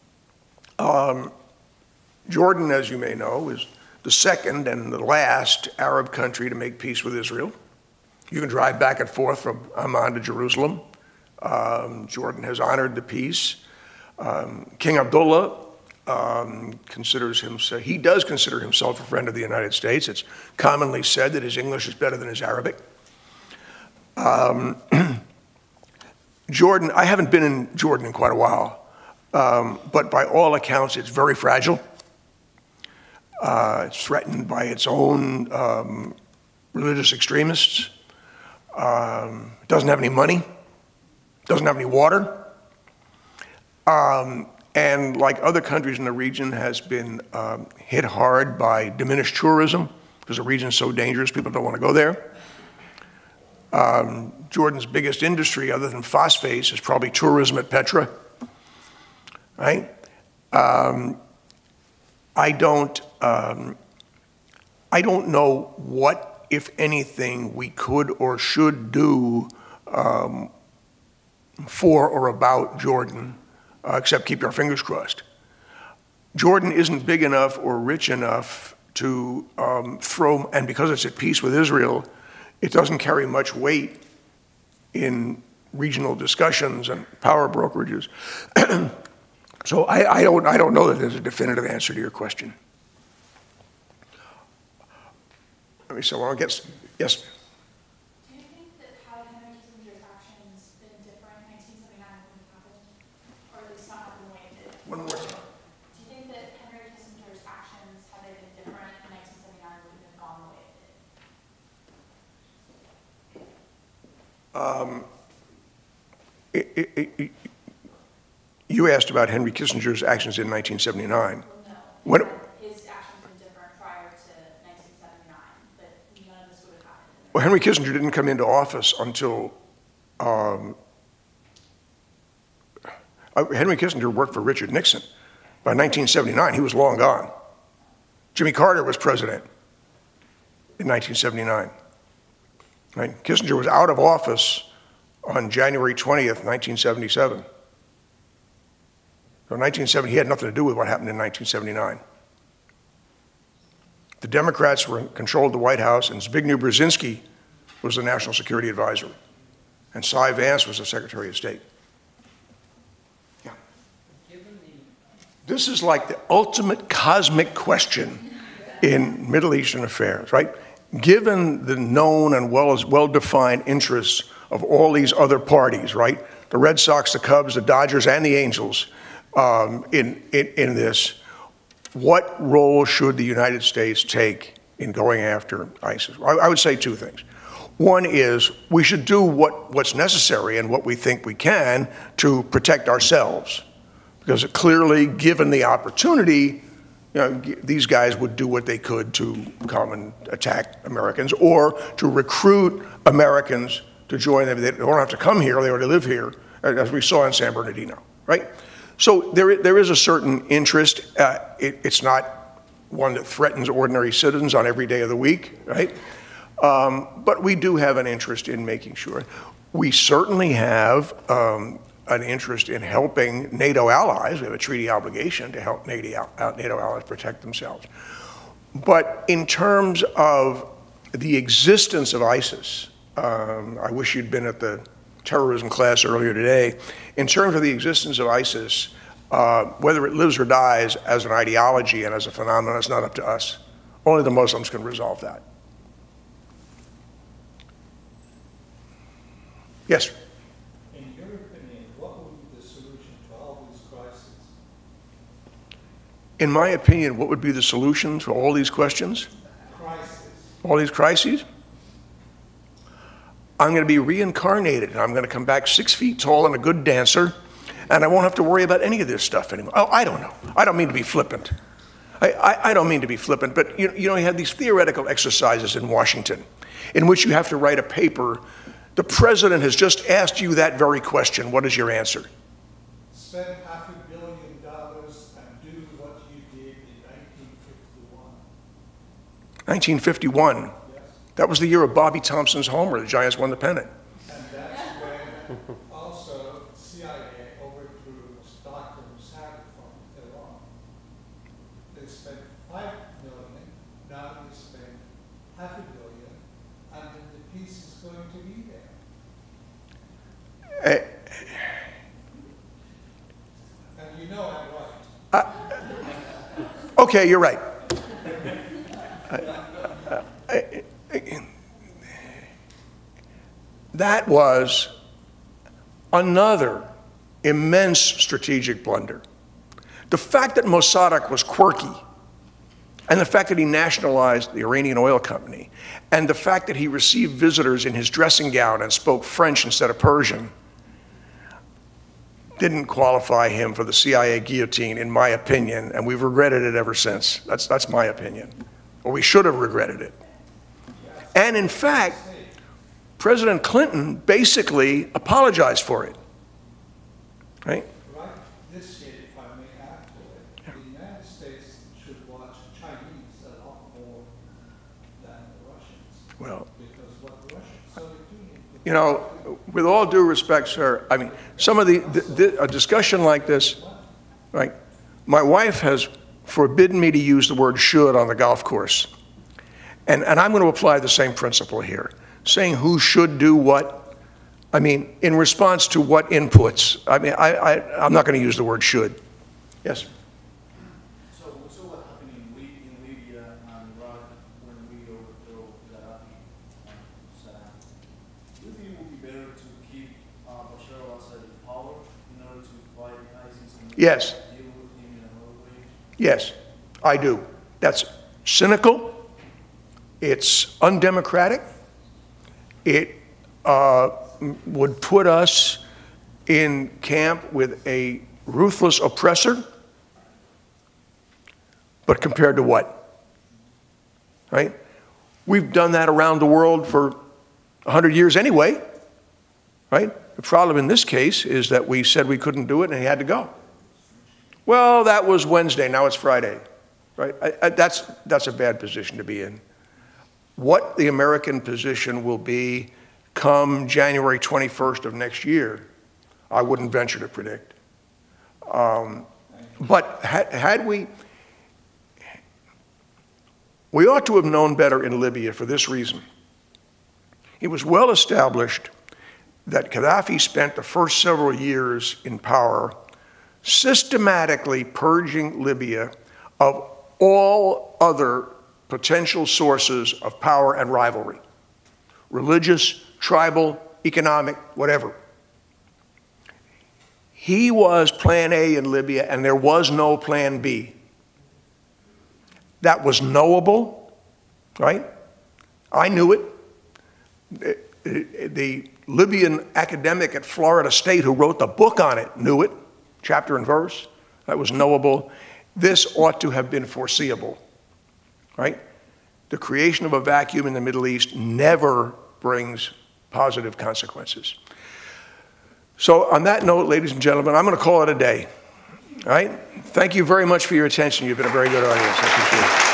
Jordan, as you may know, is the second and the last Arab country to make peace with Israel. You can drive back and forth from Amman to Jerusalem. Jordan has honored the peace. King Abdullah considers himself a friend of the United States. It's commonly said that his English is better than his Arabic. Jordan, I haven't been in Jordan in quite a while, but by all accounts, it's very fragile. It's threatened by its own religious extremists. It doesn't have any money, doesn't have any water. And like other countries in the region, has been hit hard by diminished tourism because the region is so dangerous, people don't want to go there. Jordan's biggest industry, other than phosphates, is probably tourism at Petra, right? I don't know what, if anything, we could or should do for or about Jordan, except keep our fingers crossed. Jordan isn't big enough or rich enough to throw, and because it's at peace with Israel, it doesn't carry much weight in regional discussions and power brokerages. So I don't know that there's a definitive answer to your question. Let me see, well, I guess, yes? Do you think that how Henry Kissinger's actions been different in 1979 when it happened? Or at least not happened the way it did? One more time. Do you think that Henry Kissinger's actions, had they been different in 1979, would have gone the way it did? You asked about Henry Kissinger's actions in 1979. No. When, His actions been different prior to 1979, but none of this would have happened. well, Henry Kissinger didn't come into office until Henry Kissinger worked for Richard Nixon. By 1979, he was long gone. Jimmy Carter was president in 1979. Right? Kissinger was out of office on January 20th, 1977. So 1970, he had nothing to do with what happened in 1979. The Democrats controlled the White House, and Zbigniew Brzezinski was the National Security Advisor, and Cy Vance was the Secretary of State. Yeah. This is like the ultimate cosmic question in Middle Eastern affairs, right? given the known and well-defined interests of all these other parties, right? The Red Sox, the Cubs, the Dodgers, and the Angels in this, what role should the United States take in going after ISIS? I would say two things. One is we should do what's necessary and what we think we can to protect ourselves. Because clearly, given the opportunity, these guys would do what they could to come and attack Americans or to recruit Americans to join them. They don't have to come here, they already live here, as we saw in San Bernardino, right? So there is a certain interest. It's not one that threatens ordinary citizens on every day of the week, right? But we do have an interest in making sure. We certainly have an interest in helping NATO allies. We have a treaty obligation to help NATO allies protect themselves. But in terms of the existence of ISIS, I wish you'd been at the terrorism class earlier today. In terms of the existence of ISIS, whether it lives or dies as an ideology and as a phenomenon, it's not up to us. Only the Muslims can resolve that. Yes? In your opinion, what would be the solution to all these crises? In my opinion, what would be the solution to all these questions? Crisis. All these crises? I'm going to be reincarnated. I'm going to come back 6 feet tall and a good dancer, and I won't have to worry about any of this stuff anymore. Oh, I don't know. I don't mean to be flippant. I don't mean to be flippant, but you have these theoretical exercises in Washington in which you have to write a paper. The president has just asked you that very question. What is your answer? Spend $500 million and do what you did in 1951. 1951. Yes. That was the year of Bobby Thompson's homer. The Giants won the pennant. And that's when also CIA overthrew Saddam Hussein from Iran. They spent $5 million, now they spend $500 million, and then the peace is going to be there. And you know I'm right. Okay, you're right. That was another immense strategic blunder. The fact that Mossadegh was quirky, and the fact that he nationalized the Iranian oil company, and the fact that he received visitors in his dressing gown and spoke French instead of Persian, didn't qualify him for the CIA guillotine, in my opinion, and we've regretted it ever since. That's my opinion. Or we should have regretted it. And in fact, President Clinton basically apologized for it, right? Right this year, if I may add to it, the United States should watch Chinese a lot more than the Russians. Well, Because what the Russians are doing. you know, with all due respect, sir, I mean, some of a discussion like this, right? My wife has forbidden me to use the word should on the golf course. And I'm going to apply the same principle here. Saying who should do what, I mean, in response to what inputs. I mean, I'm not going to use the word should. Yes? So what happened in Libya and Iraq when we overthrew Gaddafi and Saddam? Do you think it would be better to keep Bashar al-Assad in power in order to fight ISIS and Yes. deal with him in another way? Yes, I do. That's cynical. It's undemocratic. It would put us in camp with a ruthless oppressor, but compared to what? Right? We've done that around the world for 100 years anyway, right? The problem in this case is that we said we couldn't do it and he had to go. Well, that was Wednesday, now it's Friday, right? That's a bad position to be in. What the American position will be come January 21st of next year, I wouldn't venture to predict. But had we ought to have known better in Libya for this reason. It was well established that Gaddafi spent the first several years in power systematically purging Libya of all other potential sources of power and rivalry, religious, tribal, economic, whatever. He was plan A in Libya, and there was no plan B. That was knowable, right? I knew it. The Libyan academic at Florida State who wrote the book on it knew it, chapter and verse. That was knowable. This ought to have been foreseeable, right? The creation of a vacuum in the Middle East never brings positive consequences. So on that note, ladies and gentlemen, I'm going to call it a day. All right? Thank you very much for your attention. You've been a very good audience. I appreciate it.